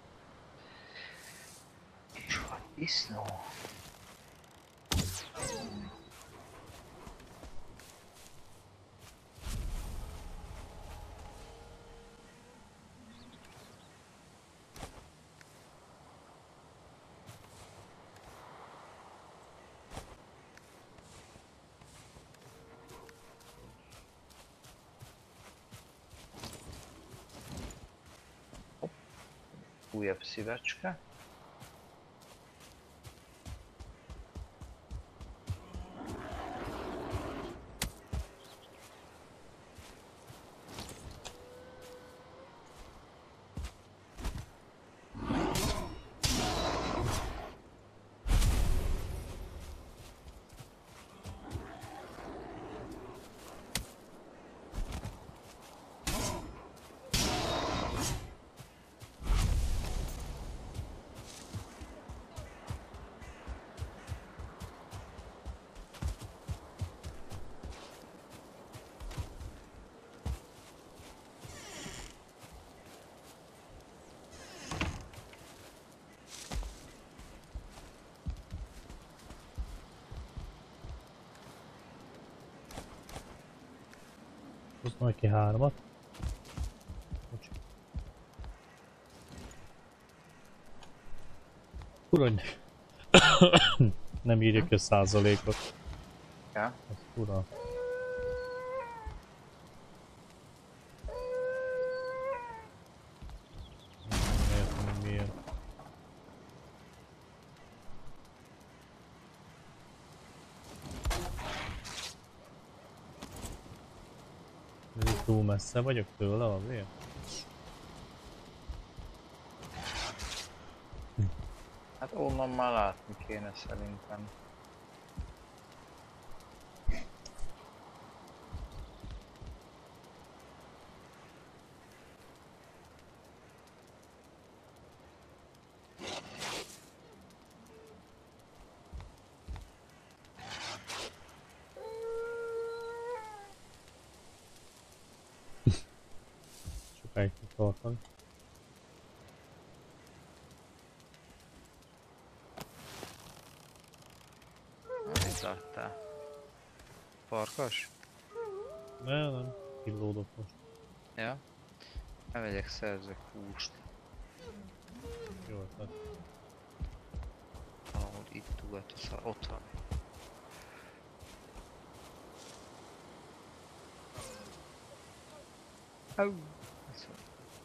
És van disznó. Újabb szívecske. Hozd neki hármat. Bocs. Uradj! Nem írja ki a százalékot. Ja? Az fura. Nem értem, hogy miért. Ez itt túl messze vagyok tőle azért? Hát onnan már látni kéne szerintem. Sokáig fog tartani. Amit láttál? Farkas? Ne, nem. Killódok most. Ja? Elmegyek, szerzek húst. Jó ötlet. Valahol itt ugat a szar. Ott van. Au! Ez van.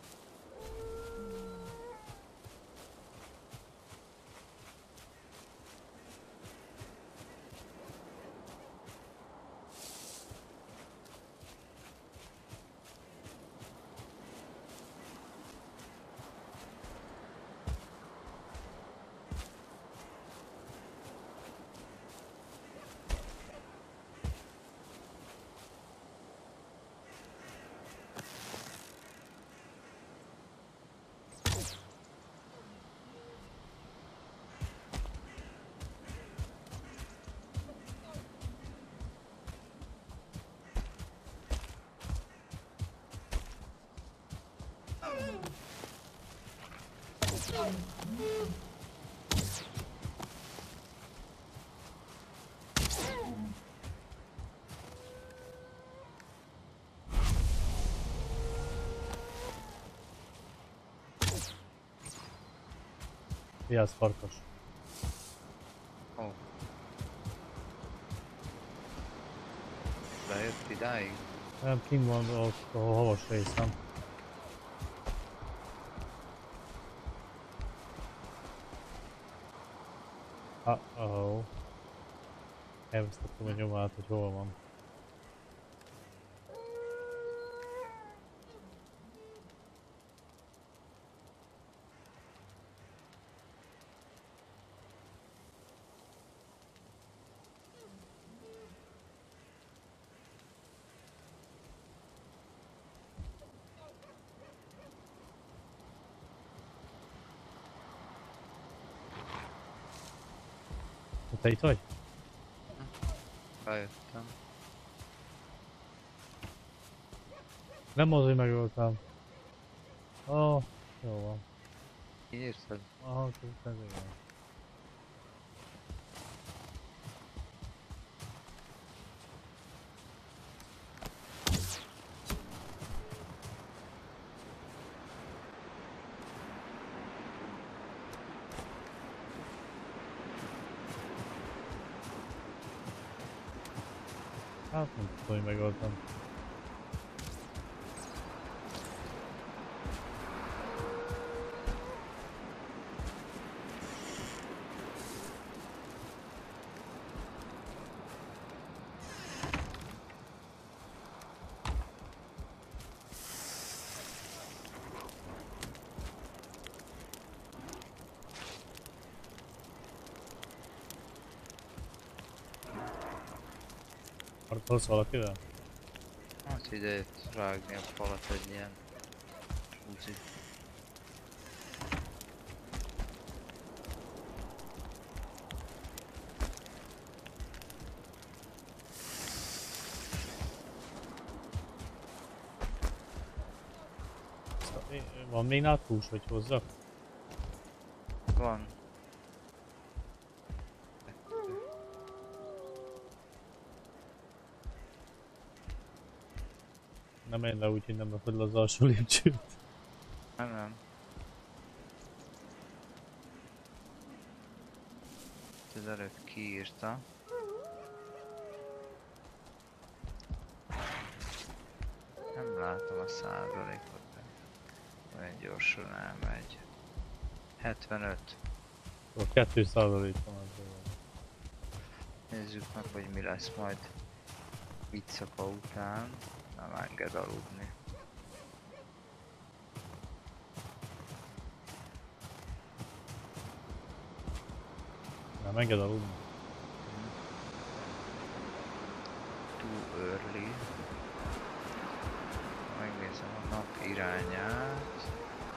Vigyázz, farkas. Ó. Bejött idáig? Nem, kint van a, a havas részem. Ah, oh. Elvesztettem a nyomát, hogy hol van. Te itt vagy? Bejöttem. Nem az, hogy megöltem. Oh, jó van. Írtad? Aha, ez igen. Hát nem tudom, hogy megöltem. Harcolsz valakivel? Hát ide jött rágni a falat egy ilyen uzi. Van még nálad hús, hogy hozzak? Van. Nem menj le úgy, hogy nem rakod le az alsó lépcsőt. Nem, nem. Az előbb kiírta. Nem látom a százalékot, de olyan gyorsan elmegy. hetvenöt. A kettő százalék van az olyan. Nézzük meg, hogy mi lesz majd Vicaka után. Nem enged aludni. Nem enged aludni. Too early. Megnézem a nap irányát.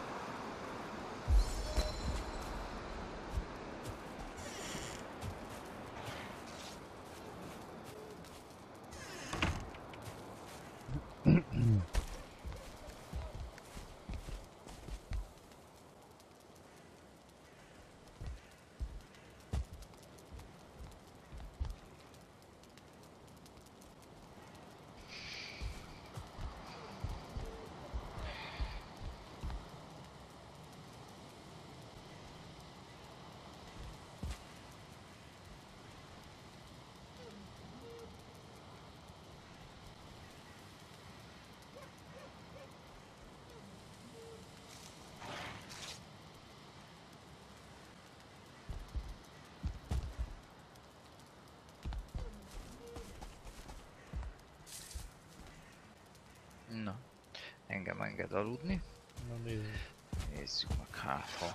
Na, engem enged aludni. Na nézzük. Nézzük meg, hát ha.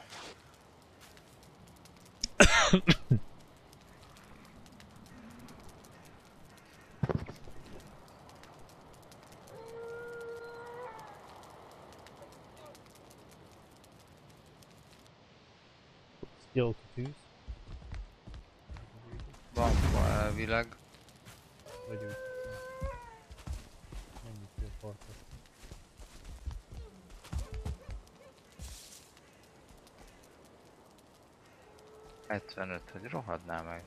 Skill tűz. Van, van elvileg. Vegyünk. Menjünk ki a partot. hetvenöt, hogy rohadná meg.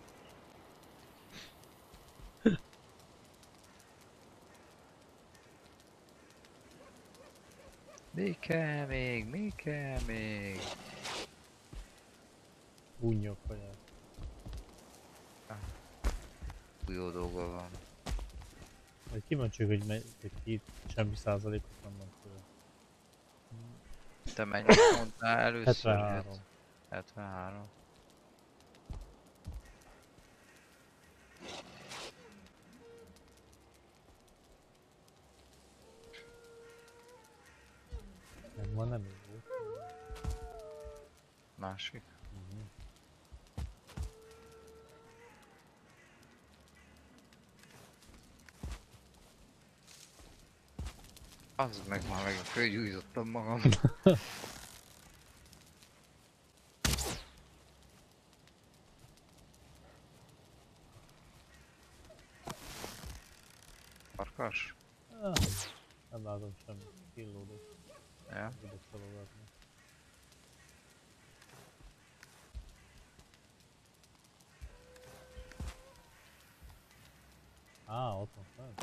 Mi kell még? Mi kell még? Unnyok kaját. Jó dolga van. Majd kíváncsiak, hogy megy, hogy két semmi százalékot nem mond tőle. Te mennyit mondtál először? hetvenhárom. hetvenhárom. Nem van, nem így volt. Másik. Mhm. Az meg már meg fölgyújtottam magam. Farkas? Ah, nem látom semmit. Killódott. Ja. Tudok szalogatni. Á, ott van fent.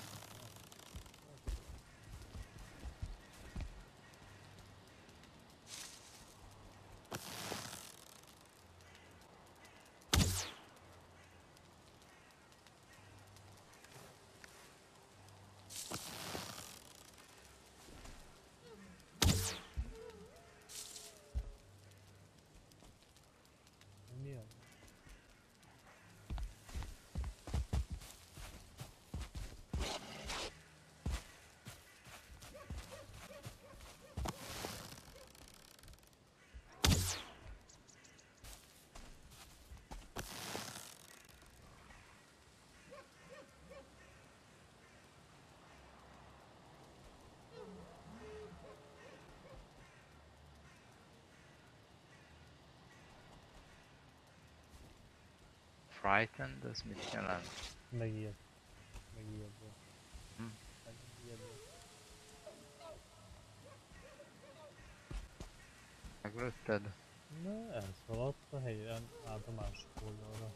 Mi az? Frightened, ez mit jelent? Megijed. Megijedve. Hm. Megijedve. Meglőtted? Na, elszaladt a helyen át a másik oldalra.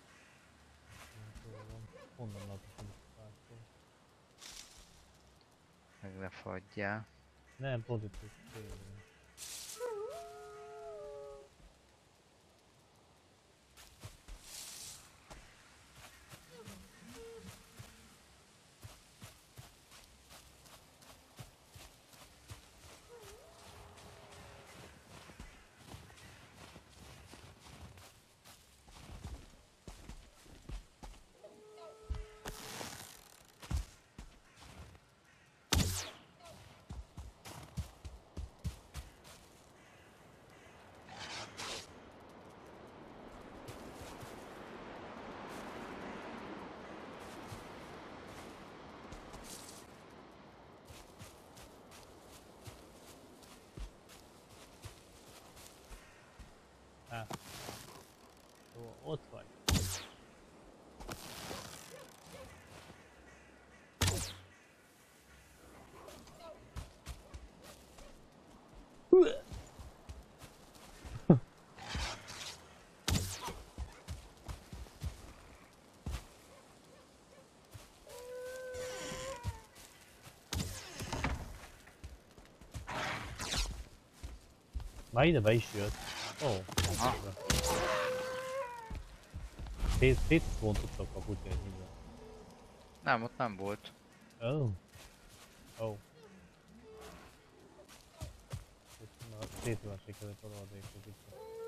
Nem tudom, honnan látok a munkától. ne fagyjál. Nem, pont itt is tényleg. Á. Ó, ott vagy. Már ide be is jött. Ó, Aha. Szét, szétvontottak a kaput egy minden. Nem, ott nem volt. Ó. Oh. Ó. Oh. Na, szétülön sikerült a rohadékot itt.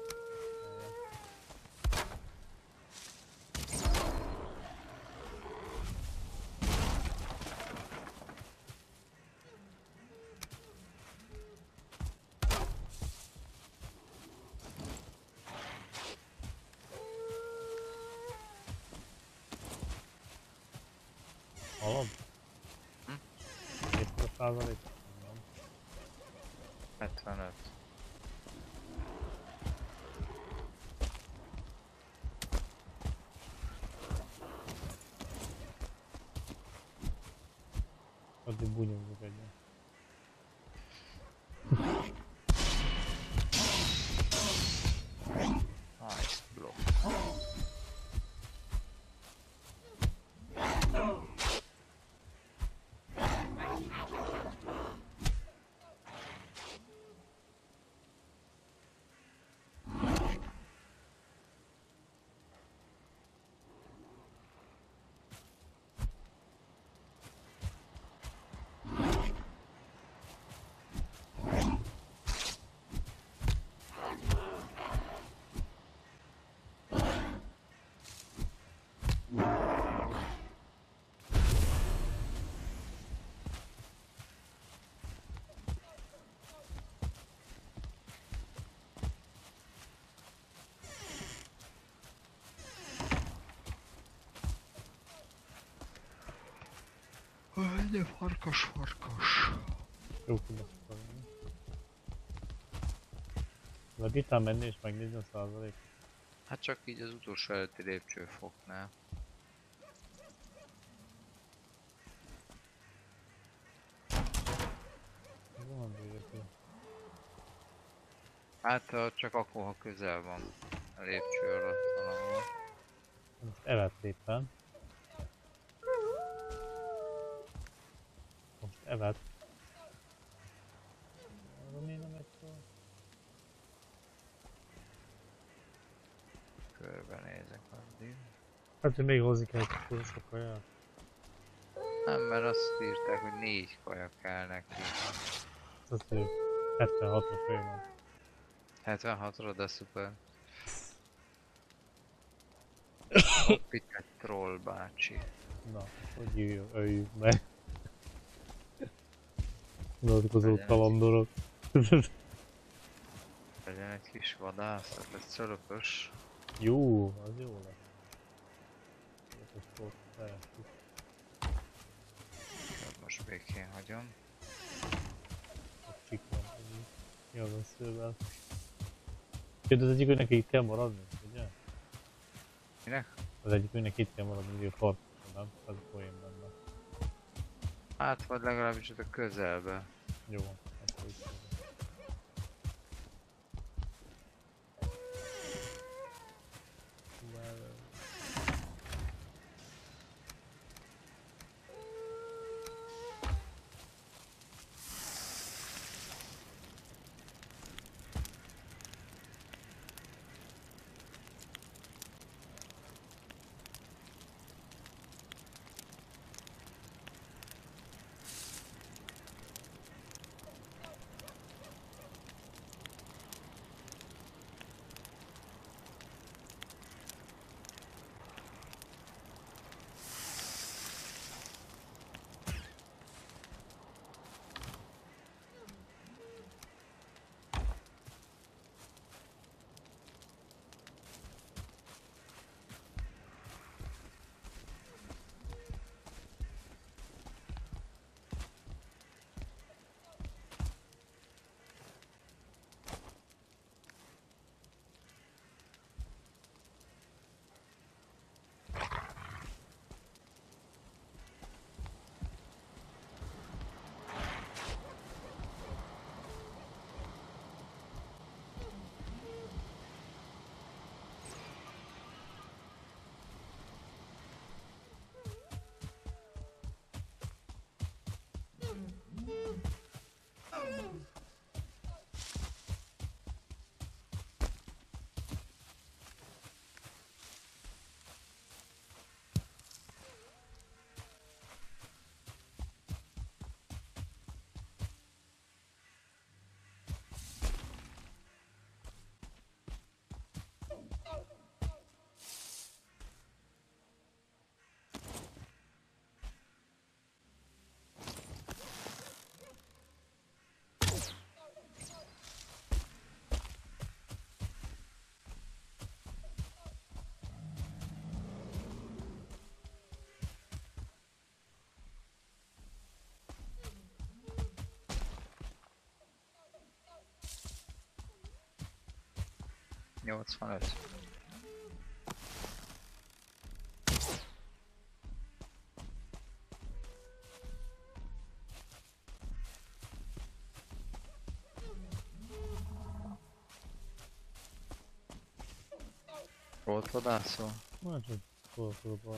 Hallod? Hm? hétven százalék? hetvenöt. Addig bunyogjuk egyet. Nice block. De farkas, farkas. Jó tudok fogni. Vagy itt menni és megnézni a százalék. Hát csak így az utolsó előtti lépcsőfoknál. Van végül. Hát ha csak akkor, ha közel van a lépcső alatt valahol. Most evett éppen. Most evett. Arra miért nem egy szó? Körbenézek addig. Hát, hogy még hozni kell egy túl sok kaját. Nem, mert azt írták, hogy négy kaja kell neki. Azt ő hetvenhatos olyan. hetvenhatra, de szuper. Hopp, itt egy troll bácsi. Na, hogy jöjjön, öljük meg. Unatkozó Legyen egy- kalandorok. Legyen egy kis vadászat, ez szöröpös. Jó, az jó lesz. Szöröpös volt, teljesen. Most békén hagyom. A csiklan, mi az a szővel. Kérdez, az egyikőnek itt kell maradni, ugye? Minek? Az egyikőnek itt kell maradni, ugye a parkosan, nem? Ez a poén benne. Hát vagy legalábbis ott a közelbe. Jó, akkor is. nyolcvanöt. Volt vadászol? Na csak fordulva.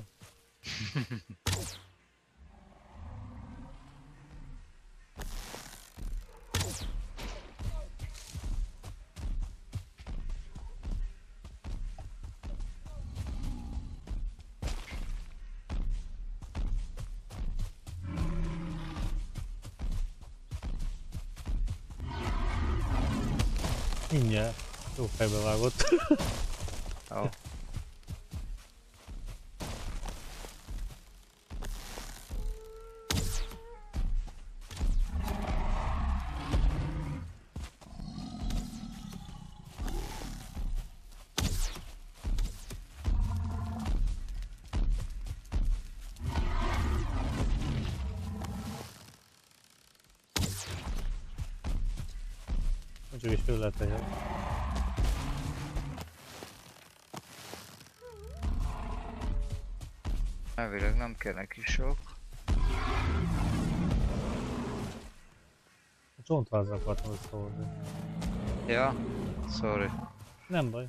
Mindjárt. Jó fejbe vágott. Ó. Oh. Csak is föl lehet tegyen. Elvileg nem kell neki sok. A csontvázzal akartam összehozni. Ja, sorry. Nem baj.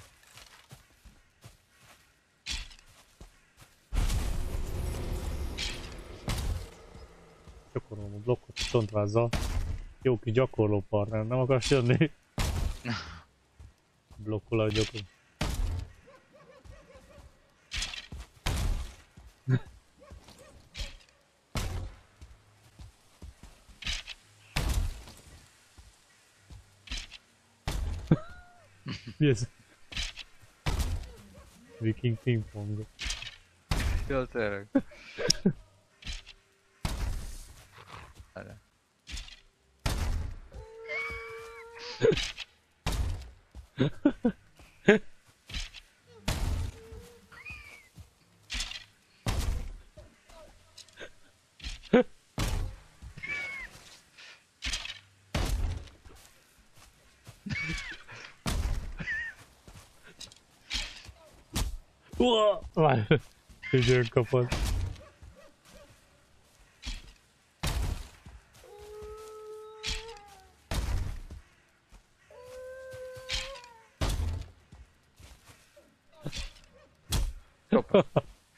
Gyakorolom a blokkot a csontvázzal. Jó kis gyakorló partner, nem akarsz jönni? Blokkol a gyakor. Mi ez? Viking pingpong. Jó, tényleg. Erre. Uah! Várj! Időn kapod. Hoppá.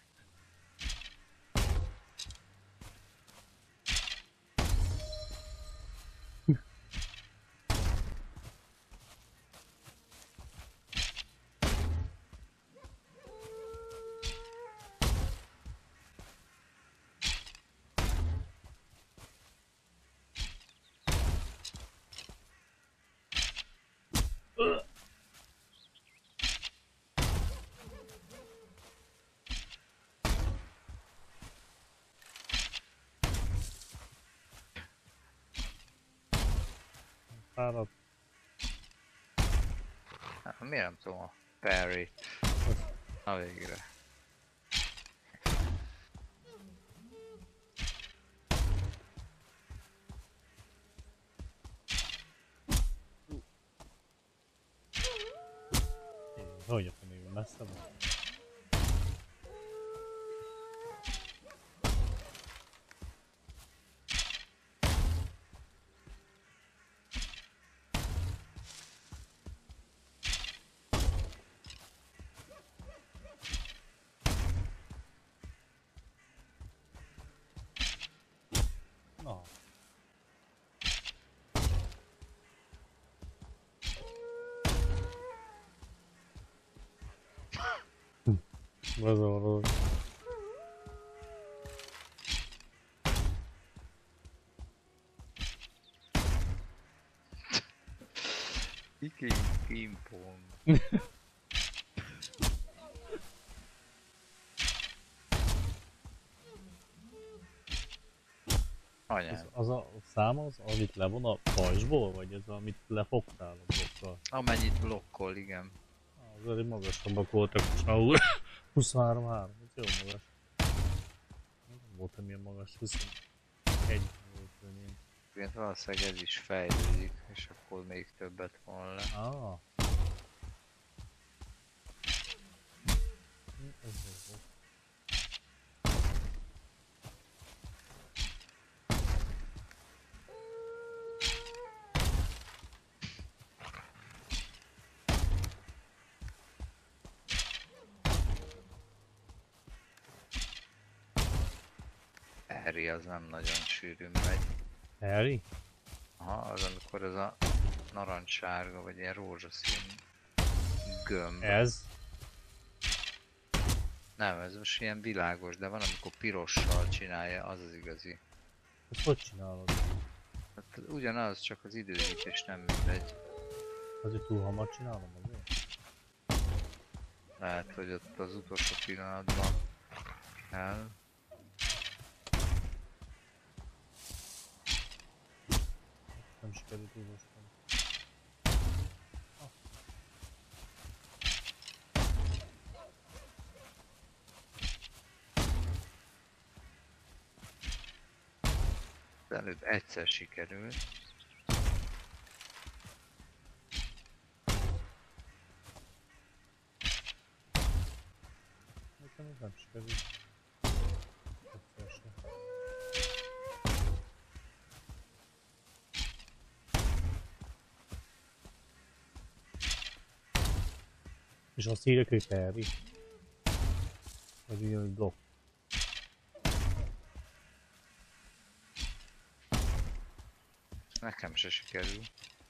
Fáradt. Hát, miért nem tudom a parry? Na végre. Hogy a fenében messze van? Na. Bezavarod. Viking pingpong. Anyám. Az, az a szám az, amit levon a pajzsból, vagy ez amit lefogtál a blokkal? Amennyit blokkol, igen. Az elég magasabbak voltak, most már huszonhárom három, ez jó magas. Nem voltam milyen magas, huszonegy volt én. Igen, valószínűleg ez is fejlődik, és akkor még többet von le. Ah. Ez jó. Harry az nem nagyon sűrűn megy. Harry? Aha, az amikor ez a narancssárga vagy ilyen rózsaszín gömb. Ez? Nem, ez most ilyen világos, de van amikor pirossal csinálja, az az igazi. Ezt hogy csinálod? Hát ugyanaz, csak az időzítés nem mindegy. Azért túl hamar csinálom azért? Lehet, hogy ott az utolsó pillanatban kell. Nem sikerült újra. Előbb egyszer sikerült. Nekem ez nem sikerült. Egyszer sem. És azt írják, hogy Harry. Vagy ugye, hogy blokk. Nekem se sikerül.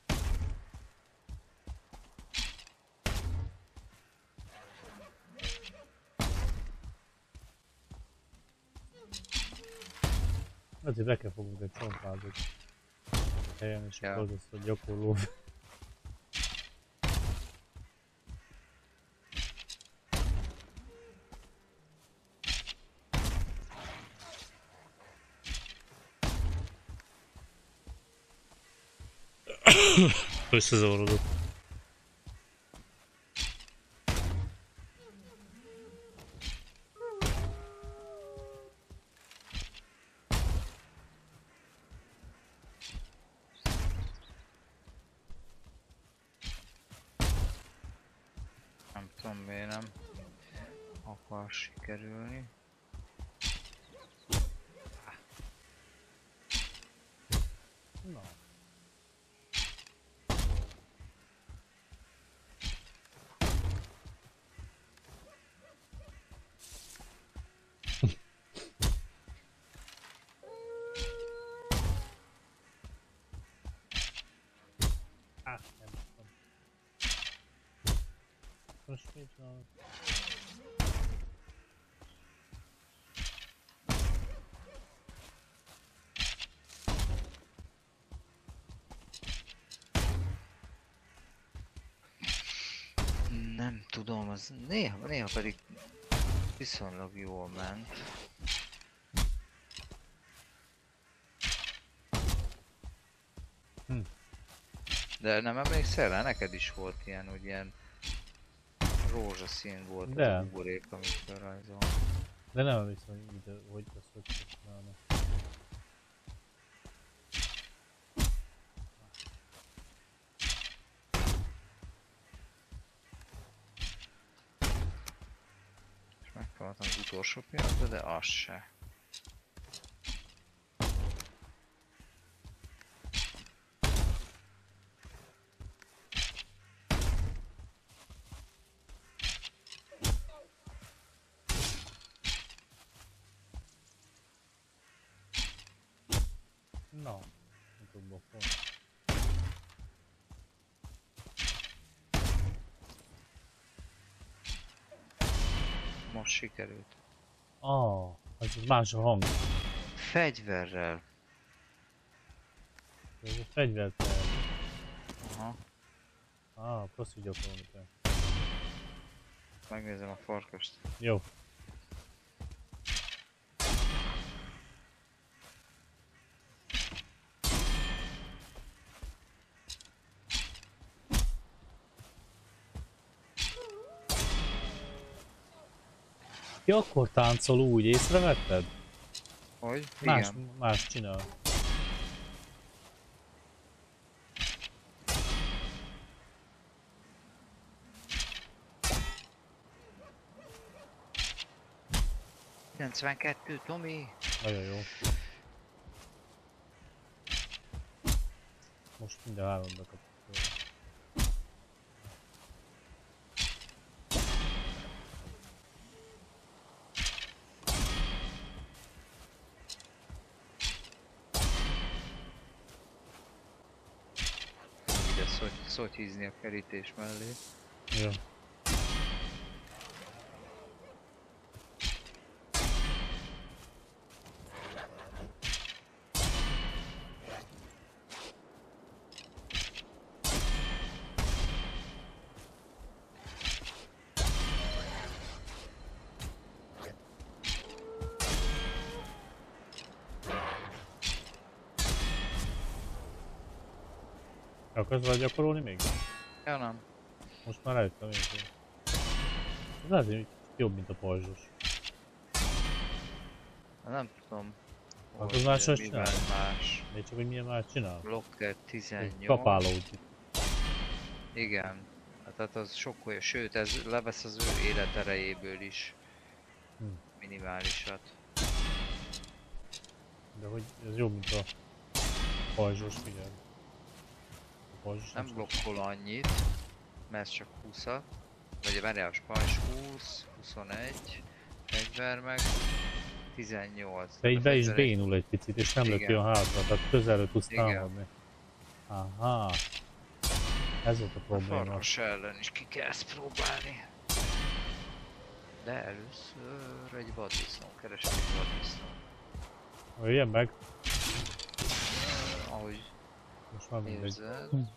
Azért be kell fogunk egy csontvázott helyen, és Ja. akkor az, hogy gyakorló. Összezavarodott. Nem tudom miért nem akar sikerülni. Na. Ah, nem tudom. Most mit van? Nem tudom, az néha, néha pedig viszonylag jól ment. Hm. De nem emlékszel rá? Neked is volt ilyen, hogy ilyen rózsaszín volt De. az buborék, amit felrajzol. De nem emlékszem, hogy, ide, hogy ezt hogy kell csinálni. És megpróbáltam az utolsó pillanatban, de az se. Na, nem tudom bokol. Most sikerült. Ah, az más a hang. Fegyverrel. Ez a fegyvert kell. Aha. Ah, akkor azt így gyakorolni kell. Megnézem a farkast. Jó. Ki akkor táncol úgy, észrevetted? Hogy? Más, Igen. más csinál. kilencvenkettő, Tomi! Nagyon jó. Most minden három bekapott. Ide szoty, szotyizni a kerítés mellé. Jó. Akarsz vele gyakorolni még? Ja, nem. Most már rájöttem én is. Ez lehet, hogy jobb, mint a pajzsos. Nem tudom. Hát hogy az más azt mivel csinál? más. Még csak, hogy milyen már csinál. Blokker Egy tizennyolc. kapálót. Igen. Hát, tehát az sokkal, sőt ez levesz az ő életerejéből is. Hm. Minimálisat. De hogy ez jobb, mint a pajzsos, figyelj. A pajzsos Nem csak- blokkol annyit, mert ez csak húszat. Vagy várjál, a spajs húsz, huszonegy, fegyver meg tizennyolc. De így A be is fegyver egy- bénul egy picit, és nem löki Igen. a hátra, tehát közelről tudsz Igen. támadni. Aha. Ez volt a A probléma. farkas ellen is ki kell ezt próbálni. De először egy vaddisznó, keresek egy vaddisznó. Jöjjen meg, Ahogy most már mindegy. érzed. Hm.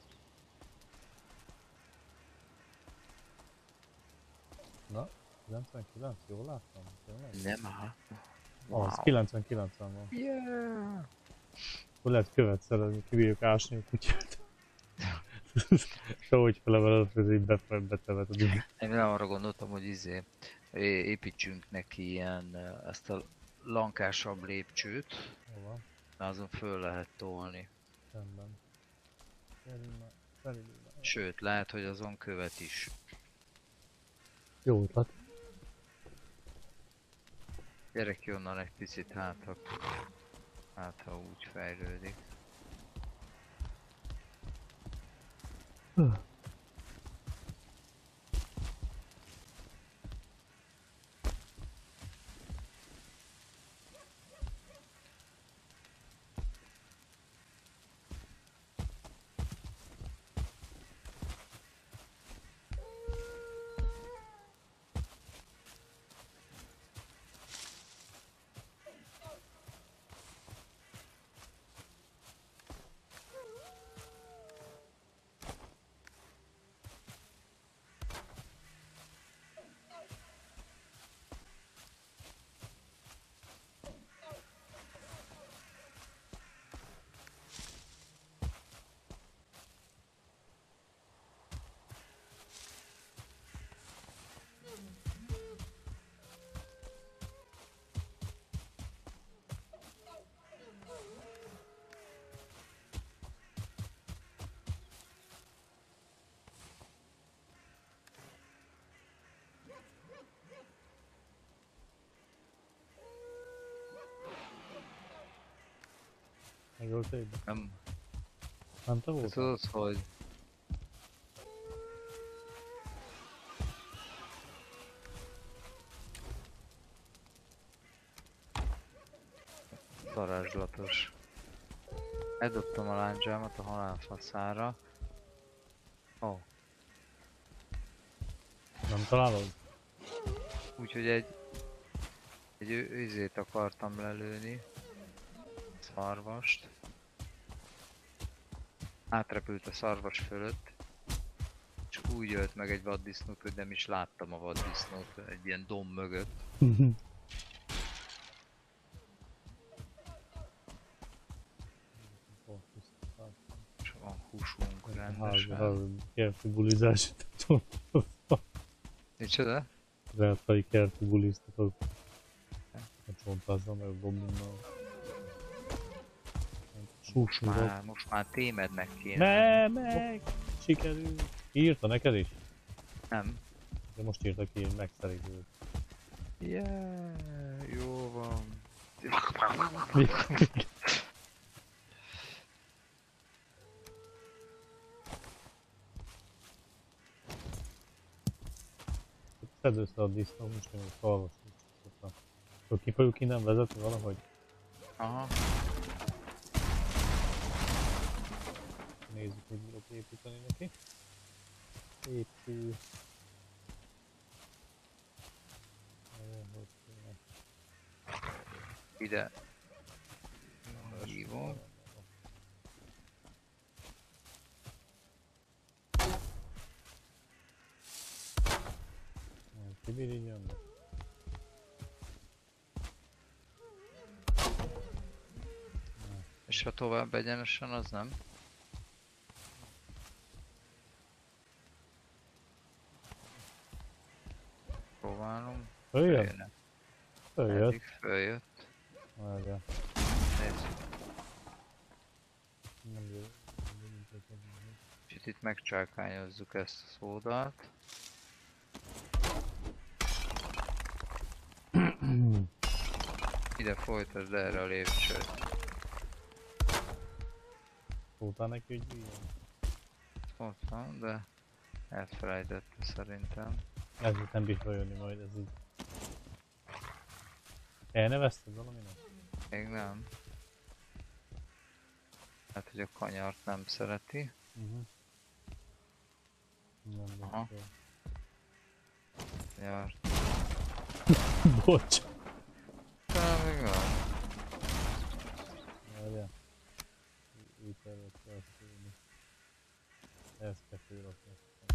Na, kilencvenkilenc, jól láttam? Tényleg? Nem áll. Az kilencvenkilencen van. Yeah. Akkor lehet követ szerezni, kibírjuk ásni a kutyát. Sehogy feleveled, hogy így befelé betevet a dühöt. Én nem arra gondoltam, hogy izé, é- építsünk neki ilyen, eh, ezt a lankásabb lépcsőt, Hol van? mert azon föl lehet tolni. Rendben. Gyerünk már, felülünk már. Sőt, lehet, hogy azon követ is. Jó ötlet. Gyere ki onnan egy picit, hát ha, hát, ha úgy fejlődik. Megölt egybe? Nem, Nem te te voltál? tudod, hogy varázslatos. Eldobtam a láncsámat a halálfaszára. Ó, oh, Nem találod? úgyhogy egy egy ő- őzét akartam lelőni. Szarvast. Átrepült a szarvas fölött. És úgy ölt meg egy vaddisznót, hogy nem is láttam a vaddisznót egy ilyen domb mögött. És van húsunk rendesen. Kerti bulizás. Micsoda? Zártai kerti buliztatok. A csontázzal meg a goblinnal. Most már, most már témednek kéne. Ne, meg! Sikerült! Írta neked is? Nem. De most írta ki, hogy megszerigült. Yeah, jó van. Szedd össze a disznó, most én most olvasom. Akkor ki fogjuk innen vezetni valahogy? Aha. Nézzük, hogy tudok építeni neki. Épül. Ide. Hívom. Kibirigyen be. És ha tovább egyenesen, az nem? Próbálom. Följön? Följön. Följött. Eddig följött. Várjál. Nézzük. Nem jó. Kicsit itt megcsákányozzuk ezt a szódalt. Ide folytasd erre a lépcsőt. Szóltál neki, hogy üljön? Ott van, de elfelejtette szerintem. Ez itt nem bír följönni majd, ez így. Elnevezted valaminek? Még nem. Hát, hogy a kanyart nem szereti. Uh-huh. Nem Aha. lesz Kanyart. jó. Bocs. Talán még van. Várjál. Úgy kellett felszólni. Ezt kell fölrakni.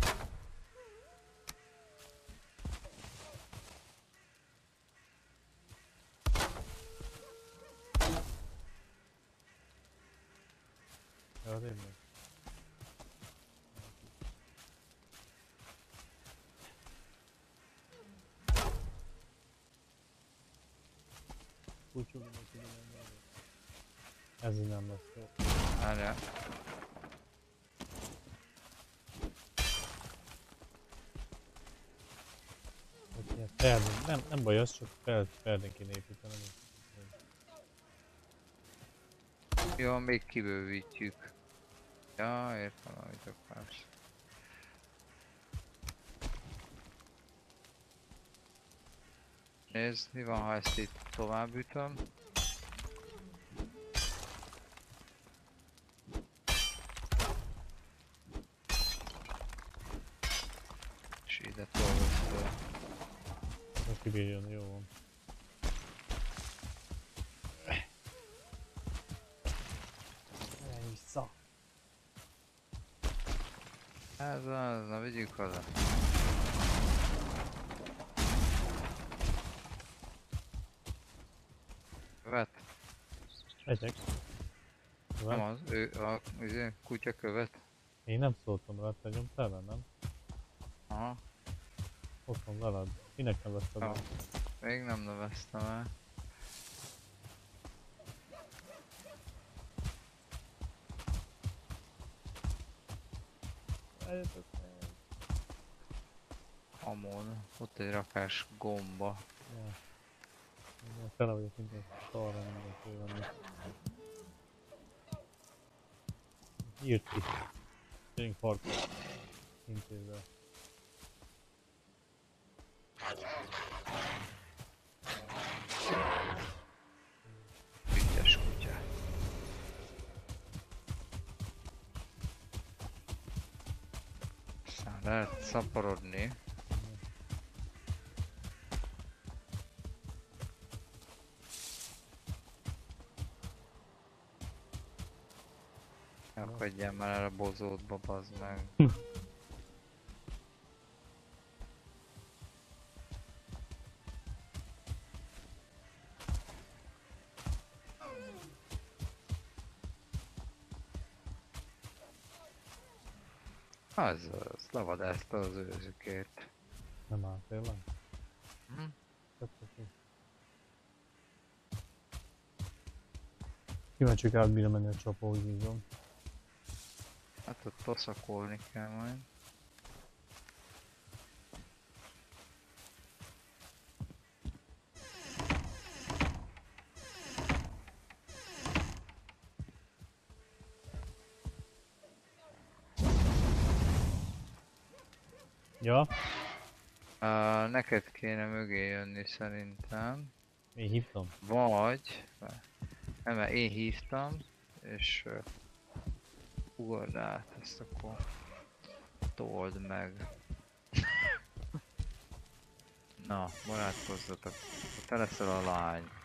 Ja, tényleg. Úgy tudom, hogy tudom, hogy ez így nem lesz jó. Várjál. Hogy ilyen ferdén, nem, nem baj, az csak fel, ferdén kéne építenem. Jó, még kibővítjük. Ja, értem, amit akarsz. Nézd, mi van, ha ezt itt tovább ütöm? És ide tolod föl. Kibírjon, jó van. Menj vissza! Ez az, na vigyük haza. Követ? Megyek. Nem az, ő a izé, kutya követ. Én nem szóltam rá, te nyomtál le, nem? Aha, Ott van veled. Minek nevezted jó. el? Még nem neveztem el. Eljöttök meg. Amon, ott egy rakás gomba. Ja. Igen, tele vagyok minden szarra mindent fölvenni. Írt ki. Gyerünk parkba. Intézzel. Ügyes kutya. Aztán lehet szaporodni. Akadjál már el a bozótba, bazd meg. Az az, levadászta az őzükért. Nem áll tényleg? Hm? Tetszett. Kíváncsiak át bírom menni a csapó, úgy bízom. Hát ott toszakolni kell majd. Ja, Uh, neked kéne mögé jönni szerintem. én hívtam. Vagy... Nem, mert én hívtam, és uh, ugord át, ezt akkor told meg. Na, barátkozzatok. Te leszel a lány.